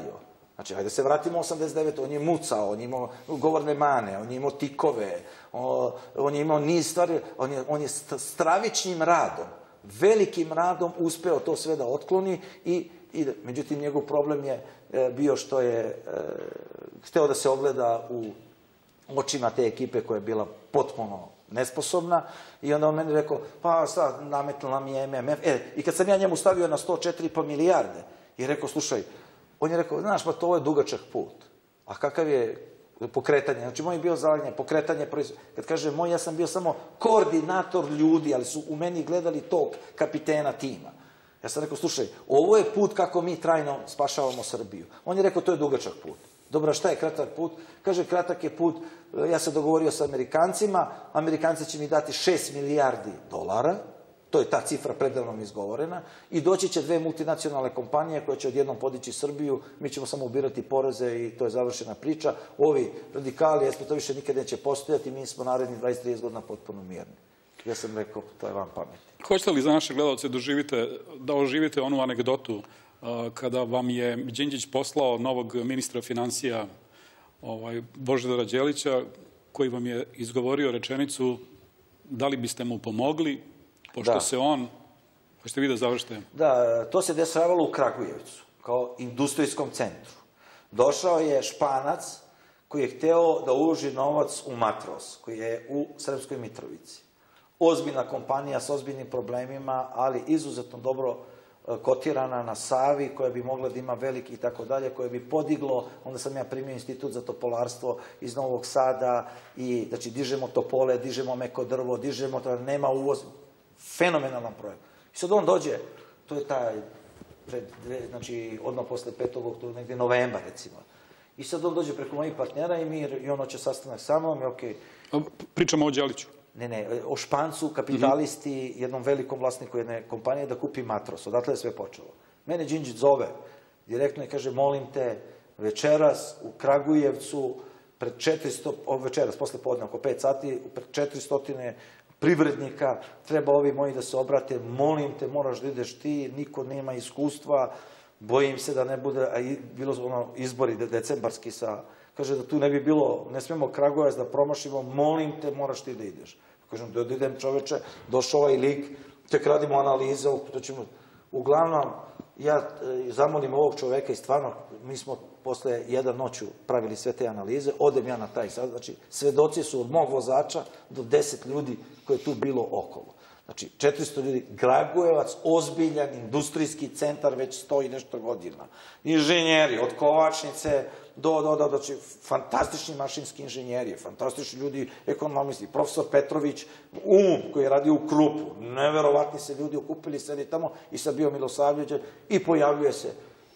Znači, hajde se vratimo u 89. On je mucao, on je imao govorne mane, on je imao tikove, on je imao niz stvari, on je stravičnim radom, velikim radom uspeo to sve da otkloni i međutim, njegov problem je bio što je hteo da se ogleda u očima te ekipe koja je bila potpuno nesposobna i onda on meni rekao, pa sad nametnula mi je MMF. I kad sam ja njemu stavio na 104,5 milijarde i rekao, slušaj, on je rekao, znaš, pa to je dugačak put. A kakav je pokretanje? Znači, moj je bio zalaganje, pokretanje, kad kaže moj, ja sam bio samo koordinator ljudi, ali su u meni gledali tog kapitena tima. Ja sam rekao, slušaj, ovo je put kako mi trajno spašavamo Srbiju. On je rekao, to je dugačak put. Dobro, šta je kratak put? Kaže, kratak je put, ja sam dogovorio sa Amerikancima, Amerikanci će mi dati 6 milijardi dolara, to je ta cifra predavnom izgovorena, i doći će 2 multinacionalne kompanije koje će odjednom podići Srbiju, mi ćemo samo ubirati poreze i to je završena priča. Ovi radikali, to više nikad neće postojati, mi smo naredni 20-30 godina potpuno mirni. Ja sam rekao, to je van pameti. Hoćete li za naše gledalce da oživite onu anegdotu kada vam je Đinđić poslao novog ministra financija Božidara Đelića, koji vam je izgovorio rečenicu da li biste mu pomogli, pošto se on... Hoćete vi da završite? Da, to se dešavalo u Kragujevcu, kao industrijskom centru. Došao je Španac koji je hteo da uloži novac u Matros, koji je u Sremskoj Mitrovici. Ozbiljna kompanija s ozbiljnim problemima, ali izuzetno dobro kotirana na Savi, koja bi mogla da ima veliki i tako dalje, koje bi podiglo, onda sam ja primio institut za topolarstvo iz Novog Sada i, znači, dižemo topole, dižemo meko drvo, dižemo, nema uvoz, fenomenalan projekt. I sad on dođe, to je taj, znači, odmah posle 5. oktobra, negdje novembar, recimo. I sad on dođe preko mojih partnera i on hoće sastanak sa mnom i okej. Pričamo o Đeliću. Ne, o Špancu, kapitalisti, jednom velikom vlasniku jedne kompanije da kupi Matros. Odatle je sve počelo. Mene Đinđić zove direktno i kaže, molim te, večeras u Kragujevcu, pred 400, večeras, posle podne, oko 5 sati, pred 400 privrednika, treba ovi moji da se obrate, molim te, moraš da ideš ti, niko nema iskustva, bojim se da ne bude, a bilo izbori decembarski sa... Kaže da tu ne bi bilo, ne smemo Kragujevac da promašimo, molim te, moraš ti da ideš. Kažem, da idem čoveče, došao ovaj lik, tek radimo analize, uglavnom, ja zamolim ovog čoveka i stvarno, mi smo posle jedan noću pravili sve te analize, odem ja na taj sad, znači, svedoci su od mog vozača do 10 ljudi koje je tu bilo okolo. Znači, 400 ljudi, Kragujevac, ozbiljan industrijski centar, već 100 i nešto godina. Inženjeri, od kovačnice znači, fantastični mašinski inženjeri, fantastični ljudi, ekonomisti, profesor Petrović, koji je radio u Krupu, neverovatni se ljudi okupili, sedi tamo i sad bio Milosavljević i pojavljuje se.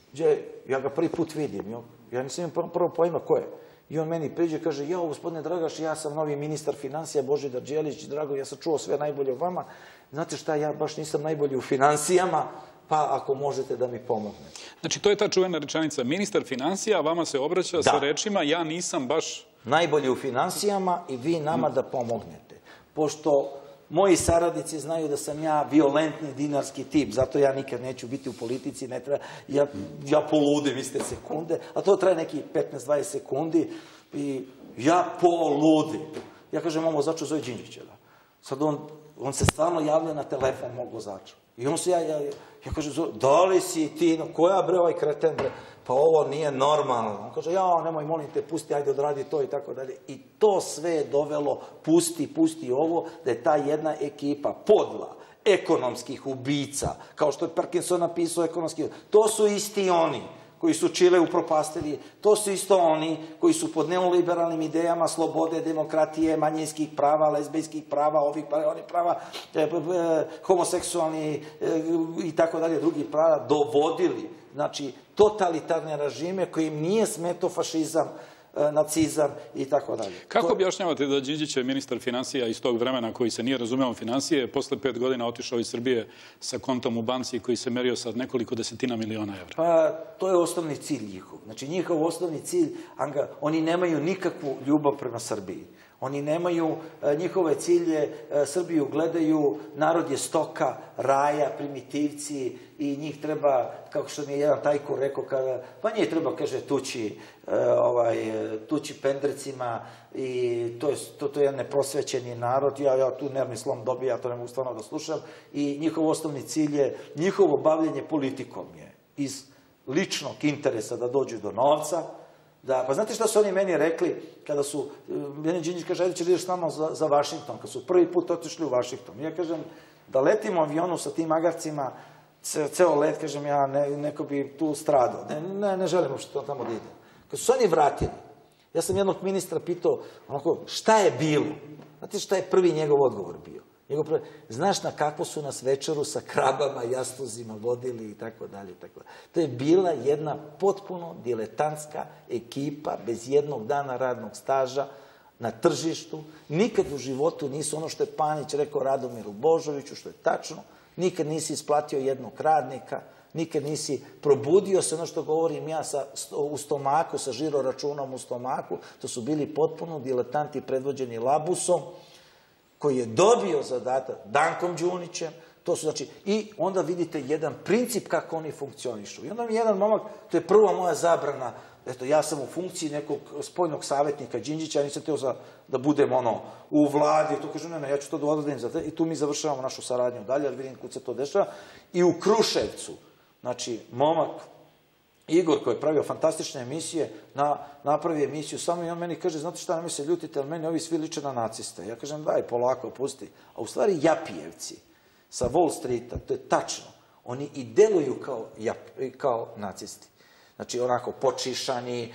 Ja ga prvi put vidim, ja nisam imam prvo pojma ko je. I on meni priđe i kaže, jao, gospodine Dragaš, ja sam novi ministar financija, Božidar Đelić, drago, ja sam čuo sve najbolje o vama. Znate šta, ja baš nisam najbolji u financijama, pa ako možete da mi pomognete. Znači, to je ta čuvena rečenica. Ministar financija vama se obraća sa rečima, ja nisam baš... Najbolji u financijama i vi nama da pomognete. Pošto moji saradnici znaju da sam ja violentni dinarski tip, zato ja nikad neću biti u politici, ne treba, ja poludim iste sekunde, a to traje neki 15-20 sekundi i ja poludim. Ja kažem, ovo vozaču zove Đinđićeva. Sad on se stvarno javlja na telefon mog vozača. I on se ja kažem, da li si ti, koja bre ovaj kreten bre, pa ovo nije normalno. On kaže, ja, nemoj, molim te, pusti, ajde odradi to i tako dalje. I to sve je dovelo, pusti ovo, da je ta jedna ekipa podla, ekonomskih ubica, kao što je Parkinson napisao ekonomski, to su isti oni koji su Čile upropastili, to su isto oni koji su pod neoliberalnim idejama slobode, demokratije, manjinskih prava, lezbijskih prava, ovih prava, homoseksualni i tako dalje, drugih prava, dovodili, znači, totalitarne režime koji im nije smetao fašizam, nacizam i tako dalje. Kako objašnjavate da Đinđić je ministar financija iz tog vremena koji se nije razumeo financije, posle 5 godina otišao iz Srbije sa kontom u banci koji se merio sa nekoliko desetina miliona evra? Pa, to je osnovni cilj njihov. Znači, njihov osnovni cilj, oni nemaju nikakvu ljubav prema Srbiji. Oni nemaju, njihove cilje, Srbiju gledaju, narod je stoka, raja, primitivci i njih treba, kako što mi je jedan tajkur rekao, pa njih treba, kaže, tući pendrecima i to je jedan neprosvećeni narod, ja tu nervni slom dobija, ja to ne mogu stvarno da slušam i njihov osnovni cilj je, njihovo bavljenje politikom je iz ličnog interesa da dođu do novca. Pa znate šta su oni meni rekli kada su, meni Đinđić kaže, ajde ćeš da ideš s nama za Vašington, kad su prvi put otišli u Vašington. Ja kažem, da letimo avionu sa tim magarcima, ceo let, kažem, ja neko bi tu stradao. Ne želim uopšte tamo da idem. Kad su oni vratili, ja sam jednog ministra pitao, onako, šta je bilo? Znate šta je prvi njegov odgovor bio? Znaš na kako su nas večeru sa krabama, jastuzima vodili i tako dalje. To je bila jedna potpuno diletantska ekipa bez jednog dana radnog staža na tržištu. Nikad u životu nisu, ono što je Panić rekao Radomiru Božoviću, što je tačno, nikad nisi isplatio jednog radnika, nikad nisi probudio se, ono što govorim ja, u stomaku, sa žiro računom u stomaku. To su bili potpuno diletanti predvođeni Labusom, koji je dobio zadatak Dankom Đunićem, to su znači, i onda vidite jedan princip kako oni funkcionišu. I onda mi jedan momak, to je prva moja zabrana, eto, ja sam u funkciji nekog spoljnog savjetnika Đinđića, ja nisam teo da budem u vladi, to kažu, ne, ja ću to da odradim za te, i tu mi završavamo našu saradnju dalje, ali vidim kud se to dešava. I u Kruševcu, znači, momak, Igor, koji je pravio fantastične emisije, napravi emisiju samo i on meni kaže, znate šta, nemoj se ljutite, ali meni ovi svi liče na naciste. Ja kažem, daj, polako, pusti. A u stvari Japijevci sa Wall Streeta, to je tačno, oni i deluju kao nacisti. Znači, onako, počišani,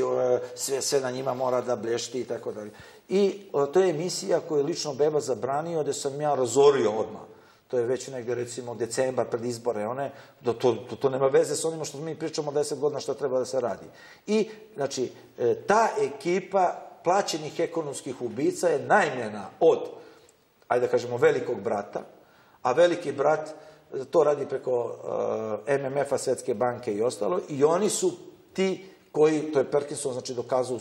sve na njima mora da blešti i tako dalje. I to je emisija koju je lično Beba zabranio, gde sam ja razorio odmah. To je već negde, recimo, decembar pred izbore, to nema veze s onima što mi pričamo 10 godina što treba da se radi. I, znači, ta ekipa plaćenih ekonomskih ubica je najmljena od, ajde da kažemo, velikog brata, a veliki brat to radi preko MMF-a, Svetske banke i ostalo, i oni su ti koji, to je Perkinson, znači, dokazao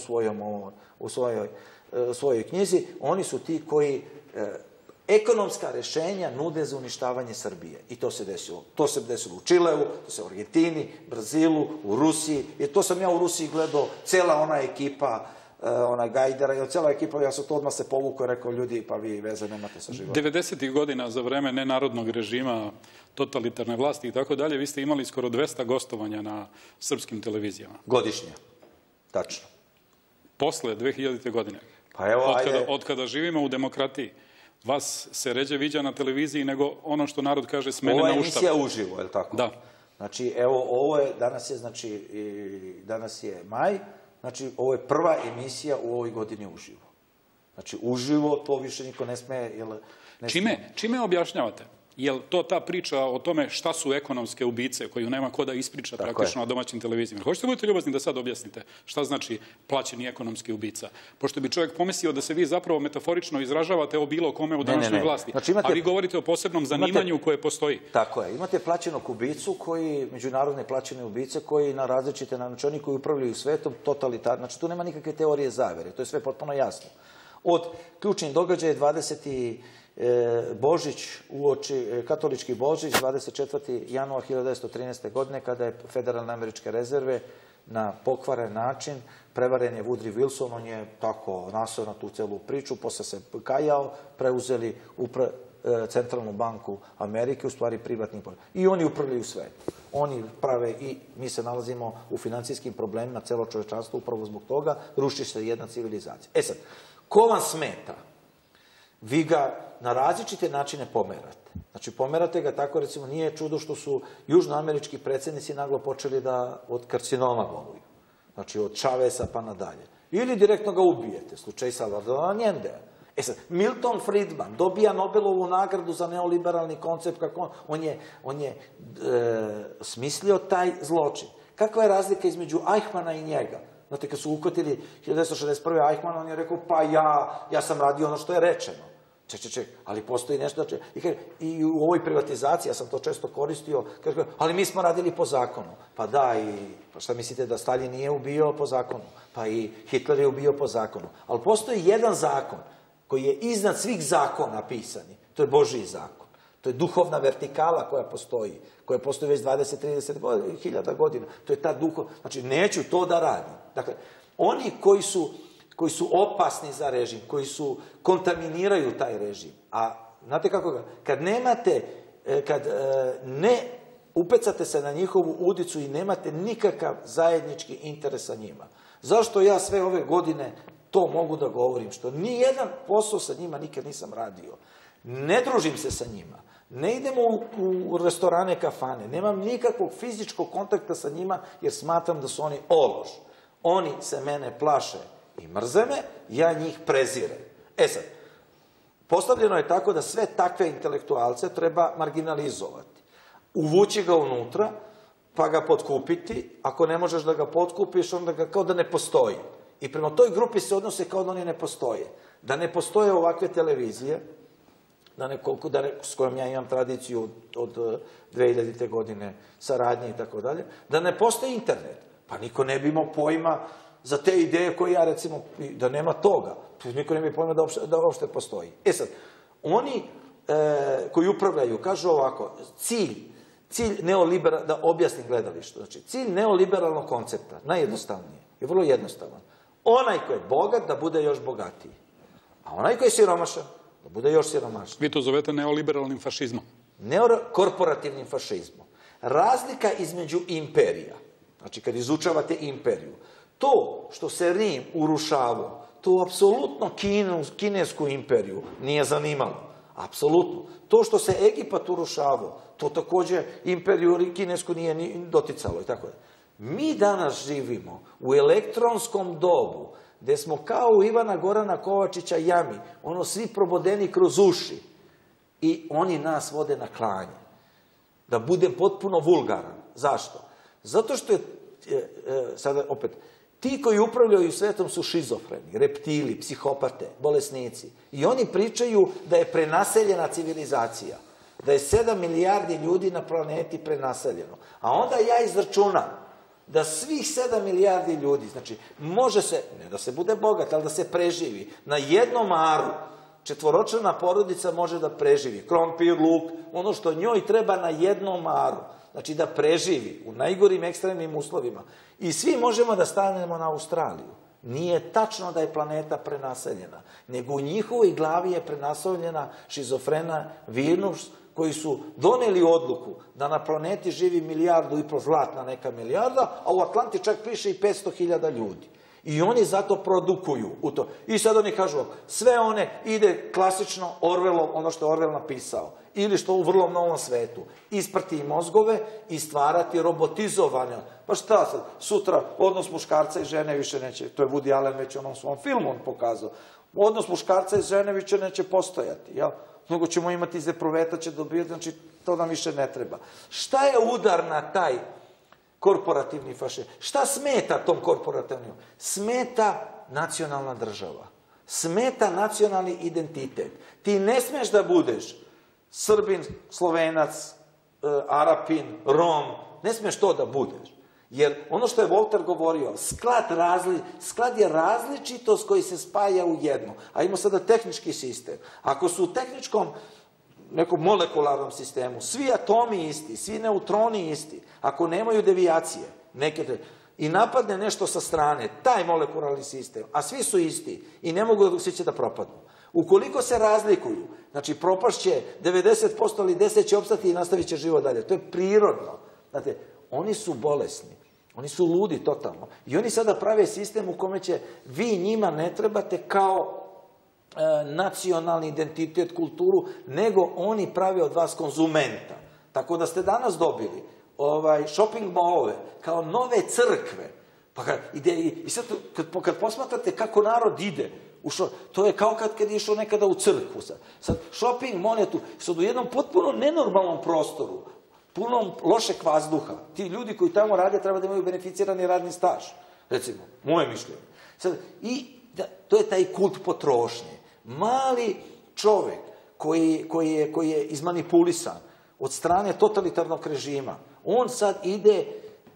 u svojoj knjizi, oni su ti koji ekonomska rešenja nude za uništavanje Srbije. I to se desilo. To se desilo u Čileu, to se u Argentini, Brazilu, u Rusiji. Jer to sam ja u Rusiji gledao, cela ona ekipa, ona Gajdara, cela ekipa, ja sam to odmah se povukao i rekao, ljudi, pa vi veze nemate sa životom. 90. godina za vreme nenarodnog režima, totalitarne vlasti i tako dalje, vi ste imali skoro 200 gostovanja na srpskim televizijama. Godišnje. Tačno. Posle 2000. godine. Pa evo, ajde. Od kada živimo u demokratiji, vas se ređe viđa na televiziji nego ono što narod kaže s mene na uštav. Ova emisija uživo, je li tako? Da. Znači, evo, ovo je, danas je maj, znači, ovo je prva emisija u ovoj godini uživo. Znači, uživo, to više niko ne sme... Čime objašnjavate? Je li to ta priča o tome šta su ekonomske ubice koju nema ko da ispriča praktično na domaćim televizijama? Hoćete budete ljubazni da sad objasnite šta znači plaćeni ekonomski ubica? Pošto bi čovjek pomislio da se vi zapravo metaforično izražavate o bilo kome u današnjoj vlasti. A vi govorite o posebnom zanimanju koje postoji. Tako je. Imate plaćenog ubicu, međunarodne plaćene ubice koji na različite, znači oni koji upravljaju svetom, totalitarno, znači tu nema nikakve teorije zavere, to je sve potpuno jasno. Od ključnih događaja 20. Božić, katolički Božić, 24. januar 1913. godine, kada je Federalne američke rezerve na pokvaren način, prevaren je Woodrow Wilson, on je tako nasao na tu celu priču, posle se kajao, preuzeli Centralnu banku Amerike, u stvari privatni pol. I oni upravljaju sve. Oni prave i mi se nalazimo u financijskim problemima, celo čovečanstvo upravo zbog toga, ruši se jedna civilizacija. E sad, ko vam smeta? Vi ga na različite načine pomerate. Znači, pomerate ga tako, recimo, nije čudo što su južnoamerički predsjednici naglo počeli da od karcinoma boluju. Znači, od Chaveza pa nadalje. Ili direktno ga ubijete, slučaj Salvadora Allendea. E sad, Milton Friedman dobija Nobelovu nagradu za neoliberalni koncept, kako on je smislio taj zločin. Kakva je razlika između Eichmana i njega? Znate, kad su uhvatili 1961. Eichmann, on je rekao, pa ja sam radio ono što je rečeno. Ček, ali postoji nešto... I u ovoj privatizaciji, ja sam to često koristio, ali mi smo radili po zakonu. Pa da, i šta mislite da Stalin nije ubio po zakonu? Pa i Hitler je ubio po zakonu. Ali postoji jedan zakon koji je iznad svih zakona pisani. To je Božji zakon. To je duhovna vertikala koja postoji već 20-30 hiljada godina. To je ta duhovna... Znači, neću to da radim. Dakle, oni koji su opasni za režim, koji kontaminiraju taj režim. A znate kako ga? Kad ne upecate se na njihovu udicu i nemate nikakav zajednički interes sa njima. Zašto ja sve ove godine to mogu da govorim? Što nijedan posao sa njima nikad nisam radio. Ne družim se sa njima. Ne idemo u restorane, kafane. Nemam nikakvog fizičkog kontakta sa njima jer smatram da su oni ološ. Oni se mene plaše i mrze me, ja njih prezirem. Sad, postavljeno je tako da sve takve intelektualce treba marginalizovati. Uvući ga unutra, pa ga potkupiti. Ako ne možeš da ga potkupiš, onda ga kao da ne postoji. I prema toj grupi se odnose kao da oni ne postoje. Da ne postoje ovakve televizije, s kojom ja imam tradiciju od 2000. godine saradnje i tako dalje, da ne postoji internet. Pa niko ne bi imao pojma za te ideje koje ja, recimo, da nema toga. Niko ne bi pojma da uopšte postoji. Sad, oni koji upravljaju, kažu ovako, cilj da objasnim gledalištu, znači, cilj neoliberalnog koncepta, najjednostavnije, je vrlo jednostavan. Onaj ko je bogat, da bude još bogatiji. A onaj ko je siromašan, da bude još siromašniji. Vi to zovete neoliberalnim fašizmom. Korporativnim fašizmom. Razlika između imperija, znači kad izučavate imperiju, to što se Rim urušavao, to apsolutno kinesku imperiju nije zanimalo. Apsolutno. To što se Egipat urušavao, to takođe imperiju kinesku nije ni doticalo i tako da. Mi danas živimo u elektronskom dobu, gde smo kao u Ivana Gorana Kovačića jami, svi probodeni kroz uši i oni nas vode na klanje. Da budem potpuno vulgaran. Zašto? Zato što je, sada opet, ti koji upravljaju svetom su šizofreni, reptili, psihopate, bolesnici. I oni pričaju da je prenaseljena civilizacija, da je 7 milijardi ljudi na planeti prenaseljeno. A onda ja izračunam da svih 7 milijardi ljudi, znači, može se, ne da se bude bogat, ali da se preživi. Na jednom aru četvoročlana porodica može da preživi. Krompir, luk, ono što njoj treba na jednom aru. Znači, da preživi u najgorim ekstremnim uslovima. I svi možemo da stanemo na Australiju. Nije tačno da je planeta prenaseljena, nego u njihovoj glavi je prenaseljena šizofrena virus, koji su doneli odluku da na planeti živi 1,5 milijarda, zlatna neka milijarda, a u Atlanti čak piše i 500.000 ljudi. I oni zato produkuju u to. I sad oni kažu, sve one ide klasično Orwellom, ono što je Orwell napisao, ili što u vrlo novom svetu, isprati mozgove i stvarati robotizovane. Pa šta sad, sutra odnos muškarca i žene više neće, to je Woody Allen već u onom svom filmu on pokazao, odnos muškarca i žene više neće postojati, jel? Nego ćemo imati zepruveta, će dobijati, znači to nam više ne treba. Šta je udar na taj korporativni fašizam? Šta smeta tom korporativnom? Smeta nacionalna država. Smeta nacionalni identitet. Ti ne smeš da budeš Srbin, Slovenac, Arapin, Rom, ne smeš to da budeš. Jer ono što je Volter govorio, sklad je različitost koji se spaja u jedno. A ima sada tehnički sistem. Ako su u tehničkom, nekom molekularnom sistemu, svi atomi isti, svi neutroni isti, ako nemaju devijacije, i napadne nešto sa strane, taj molekularni sistem, a svi su isti i ne mogu svi će da propadnu. Ukoliko se razlikuju, znači propašće 90%, ali 10% će opstati i nastavit će život dalje. To je prirodno. Znate, oni su bolesni. Oni su ludi totalno. I oni sada prave sistem u kome će vi njima ne trebate kao nacionalni identitet, kulturu, nego oni prave od vas konzumenta. Tako da ste danas dobili shopping mallove kao nove crkve. I sad kad posmatrate kako narod ide, to je kao kad je išao nekada u crkvu. Sad shopping mall je tu, sad u jednom potpuno nenormalnom prostoru, punom lošeg vazduha. Ti ljudi koji tamo rade treba da imaju beneficirani radni staž. Recimo, moje mišljenje. I to je taj kult potrošnje. Mali čovek koji je izmanipulisan od strane totalitarnog režima, on sad ide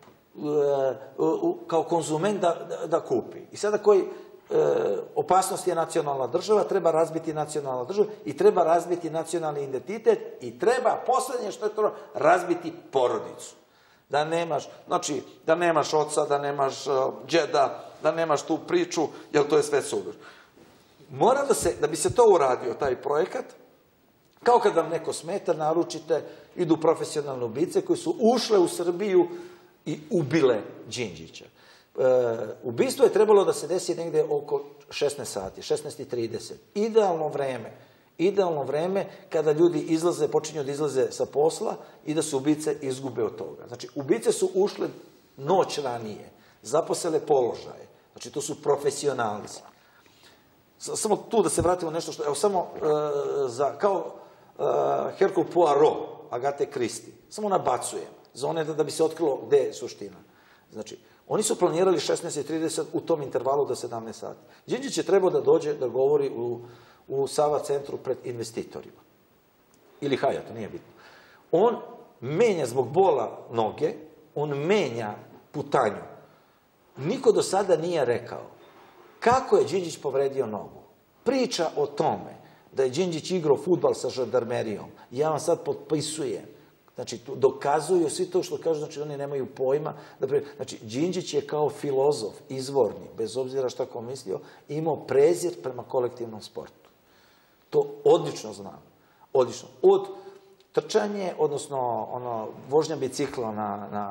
kao konzument da kupi. I sada koji opasnost je nacionalna država, treba razbiti nacionalnu državu i treba razbiti nacionalni identitet i treba, poslednje što je to, razbiti porodicu. Da nemaš oca, da nemaš džeda, da nemaš tu priču, jer to je sve sudor. Mora da bi se to uradio, taj projekat, kao kad vam neko smeta, naručite, idu profesionalne ubice koji su ušle u Srbiju i ubile Đinđića. Ubistvo je trebalo da se desi negde oko 16 sati, 16:30. Idealno vreme kada ljudi počinju da izlaze sa posla i da se ubice izgube od toga. Znači, ubice su ušle noć ranije, zaposele položaje. Znači, to su profesionalci. Samo tu da se vratimo nešto što, evo samo kao Hercule Poirot, Agate Christie, samo nabacujem, za one da bi se otkrilo gde je suština. Znači, oni su planirali 16:30 u tom intervalu do 17 sati. Đinđić je trebao da dođe da govori u Sava centru pred investitorima. Ili Hayatu, nije bitno. On menja zbog bola noge, on menja putanju. Niko do sada nije rekao kako je Đinđić povredio nogu. Priča o tome da je Đinđić igrao fudbal sa žandarmerijom, ja vam sad potpisujem. Znači, dokazuju svi to što kažu, znači oni nemaju pojma. Znači, Đinđić je kao filozof, izvorni, bez obzira šta ko mislio, imao prezir prema kolektivnom sportu. To odlično znam. Odlično. Od trčanje, odnosno vožnja bicikla na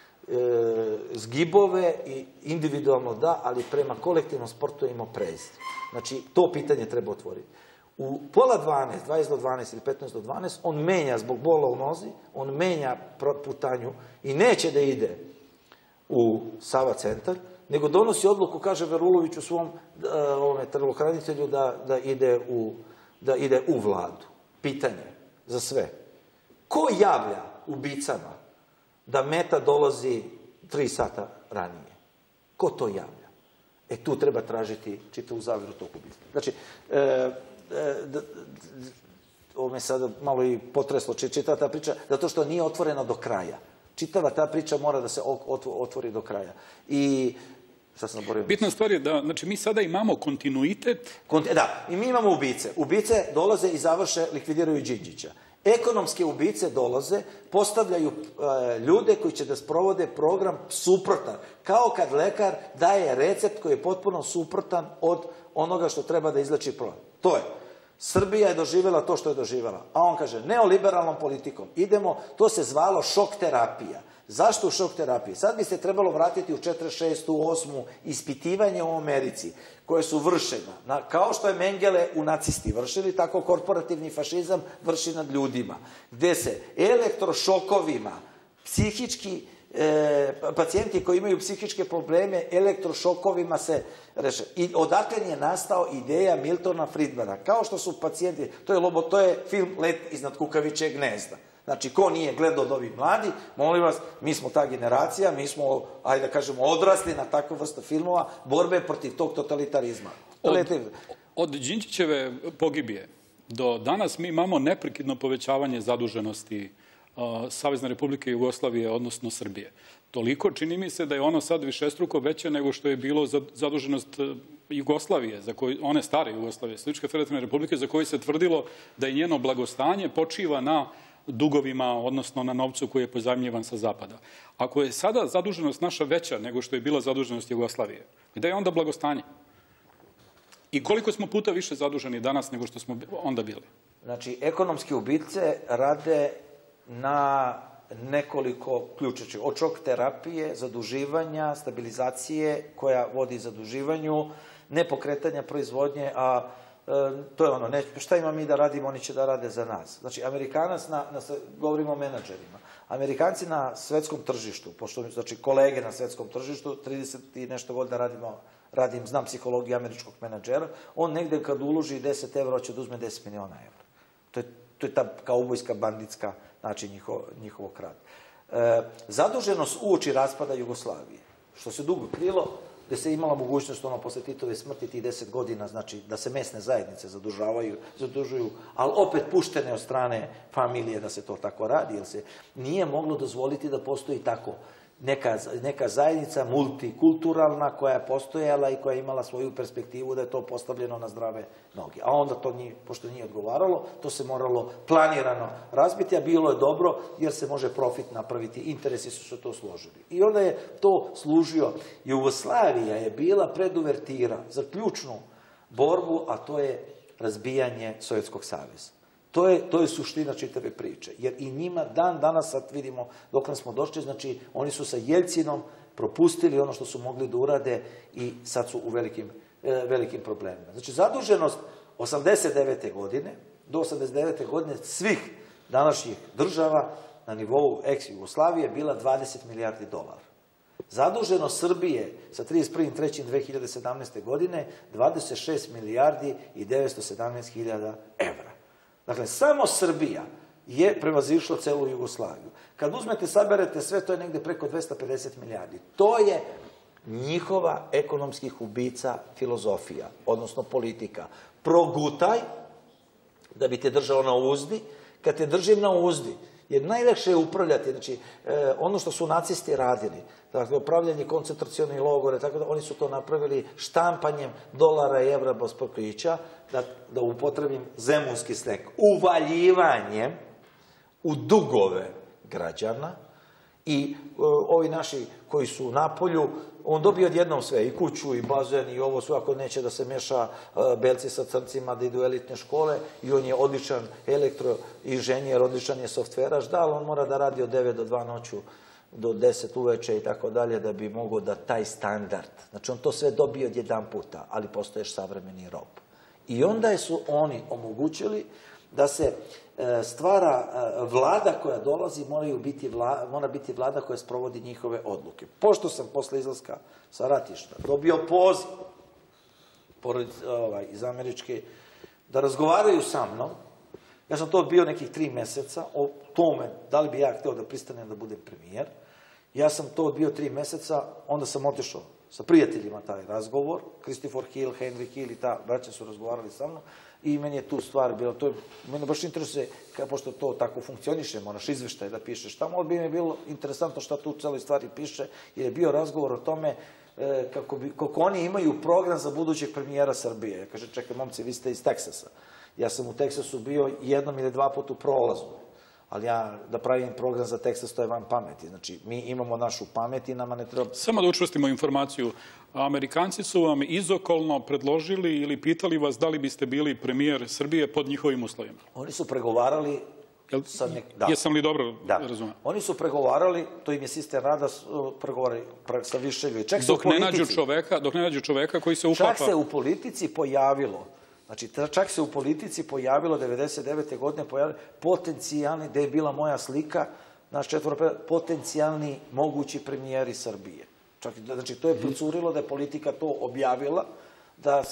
zgibove i individualno da, ali prema kolektivnom sportu je imao prezir. Znači, to pitanje treba otvoriti. U pola 12, 20 do 12 ili 15 do 12, on menja zbog bola u nozi, on menja putanju i neće da ide u Sava centar, nego donosi odluku, kaže Veruloviću svom telohranitelju da ide u vladu. Pitanje za sve. Ko javlja ubicama da meta dolazi 3 sata ranije? Ko to javlja? Tu treba tražiti čitavu zavjeru tog ubistva. Znači, ovo me sada malo i potreslo, čitava ta priča, zato što nije otvorena do kraja. Čitava ta priča mora da se otvori do kraja. I šta sam zaboravio? Bitna stvar je da, znači, mi sada imamo kontinuitet. Da, i mi imamo ubice. Ubice dolaze i završe, likvidiraju Đinđića. Ekonomske ubice dolaze, postavljaju ljude koji će da sprovode program suprotan. Kao kad lekar daje recept koji je potpuno suprotan od onoga što treba da izleči problem. To je. Srbija je doživjela to što je doživjela. A on kaže, neoliberalnom politikom idemo, to se zvalo šok terapija. Zašto u šok terapiji? Sad bi se trebalo vratiti u 46. 8. ispitivanje u Americi, koje su vršena. Kao što je Mengele u nacisti vršili, tako korporativni fašizam vrši nad ljudima. Gde se elektrošokovima, psihički pacijenti koji imaju psihičke probleme, elektrošokovima se reše. I odatle je nastao ideja Miltona Friedmana. Kao što su pacijenti, to je film Let iznad kukavičjeg gnezda. Znači, ko nije gledao od ovih mladi, molim vas, mi smo ta generacija, mi smo, ajde da kažemo, odrasli na takvu vrstu filmova, borbe protiv tog totalitarizma. Od Đinđićeve pogibije do danas mi imamo neprekidno povećavanje zaduženosti Savezne Republike Jugoslavije, odnosno Srbije. Toliko čini mi se da je ono sad višestruko veće nego što je bilo zaduženost Jugoslavije, one stare Jugoslavije, Socijalističke federativne republike, za koje se tvrdilo da je njeno blagostanje počiva na dugovima, odnosno na novcu koji je pozajmljivan sa zapada. Ako je sada zaduženost naša veća nego što je bila zaduženost Jugoslavije, gde je onda blagostanje? I koliko smo puta više zaduženi danas nego što smo onda bili? Znači, ekonomski ubice rade na nekoliko ključeća. Od šok terapije, zaduživanja, stabilizacije koja vodi zaduživanju, nepokretanja proizvodnje, a to je ono, šta ima mi da radimo, oni će da rade za nas. Znači, Amerikanac, govorimo o menadžerima, Amerikanci na svetskom tržištu, pošto, znači, kolege na svetskom tržištu, 30 i nešto godina znam psihologiju američkog menadžera, on negde kad uloži 10 evra, će da uzme 10 miliona evra. To je ta kaubojska, banditska način njihovog rada. Zaduženost uoči raspada Jugoslavije, što se dugo krilo, gde se imala mogućnost posle Titove smrti tih 10 godina, znači da se mesne zajednice zadužuju, ali opet puštene od strane familije da se to tako radi, jer se nije moglo dozvoliti da postoji tako neka zajednica multikulturalna koja je postojala i koja je imala svoju perspektivu da je to postavljeno na zdrave noge. A onda to, pošto nije odgovaralo, to se moralo planirano razbiti, a bilo je dobro jer se može profit napraviti, interesi su se to složili. I onda je to služio. Jugoslavija je bila preduvertira za ključnu borbu, a to je razbijanje Sovjetskog saveza. To je suština čitave priče, jer i njima danas, sad vidimo dok smo došli, znači oni su sa Jeljcinom propustili ono što su mogli da urade i sad su u velikim problemima. Znači zaduženost 89. godine, do 89. godine svih današnjih država na nivou ex-Jugoslavije bila 20 milijardi dolara. Zaduženost Srbije sa 31.3.2017. godine 26 milijardi i 917 hiljada evra. Dakle, samo Srbija je prevazišla celu Jugoslaviju. Kad uzmete, saberete sve, to je negde preko 250 milijardi. To je njihova ekonomskih ubica filozofija, odnosno politika. Progutaj da bi te držao na uzdi. Kad te držim na uzdi, jer najlakše je upravljati, znači ono što su nacisti radili, dakle, upravljanje koncentracionih logora, tako da oni su to napravili štampanjem dolara i evra bez pokrića, da upotrebim zemunski sleg, uvaljivanjem u dugove građana i ovi naši koji su u Napolju, on dobije odjednom sve, i kuću, i bazen, i ovo sve, ako neće da se meša belci sa crncima, da idu u elitne škole, i on je odličan elektroinženjer, odličan je softveraš, da, ali on mora da radi od 9 do 2 noću, do 10 uveče i tako dalje, da bi mogao da taj standard, znači on to sve dobije od jedan puta, ali postoješ savremeni rob. I onda su oni omogućili da se stvara vlada koja dolazi, mora biti vlada koja sprovodi njihove odluke. Pošto sam posle izlaska sa ratišta dobio poziv iz Američke da razgovaraju sa mnom, ja sam to odbio nekih 3 meseca, o tome da li bi ja hteo da pristanem da budem premijer. Ja sam to odbio 3 meseca, onda sam otišao sa prijateljima taj razgovor, Christopher Hill, Henry Hill i ta braća su razgovarali sa mnom i meni je tu stvar bila, mene baš interesuje, pošto to tako funkcioniše, moraš izveštaj da pišeš tamo, ali bi mi bilo interesantno šta tu u celoj stvari piše, jer je bio razgovor o tome kako oni imaju program za budućeg premijera Srbije. Ja kažem, čekaj, momci, vi ste iz Teksasa. Ja sam u Teksasu bio 1 ili 2 puta u prolazu, ali ja da pravim program za Teksas, to je van pameti. Znači, mi imamo našu pamet i nama ne treba... Samo da učvrstimo informaciju. Amerikanci su vam izokolno predložili ili pitali vas da li biste bili premijer Srbije pod njihovim uslovima? Oni su pregovarali... Jesam li dobro razumio? Oni su pregovarali, to im je sistem rada, pregovarali sa više ljudi. Dok ne nađu čoveka koji se uklapa... Čak se u politici pojavilo, znači, čak se u politici pojavilo 99. godine potencijalni, gde je bila moja slika, naš potencijalni mogući premijeri Srbije. Znači, to je procurilo da je politika to objavila, da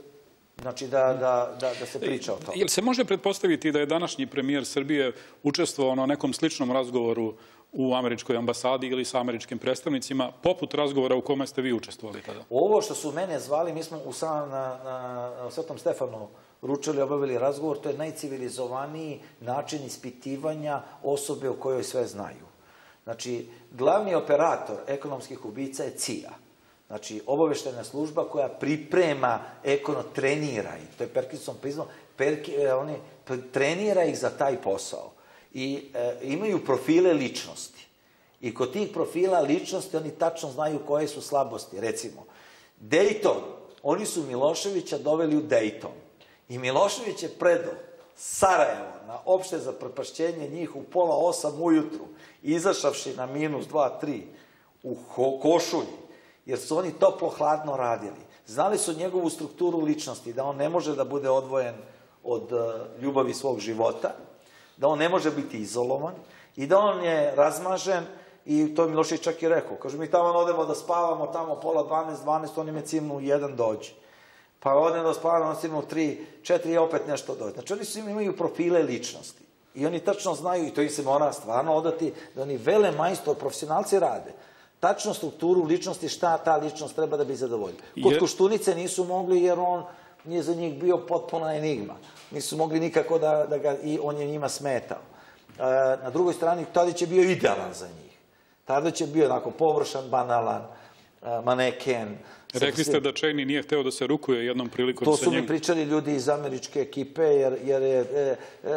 se priča o tome. Jel se može pretpostaviti da je današnji premijer Srbije učestvovao na nekom sličnom razgovoru u američkoj ambasadi ili sa američkim predstavnicima, poput razgovora u kome ste vi učestvovali tada? Ovo što su mene zvali, mi smo na Svetom Stefanu ručali, obavili razgovor, to je najcivilizovaniji način ispitivanja osobe o kojoj sve znaju. Znači, glavni operator ekonomskih ubica je CIA. Znači, obaveštena služba koja priprema, trenira ih, to je Perkinson priznao, oni trenira ih za taj posao. I imaju profile ličnosti. I kod tih profila ličnosti oni tačno znaju koje su slabosti. Recimo, Dejton, oni su Miloševića doveli u Dejton. I Milošević je predao Sarajevo na opšte zapropašćenje njih u 7:30 ujutru, izašavši na -2, -3 u košulji, jer su oni toplo-hladno radili. Znali su njegovu strukturu ličnosti, da on ne može da bude odvojen od ljubavi svog života, da on ne može biti izolovan i da on je razmažen, i to je Milošević čak i rekao. Kaže, mi tamo odemo da spavamo, tamo 11:30, oni me cimnu u 1 dođi. Pa odem da spavamo, on cimnu u 3, 4 i opet nešto dođe. Znači, oni svi imaju profile ličnosti. I oni tačno znaju, i to im se mora stvarno odati, da oni velemajstor, profesionalci rade. tačno strukturu ličnosti, šta ta ličnost treba da bi zadovoljila. Kod Koštunice nisu mogli jer on je za njih bio potpuna enigma. Nisu mogli nikako da ga, i on je njima smetao. Na drugoj strani, Tadić je bio idealan za njih. Tadić je bio onako površan, banalan, maneken. Rekli ste da Cheney nije hteo da se rukuje jednom prilikom sa njim. To su mi pričali ljudi iz američke ekipe, jer je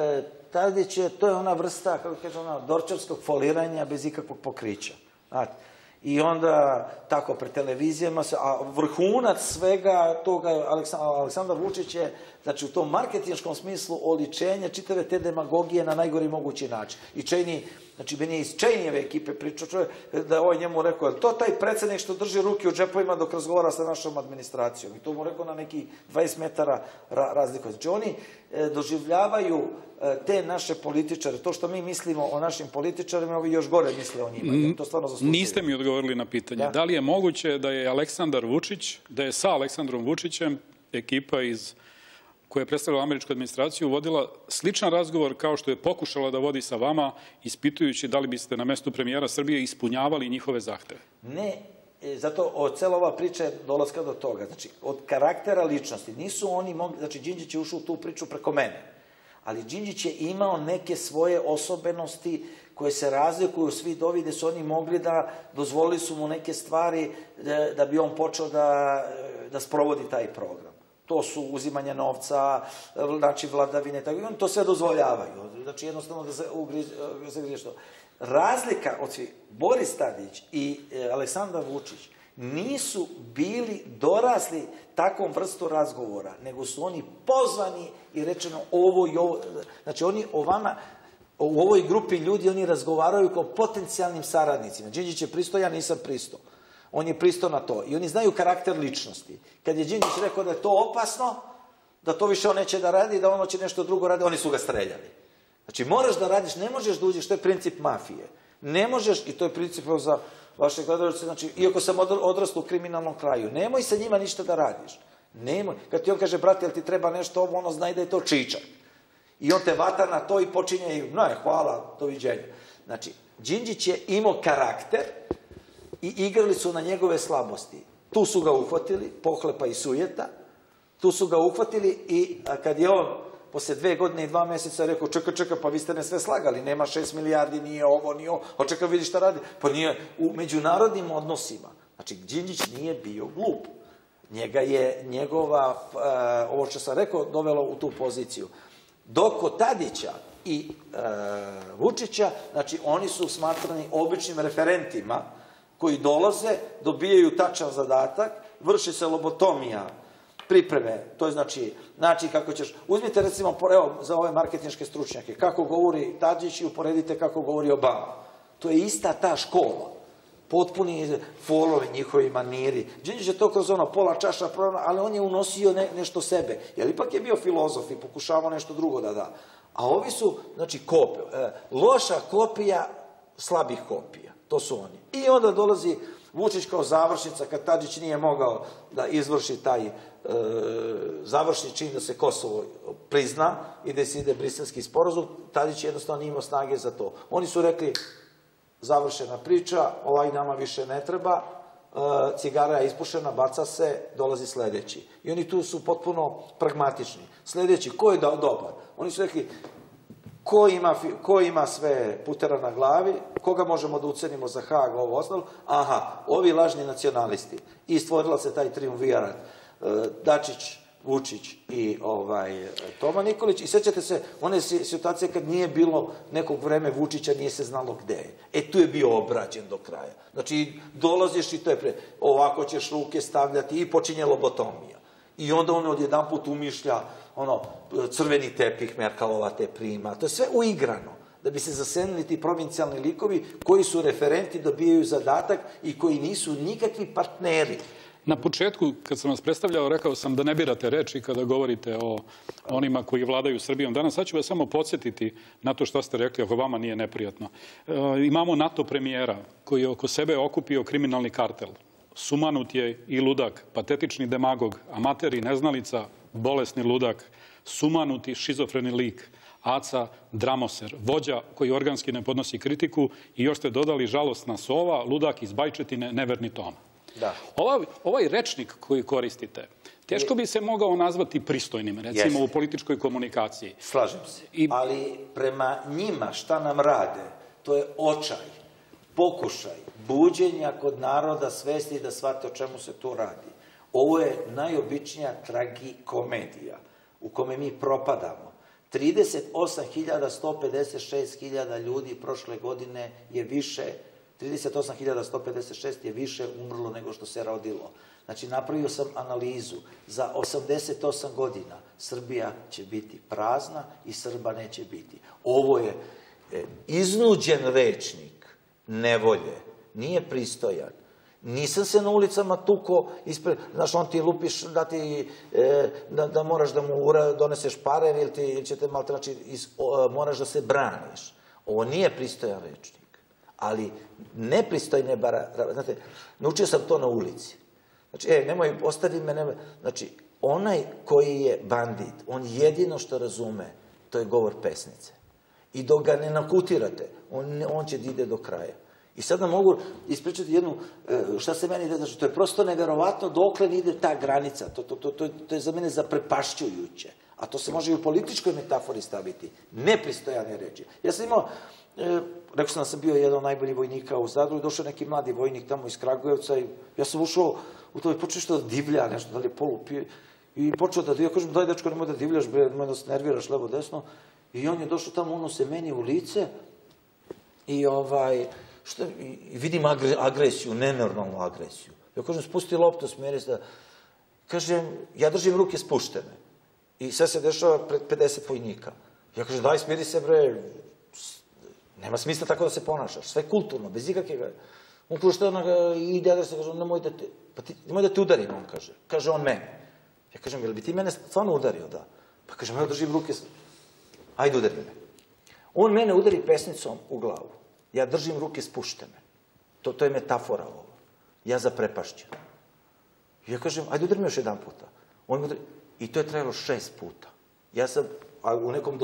Tadić je, to je ona vrsta, kako kaže ona, dorčarskog foliranja bez ikakvog pokrića. I onda, tako, pred televizijama, a vrhunac svega toga, Aleksandar Vučić je, znači, u tom marketinškom smislu oličenje čitave te demagogije na najgori mogući način. I Cheney, znači, meni je iz Cheneyjeve ekipe pričao čovjek, da je ovaj njemu rekao, je to taj predsjednik što drži ruke u džepovima dok razgovara sa našom administracijom? I to mu rekao na neki 20 metara razliku. Znači, oni doživljavaju te naše političare, to što mi mislimo o našim političarima, ovi još gore misle o njima. To stvarno zaslučuje. Niste mi odgovorili na pitanje. Da li je moguće da je Aleksandar Vučić, da je sa Aleksandrom Vučićem ekipa koja je predstavila američku administraciju vodila sličan razgovor kao što je pokušala da vodi sa vama, ispitujući da li biste na mestu premijera Srbije ispunjavali njihove zahteve? Ne, zato cela ova priča je dolaska do toga. Znači, od karaktera ličnosti nisu oni mogli, znači Đinđić je ušao u tu priču preko mene, ali Đinđić je imao neke svoje osobenosti koje se razlikuju svi dovi, gde su oni mogli da, dozvolili su mu neke stvari da bi on počeo da sprovodi taj program. To su uzimanje novca, znači vladavine, tako i oni to sve dozvoljavaju. Znači jednostavno da se ugriže što. Razlika od svih, Boris Tadić i Aleksandar Vučić nisu bili dorasli takvom vrstu razgovora, nego su oni pozvani i rečeno ovo i ovo. Znači oni o vama, u ovoj grupi ljudi, oni razgovaraju kao potencijalnim saradnicima. Đinđić je pristao, ja nisam pristao. On je pristao na to. I oni znaju karakter ličnosti. Kad je Đinđić rekao da je to opasno, da to više on neće da radi, da ono će nešto drugo radi, oni su ga streljali. Znači, moraš da radiš, ne možeš da uđeš, to je princip mafije. Ne možeš, i to je princip za vaše gledalce, znači, iako sam odrastao u kriminalnom kraju, nemoj sa njima ništa da radiš. Nemoj. Kad ti on kaže, brate, jel ti treba nešto ovo, ono zna i da je to čičak. I on te vata na to i počinje, ne, hvala, doviđenja. Znači, Đinđić je imao karakter i igrali su na njegove slabosti. Tu su ga uhvatili, pohlepa i sujeta, tu su ga uhvatili i kad je on posle 2 godine i 2 meseca rekao, čekaj, pa vi ste me sve slagali, nema 6 milijardi, nije ovo, nije ovo, a čekaj, vidi šta radi. Pa nije, u međunarodnim odnosima, znači, Đinđić nije bio glup. Njega je njegova, ovo što sam rekao, dovelo u tu poziciju. Dok kod Tadića i Vučića, znači, oni su smatrani običnim referentima koji dolaze, dobijaju tačan zadatak, vrši se lobotomija pripreme, to je znači kako ćeš, uzmite recimo, evo, za ove marketinške stručnjake, kako govori Tadić i uporedite kako govori Obama. To je ista ta škola. Potpuni folovi, njihovi maniri. Đinđić je to kroz ono pola čaša, ali on je unosio nešto sebe. Jer ipak je bio filozof i pokušavao nešto drugo da da. A ovi su, znači, loša kopija slabih kopija. To su oni. I onda dolazi Vučić kao završnica, kad Tadić nije mogao da izvrši taj završni čin da se Kosovo prizna i da se ide Briselski sporazum, Tadić jednostavno nije imao snage za to. Oni su rekli, završena priča, ovaj nama više ne treba, cigara je ispušena, baca se, dolazi sledeći. I oni tu su potpuno pragmatični. Sledeći, ko je dobar? Oni su rekli, ko ima sve putera na glavi, koga možemo da ucenimo za Hag, ovo ostalo? Aha, ovi lažni nacionalisti. I stvorila se taj triumvirat. Dačić, Vučić i Toma Nikolić. I sećate se one situacije kad nije bilo nekog vreme Vučića, nije se znalo gde je. Tu je bio obrađen do kraja. Znači, dolaziš i to je ovako ćeš ruke stavljati i počinje lobotomija. I onda on odjedanput umišlja crveni tepih, Merkalova te prima. To je sve uigrano. Da bi se zasenili ti provincijalni likovi koji su referenti, dobijaju zadatak i koji nisu nikakvi partneri. Na početku, kad sam vas predstavljao, rekao sam da ne birate reči kada govorite o onima koji vladaju Srbijom danas. Sad ću vas samo podsjetiti na to što ste rekli, ako vama nije neprijatno. Imamo NATO premijera koji je oko sebe okupio kriminalni kartel. Sumanut je i ludak, patetični demagog, amater i neznalica, bolesni ludak, sumanuti šizofreni lik. Aca Dramoser, vođa koji organski ne podnosi kritiku i još ste dodali žalosna sova, ludak iz Bajčetine, neverni Toma. Da. Ovaj rečnik koji koristite, teško bi se mogao nazvati pristojnim, recimo u političkoj komunikaciji. Slažem se. Ali prema njima šta nam rade, to je očaj, pokušaj, buđenja kod naroda svesti da shvate o čemu se tu radi. Ovo je najobičnija tragikomedija u kome mi propadamo. 38.156 ljudi prošle godine je više, 38.156 je više umrlo nego što se rodilo. Znači, napravio sam analizu. Za 88 godina Srbija će biti prazna i Srba neće biti. Ovo je iznuđen rečnik nevolje, nije pristojan. Nisam se na ulicama tuko ispred, znaš, on ti lupiš da moraš da mu doneseš pare ili će te malo, znači, moraš da se braniš. Ovo nije pristojan rečnik, ali nepristojne, znate, naučio sam to na ulici. Znači, nemoj, ostavi me, nemoj. Znači, onaj koji je bandit, on jedino što razume, to je govor pesnice. I dok ga ne nakutirate, on će da ide do kraja. I sad nam mogu ispričati jednu, šta se meni ide, znači, to je prosto neverovatno dokle ide ta granica. To je za mene zaprepašćujuće. A to se može i u političkoj metafori staviti. Nepristojane reči. Ja sam imao, rekao sam da sam bio jedan od najboljih vojnika u Zadru i došao neki mladi vojnik tamo iz Kragujevca i ja sam ušao u to i počeo što da divlja, nešto da li je polupije i počeo da divlja. Kažem, daj dečko, nemoj da divljaš, nemoj da se nerviraš levo desno. I on je došao tamo, ono se meni u lice i vidim agresiju, nenormalnu agresiju. Ja kažem, spusti loptu, smiri se. Kažem, ja držim ruke spuštene. I sve se dešava pred 50 vojnika. Ja kažem, daj, smiri se, bre, nema smisla tako da se ponašaš. Sve kulturno, bez ikakve. On kaže, šta ide agresija, kaže, nemoj da te udarim, on kaže. Kaže on mene. Ja kažem, jel bi ti mene stvarno udario, da? Pa kažem, ja držim ruke, ajde udari me. On mene udari pesnicom u glavu. Ja držim ruke spuštene. To je metafora ovo. Ja zaprepašćen. Ja kažem, ajde udari me još jedan puta. I to je trajalo 6 puta. Ja sam, u nekom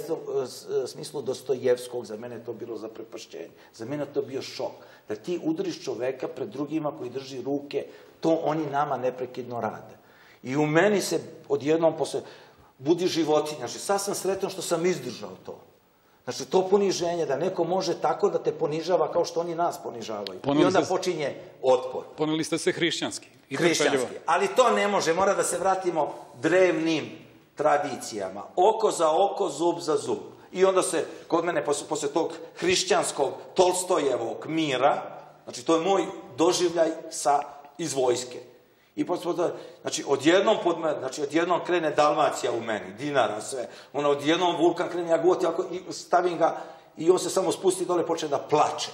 smislu Dostojevskog, za mene je to bilo zaprepašćenje. Za mene je to bio šok. Da ti udariš čoveka pred drugima koji drži ruke, to oni nama neprekidno rade. I u meni se odjednom posle budi životinja. Znači, sad sam sretan što sam izdržao to. Znači, to poniženje, da neko može tako da te ponižava kao što oni nas ponižavaju. I onda počinje otpor. Poneli ste se hrišćanski. Hrišćanski. Ali to ne može. Mora da se vratimo drevnim tradicijama. Oko za oko, zub za zub. I onda se, kod mene, posle tog hrišćanskog Tolstojevog mira, znači, to je moj doživljaj iz vojske. I znači, odjednom krene Dalmacija u meni, Dinara, sve. Odjednom vulkan krene, ja goti, stavim ga i on se samo spusti dole i počne da plače.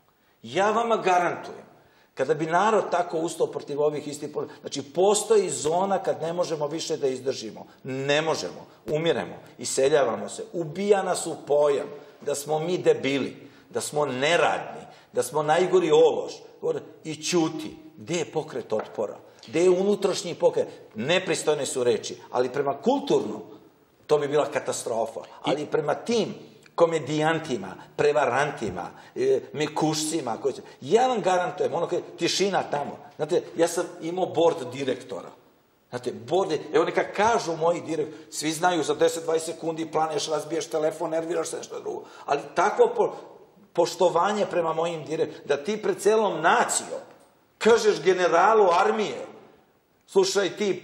Ja vama garantujem, kada bi narod tako ustao protiv ovih istih, znači, postoji zona kad ne možemo više da izdržimo. Ne možemo, umiremo, iseljavamo se, ubija nas u pojam da smo mi debili, da smo neradni, da smo najgori ološ i ćuti. Gde je pokret otpora? Gde je unutrašnji pokret? Nepristojne su reči, ali prema kulturnom to bi bila katastrofa. Ali prema tim komedijantima, prevarantima, mekušcima, ja vam garantujem, tišina tamo. Znate, ja sam imao bord direktora. Znate, evo neka kažu moji direktori, svi znaju za 10-20 sekundi planeš, razbiješ telefon, nerviraš se nešto drugo. Ali takvo poštovanje prema mojim direktorima, da ti pred celom nacijom kažeš generalu armije, slušaj ti,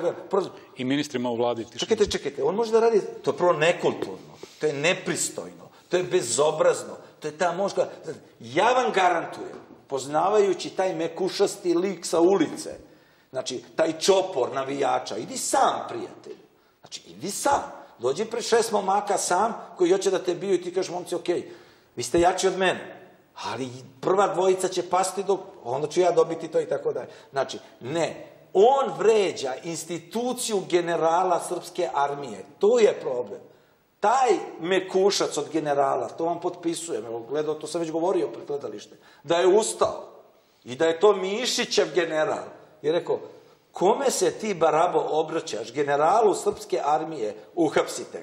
i ministrima u vladi. Čekajte, on može da radi, to je prvo nekulturno, to je nepristojno, to je bezobrazno, to je ta moška. Ja vam garantujem, poznavajući taj mekušasti lik sa ulice, znači, taj čopor navijača, idi sam, prijatelj. Znači, idi sam. Dođi pred 6 momaka sam, koji hoće da te biju i ti kažeš, momci, okej, vi ste jači od mene. Ali prva dvojica će pasti, onda ću ja dobiti to i tako dalje. Znači, ne. On vređa instituciju generala srpske armije. Tu je problem. Taj mekušac od generala, to vam potpisujem, evo, gledao, to sam već govorio pred gledalište, da je ustao i da je to Mišićev general. I rekao, kome se ti, Barabo, obraćaš? Generalu srpske armije, uhapsite ga.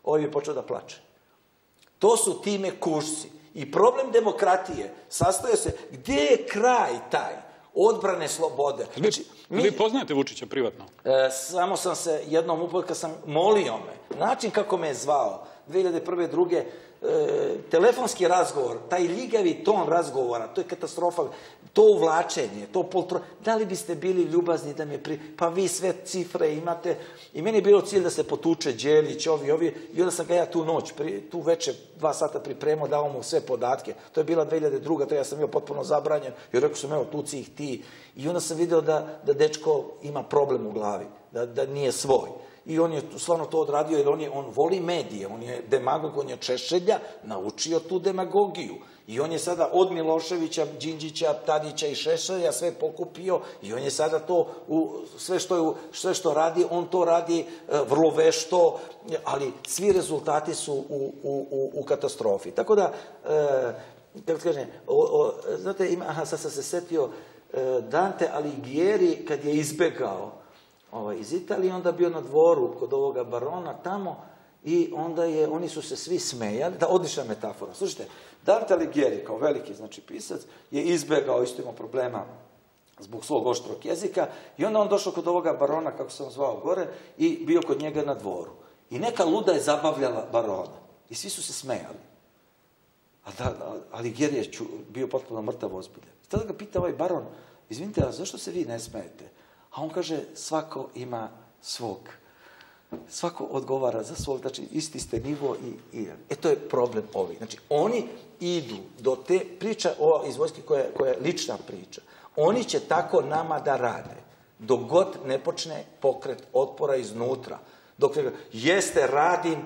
ovaj je počeo da plače. To su ti mekušci. I problem demokratije sastoje se, gdje je kraj taj odbrane slobode? Znači, vi poznajete Vučića privatno? Samo sam se jednom upoznao kad sam molio me. Način kako me je zvao, 2001. 2. Telefonski razgovor, taj ljigavi ton razgovora, to je katastrofa, to uvlačenje, to da li biste bili ljubazni da me pa vi sve cifre imate, i meni je bilo cilj da se potuče Đelić, ovi, i onda sam ga ja tu noć, tu veče 2 sata pripremao, dao mu sve podatke, to je bila 2002. To ja sam bio potpuno zabranjen, jer rekao sam, evo, tuci ih ti, i onda sam video da dečko ima problem u glavi, da nije svoj. I on je stvarno to odradio, jer on voli medije, on je demagog, on je Češelja, naučio tu demagogiju. I on je sada od Miloševića, Đinđića, Tadića i Šešelja sve pokupio i on je sada to, sve što radi, on to radi vrlo vešto, ali svi rezultati su u katastrofi. Tako da, kako kažem, znate, sad sam se setio, Dante Alighieri, kad je izbegao iz Italije, onda bio na dvoru kod ovoga barona tamo i onda oni su se svi smejali, odlična metafora. Slušajte, Dante Alighieri, kao veliki, znači, pisac, je izbegao, isto imao problema zbog svog oštrog jezika, i onda on došao kod ovoga barona, kako sam zvao gore, i bio kod njega na dvoru. I neka luda je zabavljala barona. I svi su se smejali. A Alighieri je bio potpuno mrtav ozbiljan. I tada ga pita ovaj baron, izvinite, a zašto se vi ne smejete? A on kaže, svako ima svog. Svako odgovara za svog, znači isti ste nivo i to je problem ovi. Znači, oni idu do te priča iz vojske koja je lična priča. Oni će tako nama da rade, dok god ne počne pokret otpora iznutra. Dok jeste, radim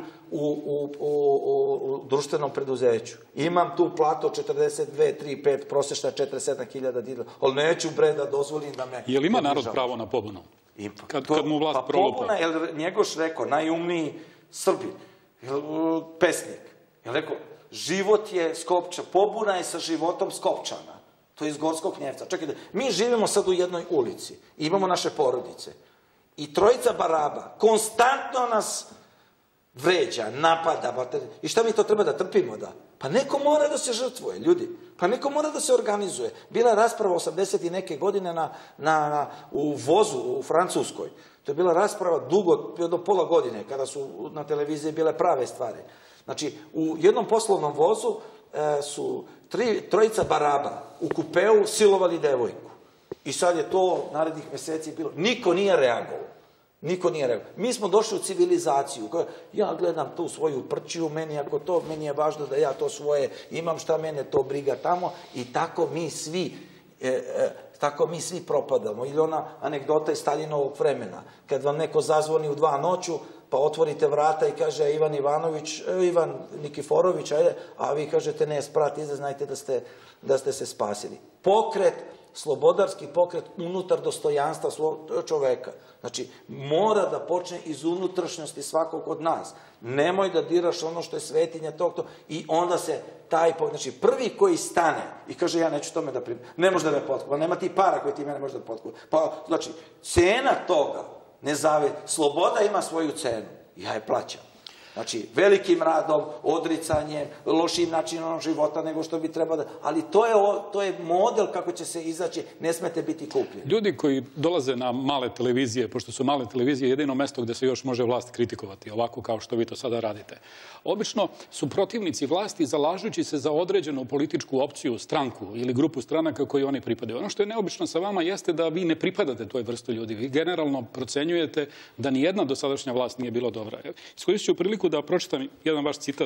u društvenom preduzeću. Imam tu platu 42, 3, 5, prosječna 47.000 dinara, ali neću, bre, da dozvolim da me... Je li ima narod pravo na pobunu? Kad mu vlast prolupa? Pa pobuna, je Njegoš rekao, najumniji Srbin, pesnik, je rekao, život je Skopča, pobuna je sa životom Skopčana. To je iz Gorskog Gnjevca. Čekajte, mi živimo sad u jednoj ulici, imamo naše porodice i trojica baraba konstantno nas vređa, napada, i šta mi to treba da trpimo, da? Pa neko mora da se žrtvuje, ljudi. Pa neko mora da se organizuje. Bila je rasprava 80 i neke godine u vozu u Francuskoj. To je bila rasprava dugo, do pola godine, kada su na televiziji bile prave stvari. Znači, u jednom poslovnom vozu su trojica baraba u kupeu silovali devojku. I sad je to narednih meseci bilo. Niko nije reagovao. Niko nije rekao. Mi smo došli u civilizaciju. Ja gledam tu svoju prćiju, meni je važno da ja to svoje imam, šta mene to briga tamo, i tako mi svi propadamo. Ili ona anegdota iz Staljinovog vremena. Kad vam neko zazvoni u 2 noću, pa otvorite vrata i kaže Ivan Nikiforović, a vi kažete ne, sprat iza, znajte da ste se spasili. Pokret, slobodarski pokret unutar dostojanstva čoveka. Znači, mora da počne iz unutrašnjosti svakog od nas. Nemoj da diraš ono što je svetinja tog, i onda se znači, prvi koji stane i kaže, ja neću tome da ne može da me potkupa, nema ti para koji ti mene može da potkupa. Pa, znači, cena toga, sloboda ima svoju cenu, ja je plaćam. Znači, velikim radom, odricanjem, lošim načinom života nego što bi trebalo da... Ali to je model kako će se izaći, ne smete biti kupljeni. Ljudi koji dolaze na male televizije, pošto su male televizije jedino mesto gde se još može vlast kritikovati, ovako kao što vi to sada radite, obično su protivnici vlasti zalažući se za određenu političku opciju, stranku ili grupu stranaka koji oni pripadaju. Ono što je neobično sa vama jeste da vi ne pripadate toj vrstu ljudi. Vi generalno procenjujete da ni jedna dosadašnja vlast nije bila dobra. Iskoristit ću priliku da pročitam jedan vaš citat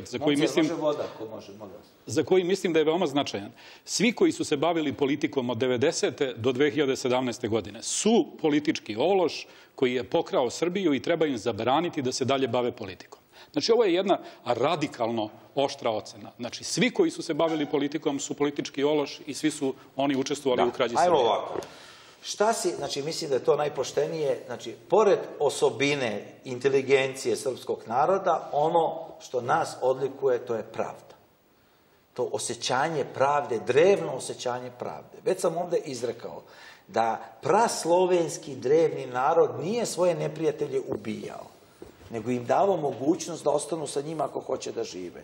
za koji mislim da je veoma značajan. Svi koji su se bavili politikom od 90. do 2017. godine su politički ološ koji je pokrao Srbiju i treba im zabraniti da se dalje bave politikom. Znači, ovo je jedna radikalno oštra ocena. Znači, svi koji su se bavili politikom su politički ološ i svi su oni učestvovali u krađi Srbije. Ajmo ovako. Znači, mislim da je to najpoštenije, znači, pored osobine inteligencije srpskog naroda, ono što nas odlikuje, to je pravda. To osjećanje pravde, drevno osjećanje pravde. Već sam ovde izrekao da praslovenski drevni narod nije svoje neprijatelje ubijao, nego im davo mogućnost da ostanu sa njima ako hoće da žive.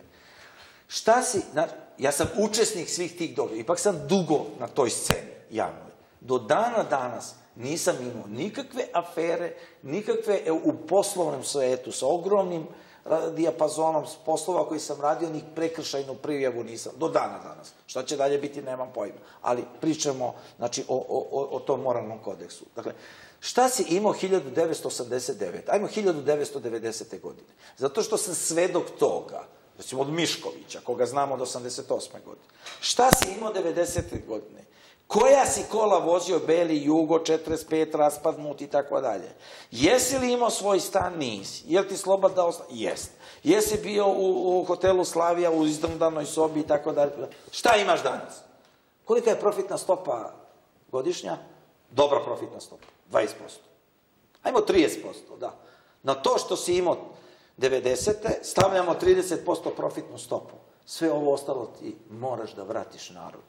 Ja sam učesnik svih tih događaja, ipak sam dugo na toj sceni javnoj. Do dana danas nisam imao nikakve afere, nikakve u poslovnom svetu sa ogromnim dijapazonom poslova koji sam radio, ni prekršajnu prijavu nisam, do dana danas. Šta će dalje biti, nemam pojma. Ali pričamo, znači, o tom moralnom kodeksu. Dakle, šta si imao 1989? Ajmo 1990. godine. Zato što sam svedok toga, recimo od Miškovića, koga znamo od 88. godine. Šta si imao 90. godine? Koja si kola vozio, Beli, Jugo, 45, raspadnut i tako dalje? Jesi li imao svoj stan? Nisi. Je li ti sloboda da ostane? Jest. Jesi bio u hotelu Slavija u izdrndanoj sobi i tako dalje? Šta imaš danas? Kolika je profitna stopa godišnja? Dobra profitna stopa. 20%. Ajmo 30%, da. Na to što si imao 90. stavljamo 30% profitnu stopu. Sve ovo ostalo ti moraš da vratiš narodu.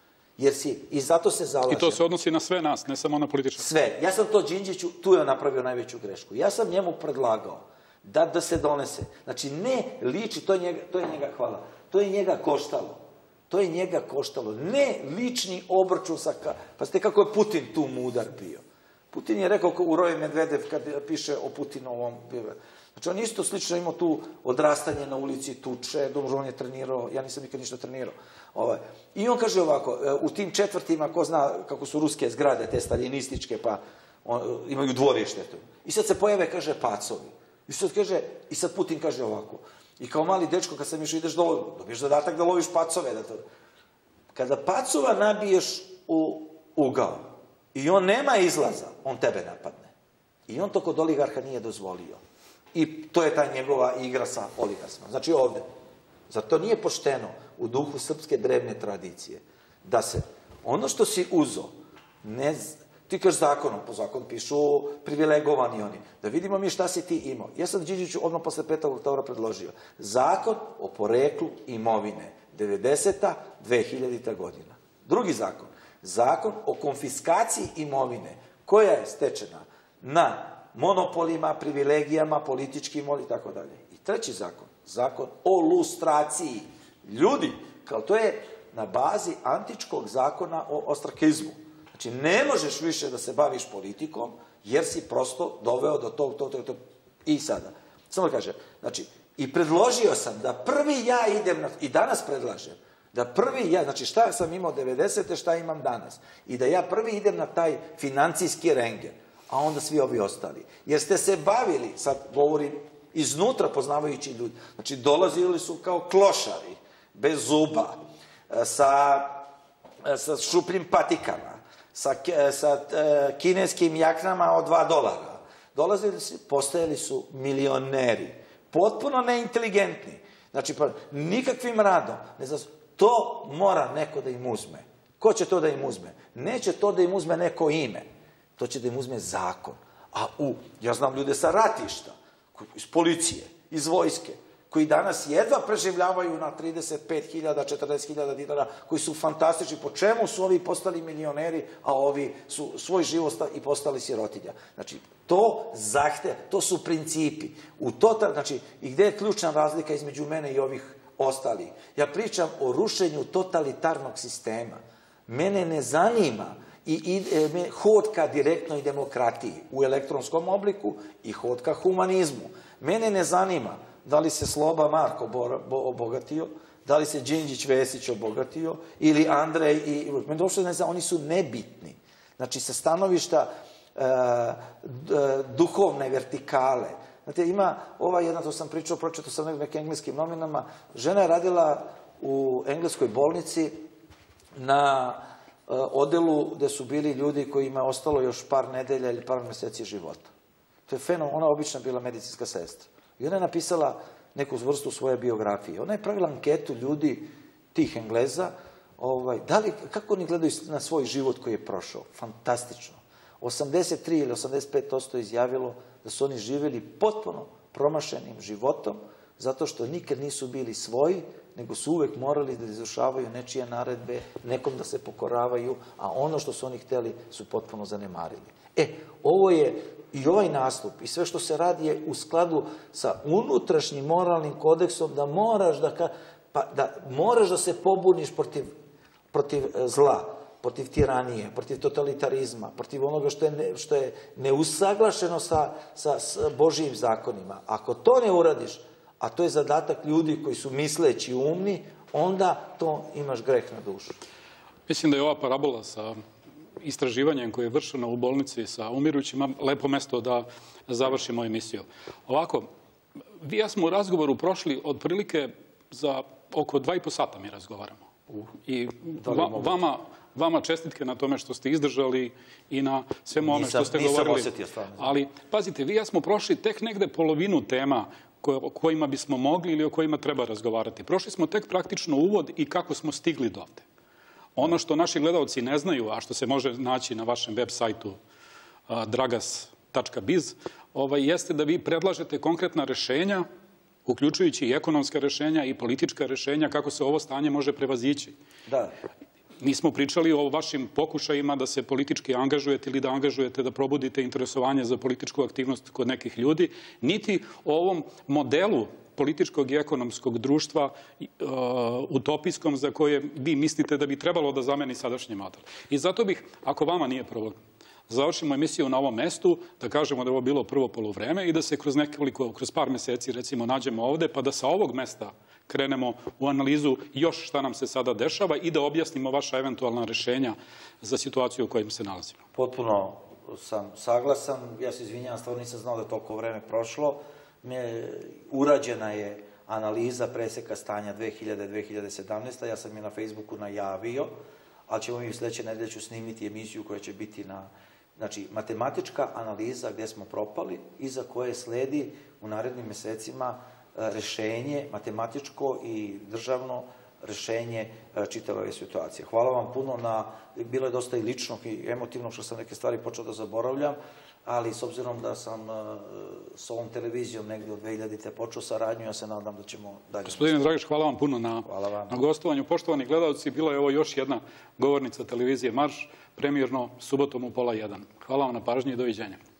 I zato se zalažem. I to se odnosi na sve nas, ne samo na političare. Sve. Ja sam to Đinđiću, tu je napravio najveću grešku. Ja sam njemu predlagao da se donese. Znači, ne liči, to je njega, hvala, to je njega koštalo. To je njega koštalo. Ne lični obračun sa... Pa ste kako je Putin tu mudar bio. Putin je rekao u Roje Medvedev kad piše o Putinovom... Znači, on isto slično imao tu odrastanje na ulici, tuče, dobro, on je trenirao, ja nisam nikad ništa trenirao. I on kaže ovako, u tim četvrtima, ko zna kako su ruske zgrade, te staljinističke, pa imaju dvorište. I sad se pojave, kaže, pacovi. I sad Putin kaže ovako, i kao mali dečko, kad sam išao, ideš dobiješ zadatak da loviš pacove. Kada pacova nabiješ u ugao i on nema izlaza, on tebe napadne. I on to kod oligarha nije dozvolio. I to je ta njegova igra sa oligarsima. Znači ovde. Zar to nije pošteno u duhu srpske drevne tradicije? Da se ono što si uzo, ti kažeš zakonom, po zakonu pišu privilegovani oni. Da vidimo mi šta si ti imao. Ja sam Đinđiću odmah posle 5. oktobra predložio. Zakon o poreklu imovine. 90. 2000. godina. Drugi zakon. Zakon o konfiskaciji imovine. Koja je stečena na monopolima, privilegijama, političkim i tako dalje. I treći zakon, zakon o lustraciji. Ljudi, kao to je na bazi antičkog zakona o ostrakizmu. Znači, ne možeš više da se baviš politikom, jer si prosto doveo do tog. I sada. Samo da kažem, znači, i predložio sam da prvi ja idem, i danas predlažem, da prvi ja, znači šta sam imao 90. šta imam danas, i da ja prvi idem na taj financijski rengen, a onda svi ovi ostali. Jer ste se bavili, sad govorim iznutra poznavajući ljudi, znači dolazili su kao klošari, bez zuba, sa šupljim patikama, sa kineskim jaknama od $2. Dolazili su, postajali su milioneri, potpuno neinteligentni, znači nikakvim radom, to mora neko da im uzme. Ko će to da im uzme? Neće to da im uzme neko ime. To će da im uzme zakon. Ja znam ljude sa ratišta, iz policije, iz vojske, koji danas jedva preživljavaju na 35.000, 40.000 dinara, koji su fantastični. Po čemu su ovi postali milioneri, a ovi su svoj život i postali sirotinja? Znači, to su principi. Znači, i gde je ključna razlika između mene i ovih ostalih? Ja pričam o rušenju totalitarnog sistema. Mene ne zanima hod ka direktnoj demokratiji u elektronskom obliku i hod ka humanizmu. Mene ne zanima da li se Sloba Marko obogatio, da li se Đinđić Vesić obogatio, ili Andrej i... Mene uopšte ne znam, oni su nebitni. Znači, sa stanovišta duhovne vertikale. Znate, ima ova jedna, to sam pričao, pročitao sam nekim engleskim novinama, žena je radila u engleskoj bolnici na odelu gde su bili ljudi kojima je ostalo još par nedelja ili par meseci života. To je fenomen, ona je obično bila medicinska sestra. I ona je napisala neku vrstu svoje biografije. Ona je pravila anketu ljudi, tih Engleza, kako oni gledaju na svoj život koji je prošao. Fantastično. 83 ili 85% izjavilo da su oni živjeli potpuno promašenim životom, zato što nikad nisu bili svoji, nego su uvek morali da izvršavaju nečije naredbe, nekom da se pokoravaju, a ono što su oni hteli su potpuno zanemarili. Ovo je i ovaj nastup i sve što se radi je u skladu sa unutrašnjim moralnim kodeksom da moraš da se pobuniš protiv zla, protiv tiranije, protiv totalitarizma, protiv onoga što je neusaglašeno sa Božijim zakonima. Ako to ne uradiš, a to je zadatak ljudi koji su misleći umni, onda to imaš greh na dušu. Mislim da je ova parabola sa istraživanjem koje je vršeno u bolnici sa umirućima lepo mesto da završimo emisiju. Ovako, vi ja smo u razgovoru prošli otprilike za oko 2,5 sata mi razgovaramo. I vama čestitke na tome što ste izdržali i na svemu ome što ste govorili. Nisam osjetio stvarno. Ali, pazite, vi ja smo prošli tek negde polovinu tema o kojima bismo mogli ili o kojima treba razgovarati. Prošli smo tek praktično uvod i kako smo stigli do ovde. Ono što naši gledalci ne znaju, a što se može naći na vašem web sajtu dragas.biz, jeste da vi predlažete konkretna rešenja, uključujući i ekonomska rešenja i politička rešenja, kako se ovo stanje može prevazići. Da. Nismo pričali o vašim pokušajima da se politički angažujete ili da angažujete, da probudite interesovanje za političku aktivnost kod nekih ljudi, niti o ovom modelu političkog i ekonomskog društva utopijskom za koje vi mislite da bi trebalo da zameni sadašnji model. I zato bih, ako vama nije problem, završimo emisiju na ovom mestu, da kažemo da je ovo bilo prvo poluvreme i da se kroz par meseci recimo nađemo ovde, pa da sa ovog mesta krenemo u analizu još šta nam se sada dešava i da objasnimo vaša eventualna rešenja za situaciju u kojoj se nalazimo. Potpuno sam saglasan. Ja se izvinjavam, stvarno nisam znao da je toliko vreme prošlo. Urađena je analiza preseka stanja 2000-2017. Ja sam je na Facebooku najavio, ali ćemo mi u sledeće nedelje snimiti emisiju koja će biti znači, matematička analiza gde smo propali i za koje sledi u narednim mesecima rešenje, matematičko i državno rešenje čitave ove situacije. Hvala vam puno bilo je dosta i ličnog i emotivnog što sam neke stvari počeo da zaboravljam, ali s obzirom da sam s ovom televizijom negde od 2000. počeo saradnju, ja se nadam da ćemo dalje. Gospodine Dragić, hvala vam puno na gostovanju. Poštovani gledalci, bila je ovo još jedna govornica televizije Marš, premijerno subotom u 12:30. Hvala vam na pažnji i doviđenja.